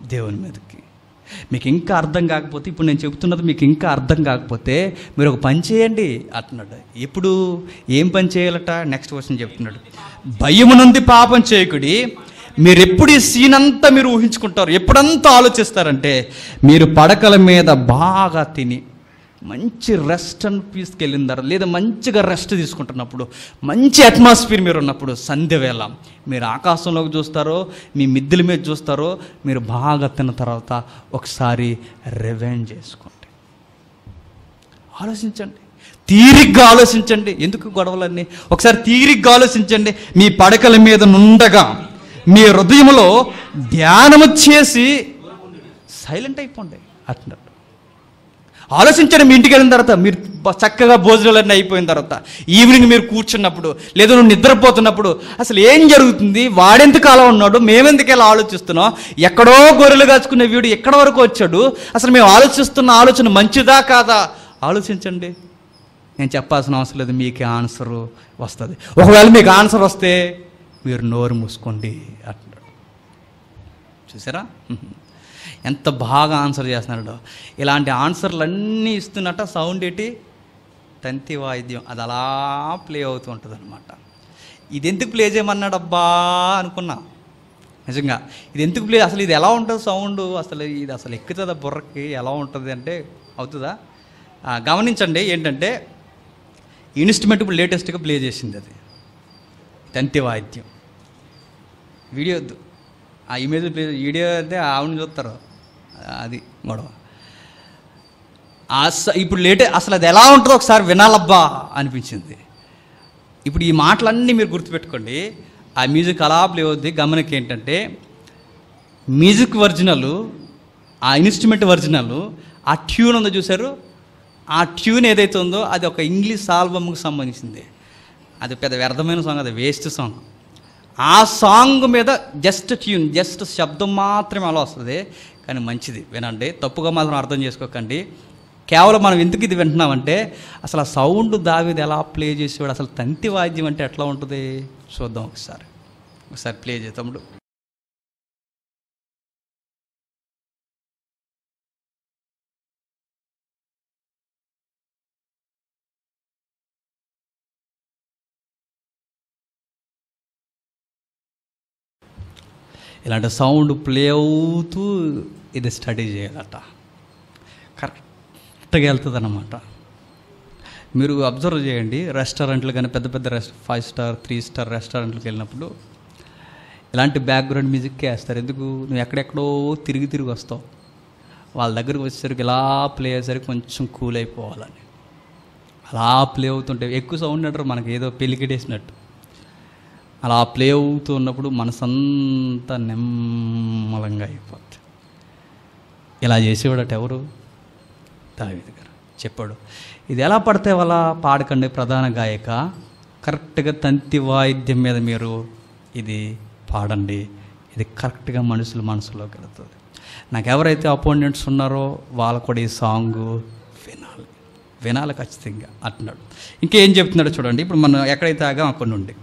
దేవుని మీదకి. మీకు ఇంకా అర్థం కాకపోతే, ఇప్పుడు నేను చెబుతున్నది మీకు ఇంకా అర్థం కాకపోతే మీరు ఒక పని చేయండి అంటున్నాడు. ఇప్పుడు ఏం పని చేయాలట? నెక్స్ట్ క్వశ్చన్ చెప్తున్నాడు. భయము నుండి పాపం చేయకుడి. మీరు ఎప్పుడు ఈ సీన్ అంతా మీరు ఊహించుకుంటారు, ఎప్పుడంతా ఆలోచిస్తారంటే మీరు పడకల మీద బాగా తిని మంచి రెస్ట్ అండ్ పీస్కి వెళ్ళిన తర్వాత, లేదా మంచిగా రెస్ట్ తీసుకుంటున్నప్పుడు, మంచి అట్మాస్ఫియర్ మీరు ఉన్నప్పుడు, సంధ్య వేళ మీరు ఆకాశంలోకి చూస్తారో, మీ మిద్దెల మీద చూస్తారో, మీరు బాగా తిన్న తర్వాత ఒకసారి రివెంజ్ చేసుకోండి. ఆలోచించండి, తీరిగ్గా ఆలోచించండి. ఎందుకు గొడవలన్నీ? ఒకసారి తీరిగ్గా ఆలోచించండి. మీ పడకల మీద నుండగా మీ హృదయంలో ధ్యానము చేసి సైలెంట్ అయిపోండి అంటున్నాడు. ఆలోచించండి. మీ ఇంటికి వెళ్ళిన తర్వాత, మీరు చక్కగా భోజనాలన్నీ అయిపోయిన తర్వాత, ఈవినింగ్ మీరు కూర్చున్నప్పుడు, లేదా నువ్వు నిద్రపోతున్నప్పుడు, అసలు ఏం జరుగుతుంది, వాడెందుకు అలా ఉన్నాడు, మేమెందుకు ఇలా ఆలోచిస్తున్నాం, ఎక్కడో గొర్రెలు కాచుకునే వీడు ఎక్కడ వరకు వచ్చాడు, అసలు మేము ఆలోచిస్తున్న ఆలోచన మంచిదా కాదా ఆలోచించండి. నేను చెప్పాల్సిన అవసరం లేదు, మీకే ఆన్సరు వస్తుంది. ఒకవేళ మీకు ఆన్సర్ వస్తే మీరు నోరు మూసుకోండి అంటున్నాడు. చూసారా ఎంత బాగా ఆన్సర్ చేస్తున్నాడు. ఇలాంటి ఆన్సర్లు అన్నీ ఇస్తున్నట్ట సౌండ్ ఏంటి? తంతి వాయిద్యం. అది అలా ప్లే అవుతూ ఉంటుంది అనమాట. ఇది ఎందుకు ప్లే చేయమన్నాడు అబ్బా అనుకున్నా నిజంగా. ఇది ఎందుకు ప్లే, అసలు ఇది ఎలా ఉంటుంది సౌండ్, అసలు ఇది అసలు ఎక్కుతుందా బుర్రకి, ఎలా ఉంటుంది అంటే అవుతుందా? గమనించండి. ఏంటంటే ఇన్స్ట్రుమెంట్ ఇప్పుడు లేటెస్ట్గా ప్లే చేసింది అది తంతి వాయిద్యం. వీడియో వద్దు, ఆ ఇమేజ్ ప్లే, వీడియో అయితే ఆవిడని చూస్తారు, అది గొడవ. ఇప్పుడు లేటే అసలు అది ఎలా ఉంటుందో ఒకసారి వినాలబ్బా అనిపించింది. ఇప్పుడు ఈ మాటలన్నీ మీరు గుర్తుపెట్టుకోండి. ఆ మ్యూజిక్ అలా ప్లే అవుద్ది. గమనిక ఏంటంటే మ్యూజిక్ ఒరిజినల్, ఆ ఇన్స్ట్రుమెంట్ ఒరిజినల్, ఆ ట్యూన్ ఉందో చూసారు, ఆ ట్యూన్ ఏదైతే ఉందో అది ఒక ఇంగ్లీష్ ఆల్బమ్కి సంబంధించింది. అది పెద్ద వ్యర్థమైన సాంగ్, అది వేస్ట్ సాంగ్. ఆ సాంగ్ మీద జస్ట్ ట్యూన్, జస్ట్ శబ్దం మాత్రమే అలా వస్తుంది, కానీ మంచిది, వినండి. తప్పుగా మాత్రం అర్థం చేసుకోకండి. కేవలం మనం ఎందుకు ఇది వింటున్నామంటే అసలు ఆ సౌండ్ దావీదు ఎలా ప్లే చేసేవాడు, అసలు తంతి వాద్యం అంటే ఎట్లా ఉంటుంది చూద్దాం ఒకసారి. ఒకసారి ప్లే చేయి తమ్ముడు. ఇలాంటి సౌండ్ ప్లే అవుతూ ఇది స్టడీ చేయాలట. కరెక్ట్గా వెళ్తుంది అన్నమాట. మీరు అబ్జర్వ్ చేయండి, రెస్టారెంట్లు కానీ పెద్ద పెద్ద rest five star three star రెస్టారెంట్లకు వెళ్ళినప్పుడు ఇలాంటి బ్యాక్గ్రౌండ్ మ్యూజిక్కే వేస్తారు. ఎందుకు? నువ్వు ఎక్కడెక్కడో తిరిగి తిరిగి వస్తావు, వాళ్ళ దగ్గరికి వచ్చేసరికి ఇలా ప్లే అయ్యేసరికి కొంచెం కూల్ అయిపోవాలని అలా ప్లే అవుతుంటే ఎక్కువ సౌండ్ అంటారు, మనకి ఏదో పెలికిడేసినట్టు. అలా ప్లే అవుతూ ఉన్నప్పుడు మనసంతా నెమ్మలంగా అయిపోద్ది. ఇలా చేసేవాడట ఎవరు? దావీదు గారు చెప్పాడు. ఇది ఎలా పడితే అలా పాడకండి ప్రధాన గాయక, కరెక్ట్గా తంతి వాయిద్యం మీద మీరు ఇది పాడండి, ఇది కరెక్ట్గా మనుషుల మనసులోకి వెళుతుంది. నాకు ఎవరైతే అపోనెంట్స్ ఉన్నారో వాళ్ళు కూడా ఈ సాంగ్ వినాలి, వినాలి ఖచ్చితంగా అంటున్నాడు. ఇంకేం చెప్తున్నాడో చూడండి. ఇప్పుడు మనం ఎక్కడైతే ఆగా అక్కడి నుండి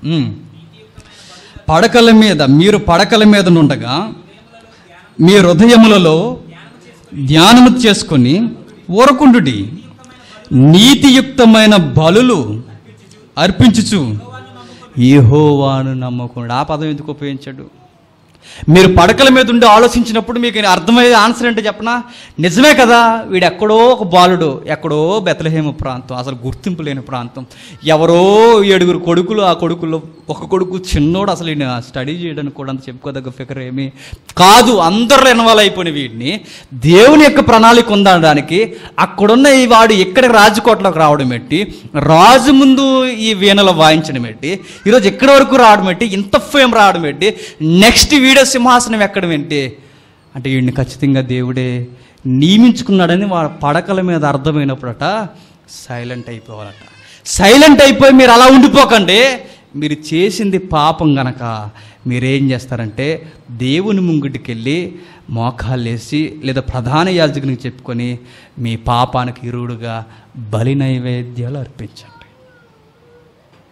పడకల మీద, మీరు పడకల మీద నుండగా మీ హృదయములలో ధ్యానము చేసుకొని ఊరకుండుడి, నీతియుక్తమైన బలులు అర్పించుచు యెహోవాను నమ్మకుండా. ఆ పదం ఎందుకు ఉపయోగించాడు? మీరు పడకల మీద ఉండి ఆలోచించినప్పుడు మీకు అర్థమయ్యే ఆన్సర్ ఏంటో చెప్పనా? నిజమే కదా, వీడు ఎక్కడో ఒక బాలుడు, ఎక్కడో బెత్లెహేము ప్రాంతం, అసలు గుర్తింపు లేని ప్రాంతం, ఎవరో ఏడుగురు కొడుకులు, ఆ కొడుకుల్లో ఒక కొడుకు చిన్నోడు, అసలు ఈయన స్టడీ చేయడానికి కూడా అంత చెప్పుకోదగ్గ ఫిగర్ ఏమీ కాదు, అందరూ ఇన్వాల్వ్ అయిపోయిన వీడిని దేవుని యొక్క ప్రణాళిక ఉందనడానికి అక్కడున్న ఈ వాడు ఇక్కడ రాజకోటలోకి రావడం ఏంటి, రాజు ముందు ఈ వీణలో వాయించడం ఏంటి, ఈరోజు ఎక్కడి వరకు రావడం ఏంటి, ఇంత ఫేమ్ రావడం ఏంటి, నెక్స్ట్ వీడియో సింహాసనం ఎక్కడం ఏంటి అంటే వీడిని ఖచ్చితంగా దేవుడే నియమించుకున్నాడని వాళ్ళ పడకల మీద అర్థమైనప్పుడట సైలెంట్ అయిపోవాలట. సైలెంట్ అయిపోయి మీరు అలా ఉండిపోకండి. మీరు చేసింది పాపం గనక మీరేం చేస్తారంటే దేవుని ముంగిటికి వెళ్ళి మోకాళ్ళు వేసి లేదా ప్రధాన యాజకునికి చెప్పుకొని మీ పాపానికి ఇరువుడుగా బలి నైవేద్యాలు అర్పించండి.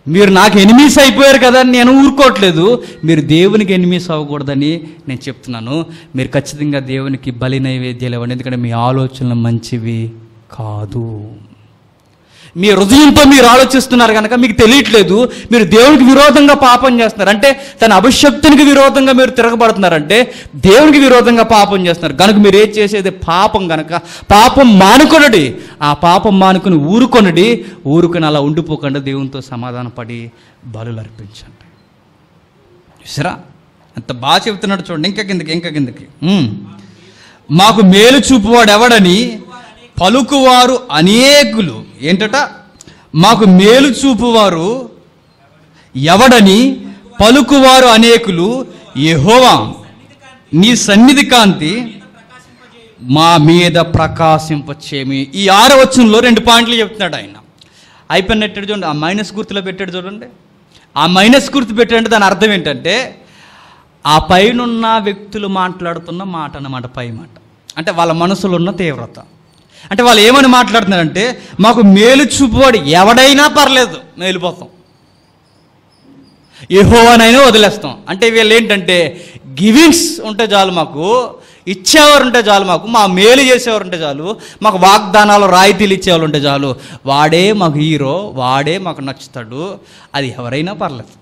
మీరు నాకు ఎనిమీస్ అయిపోయారు కదా అని నేను ఊరుకోవట్లేదు. మీరు దేవునికి ఎనిమీస్ అవ్వకూడదని నేను చెప్తున్నాను. మీరు ఖచ్చితంగా దేవునికి బలి నైవేద్యాలు ఇవ్వండి, ఎందుకంటే మీ ఆలోచనలు మంచివి కాదు. మీ హృదయంతో మీరు ఆలోచిస్తున్నారు కనుక మీకు తెలియట్లేదు మీరు దేవునికి విరోధంగా పాపం చేస్తున్నారు. అంటే తన అభిషక్తునికి విరోధంగా మీరు తిరగబడుతున్నారంటే దేవునికి విరోధంగా పాపం చేస్తున్నారు కనుక మీరు ఏం చేసేది పాపం కనుక పాపం మానుకొనడి. ఆ పాపం మానుకొని ఊరుకొనడి. ఊరుకొని అలా ఉండిపోకుండా దేవునితో సమాధాన పడి బలులు అర్పించండి. చూసారా అంత బాగా చెబుతున్నాడు చూడండి. ఇంకా కిందకి ఇంకా కిందకి మాకు మేలు చూపువాడు ఎవడని పలుకువారు అనేకులు. ఏంటట? మాకు మేలు చూపువారు ఎవడని పలుకువారు అనేకులు. యెహోవా నీ సన్నిధి కాంతి మా మీద ప్రకాశింపచేమి. ఈ ఆరో వచనంలో రెండు పాయింట్లు చెప్తున్నాడు ఆయన. అయిపోయినట్టు చూడండి, ఆ మైనస్ గుర్తులో పెట్టాడు చూడండి. ఆ మైనస్ గుర్తు పెట్టాడంటే దాని అర్థం ఏంటంటే ఆ పైనున్న వ్యక్తులు మాట్లాడుతున్న మాట అన్నమాట. పై మాట అంటే వాళ్ళ మనసులో ఉన్న తీవ్రత. అంటే వాళ్ళు ఏమని మాట్లాడుతున్నారంటే మాకు మేలు చూపువాడు ఎవడైనా పర్లేదు మేము వెళ్ళిపోతాం, యెహోవానైనా వదిలేస్తాం. అంటే వీళ్ళు ఏంటంటే గివింగ్స్ ఉంటే చాలు, మాకు ఇచ్చేవారు ఉంటే చాలు, మాకు మా మేలు చేసేవారు ఉంటే చాలు, మాకు వాగ్దానాలు రాయితీలు ఇచ్చేవాళ్ళు ఉంటే చాలు, వాడే మాకు హీరో, వాడే మాకు నచ్చుతాడు, అది ఎవరైనా పర్లేదు.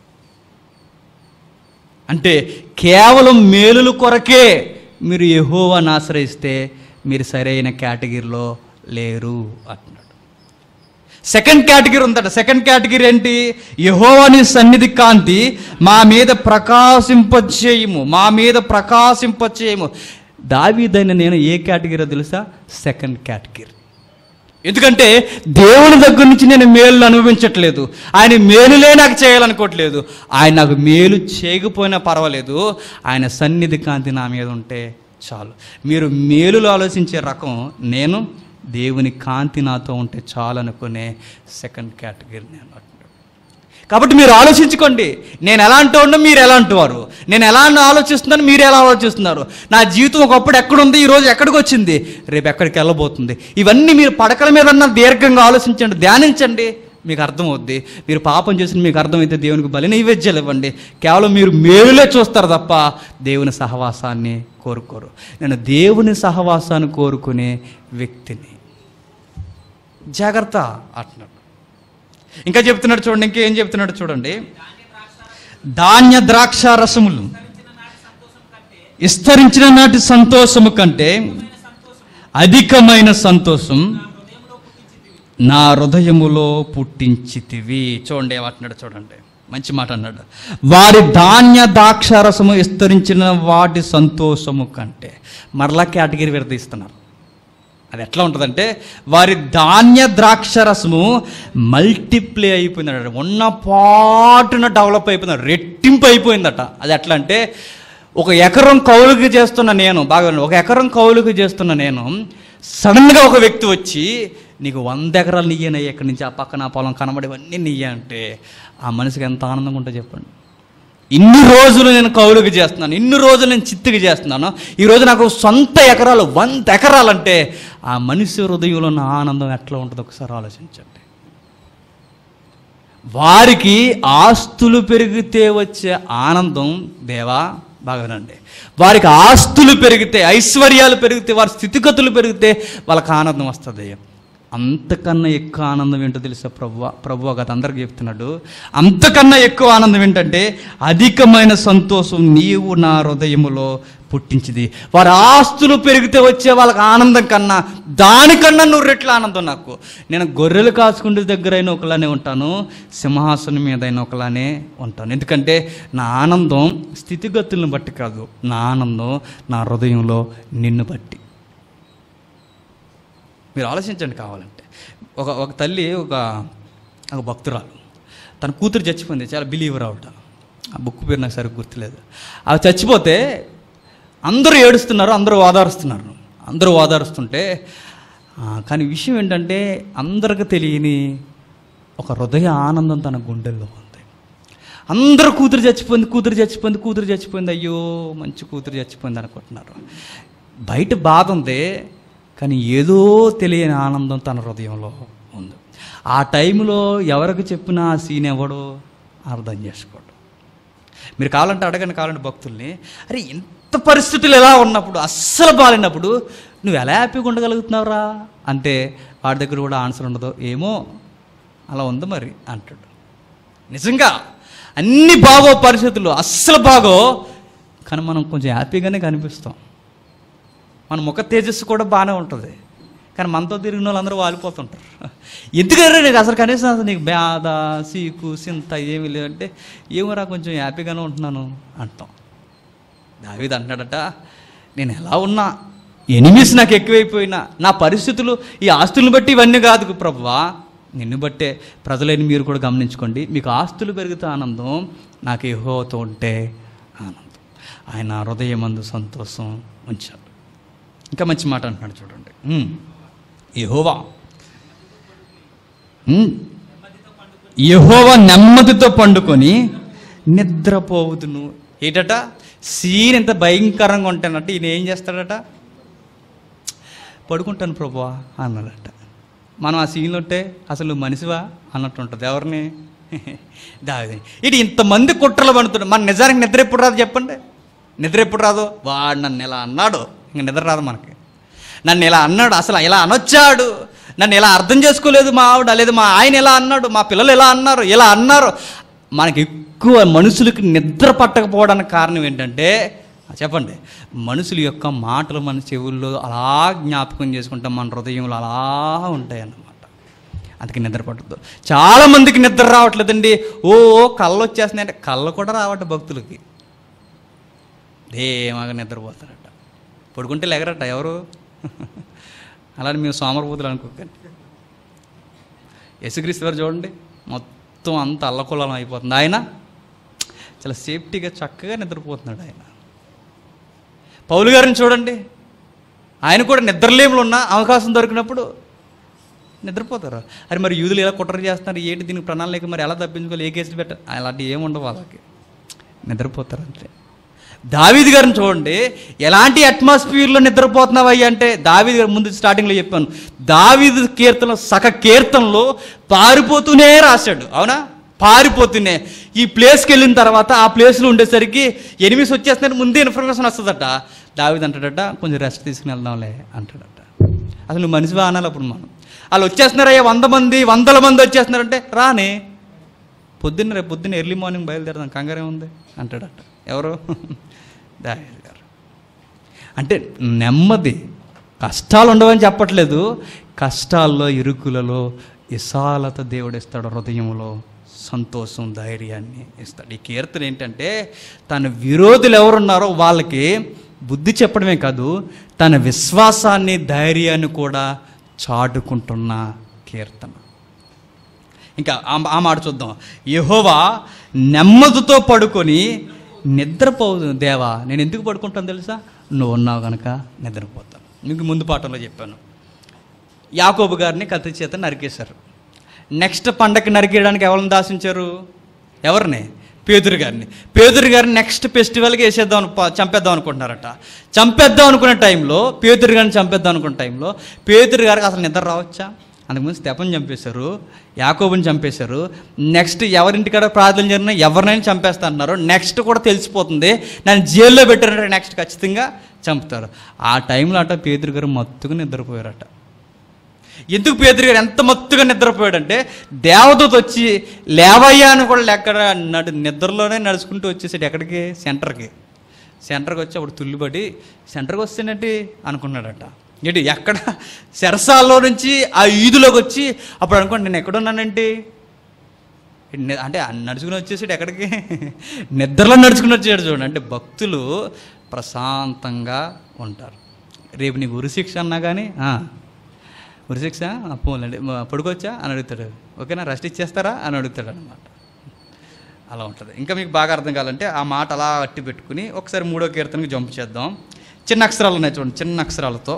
అంటే కేవలం మేలుల కొరకే మీరు యెహోవాను ఆశ్రయిస్తే మీరు సరైన కేటగిరీలో లేరు అంటున్నాడు. సెకండ్ కేటగిరీ ఉందట. సెకండ్ కేటగిరీ ఏంటి? యెహోవాని సన్నిధి కాంతి మా మీద ప్రకాశింపచేయము, మా మీద ప్రకాశింపచేయము. దావీదైన నేను ఏ కేటగిరీ తెలుసా? Second category. ఎందుకంటే దేవుని దగ్గర నుంచి నేను మేలు అనుభవించట్లేదు, ఆయన మేలులే నాకు చేయాలనుకోవట్లేదు. ఆయన నాకు మేలు చేయకపోయినా పర్వాలేదు, ఆయన సన్నిధి కాంతి నా మీద ఉంటే చాలు. మీరు మేలులో ఆలోచించే రకం, నేను దేవుని కాంతి నాతో ఉంటే చాలు అనుకునే సెకండ్ కేటగిరీ నేను అంటున్నాడు. కాబట్టి మీరు ఆలోచించుకోండి, నేను ఎలాంటి వాడినో మీరు ఎలాంటి వారు, నేను ఎలా ఆలోచిస్తున్నాను మీరు ఎలా ఆలోచిస్తున్నారు, నా జీవితం ఒకప్పుడు ఎక్కడుంది ఈరోజు ఎక్కడికి వచ్చింది, రేపు ఎక్కడికి వెళ్ళబోతుంది. ఇవన్నీ మీరు పడకల మీద దీర్ఘంగా ఆలోచించండి, ధ్యానించండి, మీకు అర్థమవుద్ది. మీరు పాపం చేసిన మీకు అర్థమైతే దేవునికి బలి నైవేద్యాలు ఇవ్వండి. కేవలం మీరు మేలులే చూస్తారు తప్ప దేవుని సహవాసాన్ని కోరుకోరు. నేను దేవుని సహవాసాన్ని కోరుకునే వ్యక్తిని. జాగ్రత్త అంటున్నాడు. ఇంకా చెప్తున్నాడు చూడండి, ఇంకేం చెప్తున్నాడు చూడండి. ధాన్య ద్రాక్ష రసములు విస్తరించిన నాటి సంతోషము కంటే అధికమైన సంతోషం నా హృదయములో పుట్టించితివి. చూడండి ఏమంటున్నాడు చూడండి, మంచి మాట అన్నాడు. వారి ధాన్య ద్రాక్షారసము విస్తరించిన వాటి సంతోషము కంటే. మరలా కేటగిరీ విడదీస్తున్నారు. అది ఎట్లా ఉంటుందంటే వారి ధాన్య ద్రాక్షరసము మల్టిప్లై అయిపోయిందట, ఉన్న పాటున డెవలప్ అయిపోయింది, రెట్టింపు అయిపోయిందట. అది ఎట్లా అంటే ఒక ఎకరం కౌలుకి చేస్తున్న నేను, బాగా ఒక ఎకరం కౌలుకి చేస్తున్న నేను సడన్గా ఒక వ్యక్తి వచ్చి నీకు వంద ఎకరాలు నీయేనయ్యా, ఎక్కడి నుంచి ఆ పక్కన పొలం కనబడేవన్నీ నీయే అంటే ఆ మనిషికి ఎంత ఆనందంగా ఉంటుందో చెప్పండి. ఇన్ని రోజులు నేను కౌలుకి చేస్తున్నాను, ఇన్ని రోజులు నేను చిత్తుకి చేస్తున్నాను, ఈరోజు నాకు సొంత ఎకరాలు వంద ఎకరాలంటే ఆ మనిషి హృదయంలో ఉన్న ఆనందం ఎట్లా ఉంటుందో ఒకసారి ఆలోచించండి. వారికి ఆస్తులు పెరిగితే వచ్చే ఆనందం దేవా బాగానండి, వారికి ఆస్తులు పెరిగితే ఐశ్వర్యాలు పెరిగితే వారి స్థితిగతులు పెరిగితే వాళ్ళకి ఆనందం వస్తుంది. అంతకన్నా ఎక్కువ ఆనందం ఏంటో తెలుసా ప్రభువ ప్రభువ గత అందరికి చెప్తున్నాడు. అంతకన్నా ఎక్కువ ఆనందం ఏంటంటే అధికమైన సంతోషం నీవు నా హృదయములో పుట్టించింది. వారి ఆస్తులు పెరిగితే వచ్చే వాళ్ళకి ఆనందం కన్నా దానికన్నా నూరు రెట్ల ఆనందం నాకు. నేను గొర్రెలు కాచుకుంటే దగ్గరైనా ఒకలానే ఉంటాను, సింహాసనం మీద అయినా ఒకలానే ఉంటాను. ఎందుకంటే నా ఆనందం స్థితిగతులను బట్టి కాదు, నా ఆనందం నా హృదయంలో నిన్ను బట్టి. మీరు ఆలోచించండి కావాలంటే. ఒక ఒక తల్లి ఒక ఒక భక్తురాలు, తన కూతురు చచ్చిపోయింది, చాలా బిలీవర్ అవట. ఆ బుక్ పేరు నాకు సరిగ్గా గుర్తులేదు. అవి చచ్చిపోతే అందరూ ఏడుస్తున్నారు, అందరూ ఓదారుస్తున్నారు, అందరూ ఓదారుస్తుంటే కానీ విషయం ఏంటంటే అందరికి తెలియని ఒక హృదయ ఆనందం తన గుండెల్లో ఉంది. అందరూ కూతురు చచ్చిపోయింది కూతురు చచ్చిపోయింది కూతురు చచ్చిపోయింది అయ్యో మంచి కూతురు చచ్చిపోయింది అనుకుంటున్నారు. బయట బాధ ఉంది కానీ ఏదో తెలియని ఆనందం తన హృదయంలో ఉంది. ఆ టైంలో ఎవరికి చెప్పినా ఆ సీన్ ఎవడో అర్థం చేసుకోడు. మీరు కావాలంటే అడగండి, కావాలంటే భక్తుల్ని, అరే ఇంత పరిస్థితులు ఎలా ఉన్నప్పుడు, అస్సలు బాగాలేనప్పుడు నువ్వు ఎలా హ్యాపీగా ఉండగలుగుతున్నావురా అంటే వాడి దగ్గర కూడా ఆన్సర్ ఉండదు. ఏమో అలా ఉంది మరి అంటాడు. నిజంగా అన్ని బాగో పరిస్థితులు, అస్సలు బాగో, కానీ మనం కొంచెం హ్యాపీగానే కనిపిస్తాం. మన ముఖ తేజస్సు కూడా బాగానే ఉంటుంది, కానీ మనతో తిరిగిన వాళ్ళందరూ వాలిపోతుంటారు. ఎందుకంటే నీకు అసలు కనీసం అసలు నీకు బాధ సీకు సింత ఏమీ లేదంటే ఏమోరా కొంచెం హ్యాపీగానే ఉంటున్నాను అంటాం. దావీదు అంటున్నాడట, నేను ఎలా ఉన్నా, ఎనిమిస్ నాకు ఎక్కువైపోయినా, నా పరిస్థితులు ఈ ఆస్తులను బట్టి ఇవన్నీ కాదు ప్రభువా, నిన్ను బట్టే. ప్రజలని మీరు కూడా గమనించుకోండి, మీకు ఆస్తులు పెరిగితే ఆనందం, నాకు యెహోవాతో ఉంటే ఆనందం. ఆయన హృదయమందు సంతోషం ఉంచాడు. ఇంకా మంచి మాట అంటున్నాడు చూడండి, యెహోవా యెహోవా నెమ్మదితో పండుకొని నిద్రపోవుదును. ఏంటట సీన్ ఎంత భయంకరంగా ఉంటానట, ఈయన ఏం చేస్తాడట, పడుకుంటాను ప్రభువా అన్నాడట. మనం ఆ సీన్లో ఉంటే అసలు మనిషివా అన్నట్టు ఉంటుంది. ఎవరిని? దావీదుని. ఇటు ఇంతమంది కుట్రలు పడుతున్నాడు, మన నిజానికి నిద్ర ఎప్పుడు రాదు చెప్పండి? నిద్ర ఎప్పుడు రాదు? వాడు నన్ను ఇలా అన్నాడు, ఇంక నిద్ర రాదు మనకి. నన్ను ఇలా అన్నాడు, అసలు ఇలా అనొచ్చాడు, నన్ను ఇలా అర్థం చేసుకోలేదు మా ఆవిడ, లేదు మా ఆయన ఇలా అన్నాడు, మా పిల్లలు ఇలా అన్నారు, ఇలా అన్నారు. మనకి ఎక్కువ మనుషులకి నిద్ర పట్టకపోవడానికి కారణం ఏంటంటే చెప్పండి, మనుషుల యొక్క మాటలు మన చెవుల్లో అలా జ్ఞాపకం చేసుకుంటాం, మన హృదయంలో అలా ఉంటాయి అన్నమాట. అందుకే నిద్ర పట్టదు. చాలామందికి నిద్ర రావట్లేదండి. ఓ కళ్ళు వచ్చేస్తున్నాయంటే కళ్ళు కూడా రావట భక్తులకి, ధేమాగా నిద్రపోతారట, పడుకుంటే లేగరట ఎవరు. అలానే మేము సోమరపోతులు అనుకోకండి. యేసుక్రీస్తు వారు చూడండి, మొత్తం అంత అల్లకొల్లం అయిపోతుంది, ఆయన చాలా సేఫ్టీగా చక్కగా నిద్రపోతున్నాడు. ఆయన పౌలు గారిని చూడండి, ఆయన కూడా నిద్రలేములు ఉన్న అవకాశం దొరికినప్పుడు నిద్రపోతారు. అరే మరి యూదులు ఎలా కుట్ర చేస్తున్నారు, ఏంటి దీనికి ప్రణాళిక, మరి ఎలా తప్పించుకోవాలి, ఏ కేసులు పెట్ట, అలాంటివి ఏముండవు, వాళ్ళకి నిద్రపోతారు అంతే. దావీదు గారిని చూడండి, ఎలాంటి అట్మాస్ఫియర్లో నిద్రపోతున్నావు అయ్యి అంటే, దావీదు గారు ముందు స్టార్టింగ్లో చెప్పాను, దావీదు కీర్తనలో సగ కీర్తనలో పారిపోతూనే రాశాడు. అవునా? పారిపోతూనే ఈ ప్లేస్కి వెళ్ళిన తర్వాత ఆ ప్లేస్లో ఉండేసరికి ఎనిమిస్ వచ్చేస్తున్నారు, ముందే ఇన్ఫర్మేషన్ వస్తుందట. దావీదు అంటాడట, కొంచెం రెస్ట్ తీసుకుని వెళ్దాంలే అంటాడట. అసలు నువ్వు మనిషివా అనాలి అప్పుడు మనం. వాళ్ళు వచ్చేస్తున్నారయ్యా, వంద మంది వందల మంది వచ్చేస్తున్నారంటే రానే, పొద్దున్న రేపు పొద్దున్న ఎర్లీ మార్నింగ్ బయలుదేరదాం, కంగారే ఉంది అంటాడట. ఎవరు? దావీదు గారు. అంటే నెమ్మది, కష్టాలు ఉండవని చెప్పట్లేదు, కష్టాల్లో ఇరుకులలో విశాలత దేవుడు ఇస్తాడు, హృదయంలో సంతోషం ధైర్యాన్ని ఇస్తాడు. ఈ కీర్తన ఏంటంటే తన విరోధులు ఎవరున్నారో వాళ్ళకి బుద్ధి చెప్పడమే కాదు, తన విశ్వాసాన్ని ధైర్యాన్ని కూడా చాటుకుంటున్న కీర్తన. ఇంకా ఆ మాట చూద్దాం, యెహోవా నెమ్మదితో పడుకొని నిద్రపోదు. దేవా నేను ఎందుకు పడుకుంటాను తెలుసా, నువ్వు ఉన్నావు కనుక నిద్రపోతాను. మీకు ముందు పాఠంలో చెప్పాను, యాకోబు గారిని కత్తి చేత నరికేశారు. నెక్స్ట్ పండగకి నరికేయడానికి ఎవరిని దాసించారు? ఎవరిని? పేతురు గారిని. పేతురు గారిని నెక్స్ట్ ఫెస్టివల్కి వేసేద్దాం, చంపేద్దాం అనుకుంటున్నారట. చంపేద్దాం అనుకునే టైంలో, పేతురు గారిని చంపేద్దాం అనుకునే టైంలో పేతురు గారికి అసలు నిద్ర రావచ్చా? అందుకుముందు స్టెఫన్ చంపేశారు, యాకోబుని చంపేశారు. నెక్స్ట్ ఎవరింటికాడ ప్రార్థన జరిగినా ఎవరినైనా చంపేస్తా అంటున్నారు. నెక్స్ట్ కూడా తెలిసిపోతుంది, నన్ను జైల్లో పెట్టారంటే నెక్స్ట్ ఖచ్చితంగా చంపుతారు. ఆ టైంలో అట పేతురు గారు మత్తుగా నిద్రపోయారట. ఎందుకు పేతురు గారు ఎంత మత్తుగా నిద్రపోయాడంటే, దేవదూత వచ్చి లేవయ్యా అని కూడా లెక్కడ నడు నిద్రలోనే నడుచుకుంటూ వచ్చేసాడు. ఎక్కడికి? సెంటర్కి. సెంటర్కి వచ్చి అప్పుడు తుల్లిపడి సెంటర్కి వస్తేనట్టి అనుకున్నాడట. ఏంటి ఎక్కడ? సెరసాల్లో నుంచి ఆ ఈదులోకి వచ్చి అప్పుడు అనుకోండి నేను ఎక్కడున్నానంటే, అంటే నడుచుకుని వచ్చేసాడు. ఎక్కడికి? నిద్రలో నడుచుకుని వచ్చాడు. చూడండి, అంటే భక్తులు ప్రశాంతంగా ఉంటారు. రేపు నీకు ఉరిశిక్ష అన్నా కానీ, ఉరిశిక్ష పోలండి పడుకోవచ్చా అని అడుగుతాడు, ఓకేనా రెస్ట్ ఇచ్చేస్తారా అని అడుగుతాడు అనమాట. అలా ఉంటుంది. ఇంకా మీకు బాగా అర్థం కావాలంటే ఆ మాట అలా అట్టి పెట్టుకుని ఒకసారి మూడో కీర్తనకి జంప్ చేద్దాం. చిన్న అక్షరాలు ఉన్నాయి చూడండి, చిన్న అక్షరాలతో.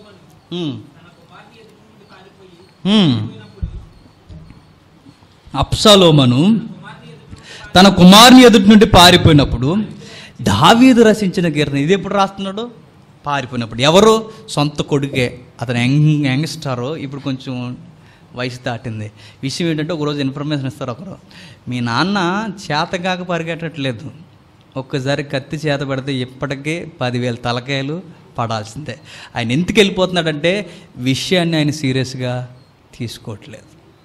అబ్షాలోమును తన కుమారుని ఎదుటి నుండి పారిపోయినప్పుడు దావీదు రచించిన కీర్తన. ఇది ఎప్పుడు రాస్తున్నాడు? పారిపోయినప్పుడు. ఎవరు? సొంత కొడుకే. అతను యంగ్ యంగ్స్టారు, ఇప్పుడు కొంచెం వయసు దాటింది. విషయం ఏంటంటే ఒకరోజు ఇన్ఫర్మేషన్ ఇస్తారు ఒకరు, మీ నాన్న చేతగాక పరిగెట్టట్లేదు, ఒక్కసారి కత్తి చేత పెడితే ఇప్పటికే పదివేల తలకాయలు పడాల్సిందే. ఆయన ఎందుకు వెళ్ళిపోతున్నాడంటే విషయాన్ని ఆయన సీరియస్గా తీసుకోవట్లేదు.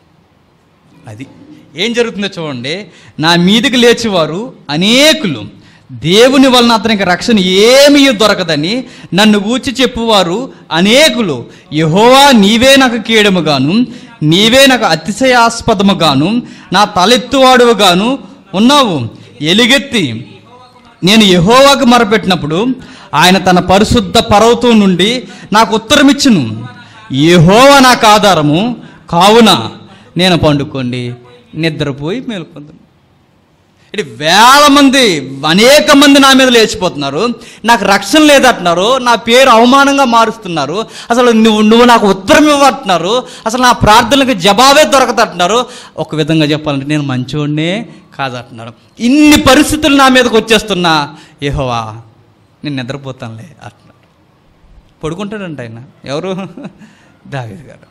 అది ఏం జరుగుతుందో చూడండి. నా మీదకి లేచేవారు అనేకులు, దేవుని వలన అతనికి రక్షణ ఏమీ దొరకదని నన్ను గూర్చి చెప్పువారు అనేకులు. యెహోవా నీవే నాకు కీడముగాను, నీవే నాకు అతిశయాస్పదముగాను, నా తలెత్తువాడుగాను ఉన్నావు. ఎలుగెత్తి నేను యెహోవాకు మొరపెట్టినప్పుడు ఆయన తన పరిశుద్ధ పర్వతం నుండి నాకు ఉత్తరమిచ్చును. యెహోవా నాకు ఆధారము, కావున నేను పండుకోండి నిద్రపోయి మేలుకొందును. ఇటు వేల మంది అనేక మంది నా మీద లేచిపోతున్నారు, నాకు రక్షణ లేదంటున్నారు, నా పేరు అవమానంగా మారుస్తున్నారు, అసలు నువ్వు నువ్వు నాకు ఉత్తరం ఇవ్వట్టున్నారు, అసలు నా ప్రార్థనలకు జవాబే దొరకదంటున్నారు. ఒక విధంగా చెప్పాలంటే నేను మంచోడినే కాదంటున్నారు. ఇన్ని పరిస్థితులు నా మీదకి వచ్చేస్తున్నా యెహోవా నేను నిద్రపోతానులే అంటున్నాడు. పడుకుంటాడంట ఆయన. ఎవరు? దావీదు గారు.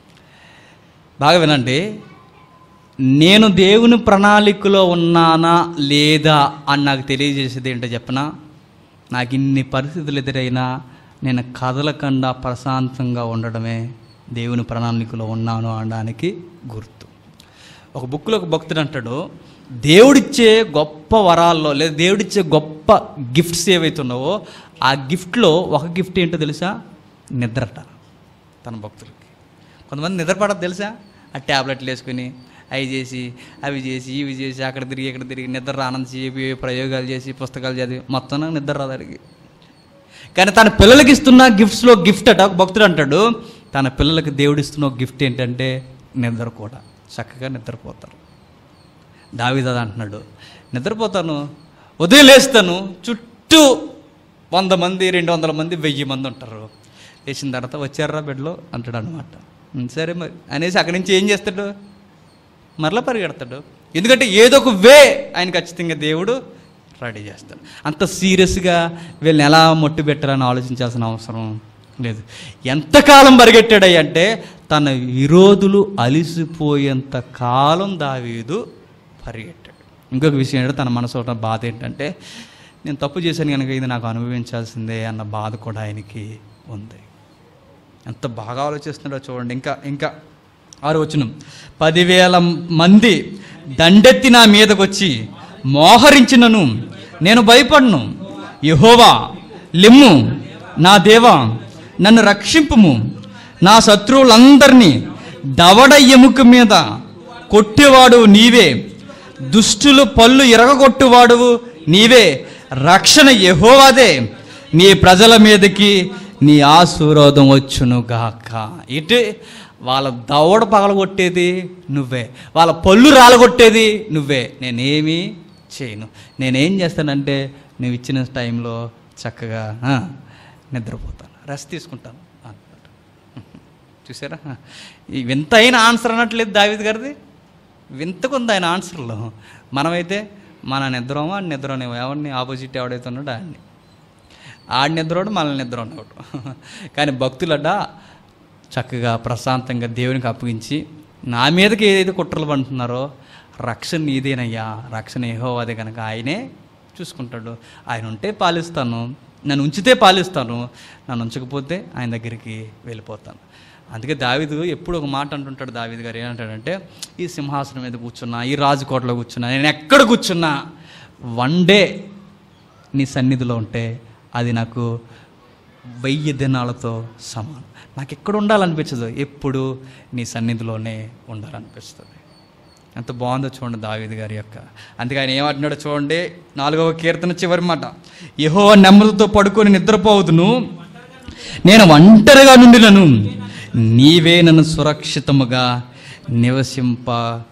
బాగా వినండి, నేను దేవుని ప్రణాళికలో ఉన్నానా లేదా అని నాకు తెలియజేసేది ఏంటో చెప్పనా, నాకు ఇన్ని పరిస్థితులు ఎదురైనా నేను కదలకుండా ప్రశాంతంగా ఉండడమే దేవుని ప్రణాళికలో ఉన్నాను అనడానికి గుర్తు. ఒక బుక్లో ఒక భక్తుడు అంటాడు, దేవుడిచ్చే గొప్ప వరాల్లో లేదా దేవుడిచ్చే గొప్ప గిఫ్ట్స్ ఏవైతున్నావో ఆ గిఫ్ట్లో ఒక గిఫ్ట్ ఏంటో తెలుసా? నిద్రట. తన భక్తులకి కొంతమంది నిద్రపడదు తెలుసా? ఆ ట్యాబ్లెట్లు వేసుకుని అవి చేసి అవి చేసి ఇవి చేసి అక్కడ తిరిగి ఇక్కడ తిరిగి నిద్ర రానంత చెప్పి ప్రయోగాలు చేసి పుస్తకాలు చదివి మొత్తం నిద్ర రాదు అడిగి. కానీ తన పిల్లలకి ఇస్తున్న గిఫ్ట్స్లో గిఫ్ట్ అట ఒక భక్తుడు అంటాడు, తన పిల్లలకి దేవుడు ఇస్తున్న గిఫ్ట్ ఏంటంటే నిద్ర కూడా. చక్కగా నిద్రపోతారు. దావీదు అది అంటున్నాడు, నిద్రపోతాను, ఉదయం లేస్తాను, చుట్టూ వంద మంది రెండు వందల మంది వెయ్యి మంది ఉంటారు. లేచిన తర్వాత వచ్చారా బెడ్లో అంటాడు అనమాట. సరే మరి అనేసి అక్కడి నుంచి ఏం చేస్తాడు? మరలా పరిగెడతాడు. ఎందుకంటే ఏదో ఒక వే ఆయన ఖచ్చితంగా దేవుడు రెడీ చేస్తాడు. అంత సీరియస్గా వీళ్ళని ఎలా మొట్టు పెట్టాలని ఆలోచించాల్సిన అవసరం లేదు. ఎంతకాలం పరిగెట్టాడంటే తన విరోధులు అలిసిపోయేంత కాలం దావీదు పరిగెట్టాడు. ఇంకొక విషయం ఏంటంటే తన మనసు ఉన్న బాధ ఏంటంటే నేను తప్పు చేశాను కనుక ఇది నాకు అనుభవించాల్సిందే అన్న బాధ కూడా ఆయనకి ఉంది. ఎంత బాగా ఆలోచిస్తున్నాడో చూడండి. ఇంకా ఇంకా ఆరు వచనం, పదివేల మంది దండెత్తి నా మీదకి వచ్చి మోహరించినను నేను భయపడను. యెహోవా లెమ్ము, నా దేవా నన్ను రక్షింపుము. నా శత్రువులందరినీ దవడ ఎముక మీద కొట్టేవాడు నీవే, దుష్టులు పళ్ళు ఎరగొట్టువాడువు నీవే. రక్షణ యెహోవాదే, నీ ప్రజల మీదకి నీ ఆశీర్వాదం వచ్చును గాక. ఇటు వాళ్ళ దవడ పగలగొట్టేది నువ్వే, వాళ్ళ పళ్ళు రాలగొట్టేది నువ్వే. నేనేమీ చేయను. నేనేం చేస్తానంటే నువ్వు ఇచ్చిన టైంలో చక్కగా నిద్రపోతాను, రెస్ట్ తీసుకుంటాను అన్నట్టు. చూసారా, ఈ వింత అయిన ఆన్సర్ అన్నట్లేదు దావీదు గారిది. వింతకుంది ఆయన ఆన్సర్లో. మనమైతే మన నిద్రమో ఆడి నిద్రనేమో, ఎవరిని ఆపోజిట్ ఎవడైతే ఉన్నాడో ఆడిని, ఆడి నిద్రోడు మనల్ని నిద్ర ఉన్నవాడు. కానీ భక్తులట చక్కగా ప్రశాంతంగా దేవునికి అప్పగించి నా మీదకి ఏదైతే కుట్రలు పండుతున్నారో రక్షణ నీదేనయ్యా, రక్షణ యెహోవాదే కనుక ఆయనే చూసుకుంటాడు. ఆయన ఉంటే పాలిస్తాను, నన్ను ఉంచితే పాలిస్తాను, నన్ను ఉంచకపోతే ఆయన దగ్గరికి వెళ్ళిపోతాను. అందుకే దావీదు ఎప్పుడు ఒక మాట అంటుంటాడు. దావీదు గారు ఏమంటాడంటే, ఈ సింహాసనం మీద కూర్చున్నా, ఈ రాజకోటలో కూర్చున్నా, నేను ఎక్కడ కూర్చున్నా వన్ డే నీ సన్నిధిలో ఉంటే అది నాకు వెయ్యి దినాలతో సమానం. నాకు ఎక్కడ ఉండాలనిపించదు, ఎప్పుడు నీ సన్నిధిలోనే ఉండాలనిపిస్తుంది. ఎంత బాగుందో చూడండి దావీదు గారి యొక్క. అందుకే ఆయన ఏమంటున్నాడో చూడండి, నాలుగవ కీర్తన చివరి మాట, యెహోవా నెమ్మదితో పడుకొని నిద్రపోవదును, నేను ఒంటరిగా నుండినను, నీవే నన్ను సురక్షితముగా నివసింప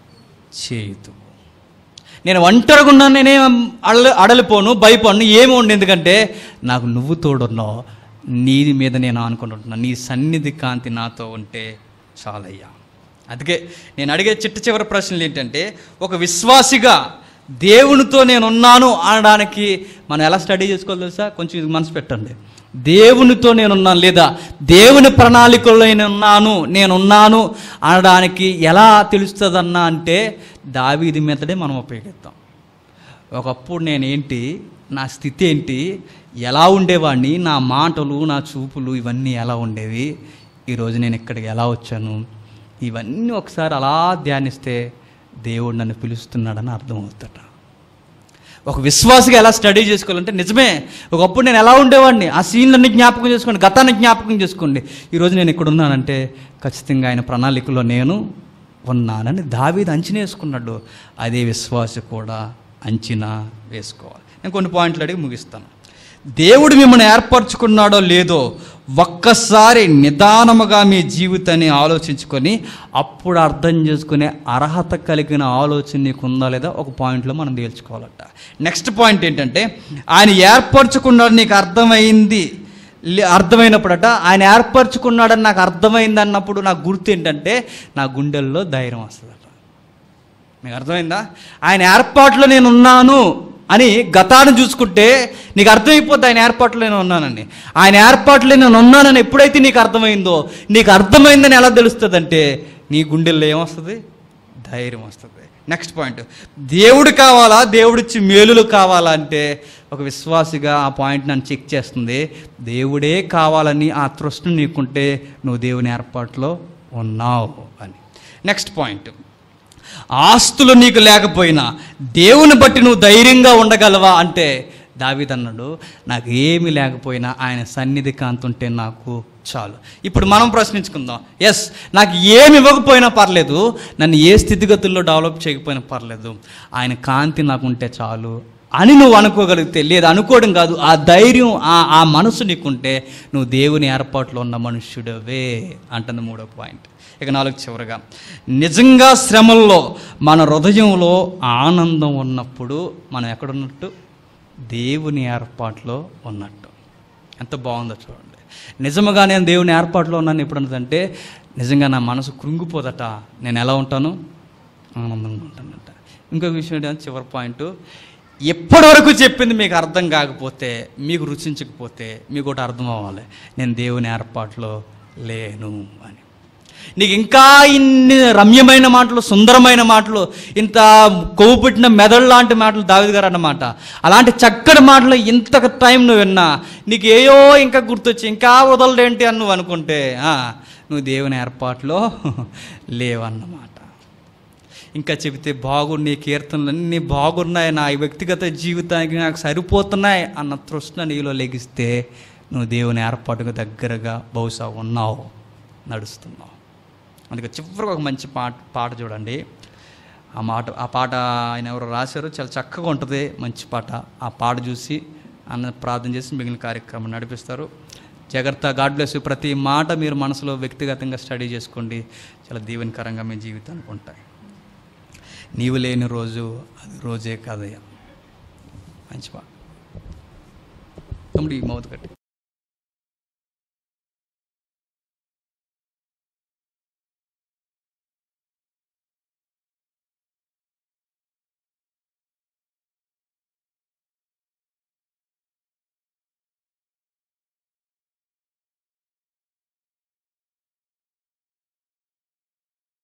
చేయుదు. నేను ఒంటరిగా ఉన్నాను, నేనేం అడల అడలిపోను, భయపడను, ఏమి ఉండి, ఎందుకంటే నాకు నువ్వు తోడున్నావు, నీ మీద నేను ఆనుకుంటున్నాను, నీ సన్నిధి కాంతి నాతో ఉంటే చాలయ్యా. అందుకే నేను అడిగే చిట్ట చివరి ప్రశ్నలు ఏంటంటే, ఒక విశ్వాసిగా దేవునితో నేను ఉన్నాను అనడానికి మనం ఎలా స్టడీ చేసుకోవాలి తెలుసా? కొంచెం ఇది మనసు పెట్టండి. దేవునితో నేనున్నాను, లేదా దేవుని ప్రణాళికల్లో నేనున్నాను నేనున్నాను అనడానికి ఎలా తెలుస్తుందన్నా అంటే దావీదు మెథడే మనం ఉపయోగిస్తాం. ఒకప్పుడు నేనేంటి, నా స్థితి ఏంటి, ఎలా ఉండేవాడిని, నా మాటలు నా చూపులు ఇవన్నీ ఎలా ఉండేవి, ఈరోజు నేను ఇక్కడికి ఎలా వచ్చాను, ఇవన్నీ ఒకసారి అలా ధ్యానిస్తే దేవుడు నన్ను పిలుస్తున్నాడని అర్థమవుతాడ. ఒక విశ్వాసిగా ఎలా స్టడీ చేసుకోవాలంటే నిజమే, ఒకప్పుడు నేను ఎలా ఉండేవాడిని, ఆ సీన్లన్నీ జ్ఞాపకం చేసుకోండి, గతాన్ని జ్ఞాపకం చేసుకోండి. ఈరోజు నేను ఇక్కడ ఉన్నానంటే ఖచ్చితంగా ఆయన ప్రణాళికలో నేను ఉన్నానని దావీదు అంచనా వేసుకున్నాడు. అదే విశ్వాసి కూడా అంచనా వేసుకోవాలి. నేను కొన్ని పాయింట్లు అడిగి ముగిస్తాను. దేవుడు మిమ్మల్ని ఏర్పరచుకున్నాడో లేదో ఒక్కసారి నిదానముగా మీ జీవితాన్ని ఆలోచించుకొని అప్పుడు అర్థం చేసుకునే అర్హత కలిగిన ఆలోచన నీకు ఉందా లేదా ఒక పాయింట్లో మనం తేల్చుకోవాలట. నెక్స్ట్ పాయింట్ ఏంటంటే, ఆయన ఏర్పరచుకున్నాడు నీకు అర్థమైంది అర్థమైనప్పుడట ఆయన ఏర్పరచుకున్నాడని నాకు అర్థమైంది అన్నప్పుడు నాకు గుర్తు ఏంటంటే నా గుండెల్లో ధైర్యం వస్తుందట. మీకు అర్థమైందా? ఆయన ఏర్పాట్లో నేను ఉన్నాను అని గతాన్ని చూసుకుంటే నీకు అర్థమైపోద్ది ఆయన ఏర్పాట్లో నేను ఉన్నానని. ఆయన ఏర్పాట్లో నేను ఉన్నానని ఎప్పుడైతే నీకు అర్థమైందో, నీకు అర్థమైందని ఎలా తెలుస్తుంది అంటే నీ గుండెల్లో ఏమొస్తుంది? ధైర్యం వస్తుంది. నెక్స్ట్ పాయింట్, దేవుడు కావాలా, దేవుడిచ్చి మేలులు కావాలా అంటే ఒక విశ్వాసిగా ఆ పాయింట్ నన్ను చెక్ చేస్తుంది. దేవుడే కావాలని ఆ తృష్ణ నీకుంటే నువ్వు దేవుని ఏర్పాట్లో ఉన్నావు అని. నెక్స్ట్ పాయింట్, ఆస్తులు నీకు లేకపోయినా దేవుని బట్టి నువ్వు ధైర్యంగా ఉండగలవా అంటే దావీదు అన్నాడు, నాకు ఏమి లేకపోయినా ఆయన సన్నిధి కాంతుంటే నాకు చాలు. ఇప్పుడు మనం ప్రశ్నించుకుందాం, ఎస్ నాకు ఏమి ఇవ్వకపోయినా పర్లేదు, నన్ను ఏ స్థితిగతుల్లో డెవలప్ చేయకపోయినా పర్లేదు, ఆయన కాంతి నాకు ఉంటే చాలు అని నువ్వు అనుకోగలిగితే, లేదా అనుకోవడం కాదు, ఆ ధైర్యం ఆ ఆ మనసు నీకుంటే నువ్వు దేవుని ఏర్పాట్లో ఉన్న మనుష్యుడవే అంటుంది మూడో పాయింట్. ఇక నాలుగు చివరగా, నిజంగా శ్రమల్లో మన హృదయంలో ఆనందం ఉన్నప్పుడు మనం ఎక్కడున్నట్టు? దేవుని ఏర్పాట్లో ఉన్నట్టు. ఎంత బాగుందో చూడండి. నిజముగా నేను దేవుని ఏర్పాట్లో ఉన్నాను ఎప్పుడు అన్నదంటే నిజంగా నా మనసు కృంగిపోదట, నేను ఎలా ఉంటాను? ఆనందంగా ఉంటానట. ఇంకొక విషయం ఏంటంటే చివరి పాయింట్, ఎప్పటి వరకు చెప్పింది మీకు అర్థం కాకపోతే, మీకు రుచించకపోతే మీకు ఒకటి అర్థం అవ్వాలి, నేను దేవుని ఏర్పాట్లో లేను అని. నీకు ఇంకా ఇన్ని రమ్యమైన మాటలు, సుందరమైన మాటలు, ఇంత కొవ్వు పుట్టిన మెదడు లాంటి మాటలు దావీదు గారు అన్నమాట, అలాంటి చక్కటి మాటలు ఇంత టైం నువ్వు విన్నా నీకు ఏయో ఇంకా గుర్తొచ్చి ఇంకా వదలడేంటి అని నువ్వు అనుకుంటే నువ్వు దేవుని ఏర్పాట్లో లేవన్నమాట. ఇంకా చెబితే బాగుండి నీ కీర్తనలు అన్నీ బాగున్నాయి, నా వ్యక్తిగత జీవితానికి నాకు సరిపోతున్నాయి అన్న తృష్ణ నీలో లెగిస్తే నువ్వు దేవుని ఏర్పాటుకు దగ్గరగా బహుశా ఉన్నావు, నడుస్తున్నావు. అందుకే చివరికి ఒక మంచి పాట పాట చూడండి. ఆ మాట ఆ పాట ఆయన ఎవరు రాశారో చాలా చక్కగా ఉంటుంది, మంచి పాట. ఆ పాట చూసి అన్న ప్రార్థన చేసి మిగిలిన కార్యక్రమం నడిపిస్తారు. జాగ్రత్త. God bless you. ప్రతి మాట మీరు మనసులో వ్యక్తిగతంగా స్టడీ చేసుకోండి, చాలా దీవెనకరంగా మీ జీవితానికి ఉంటాయి. నీవు లేని రోజు అది రోజే కాదయ్యా. మంచి పాట. తమ్ముడు ఈ మౌత్ కట్టి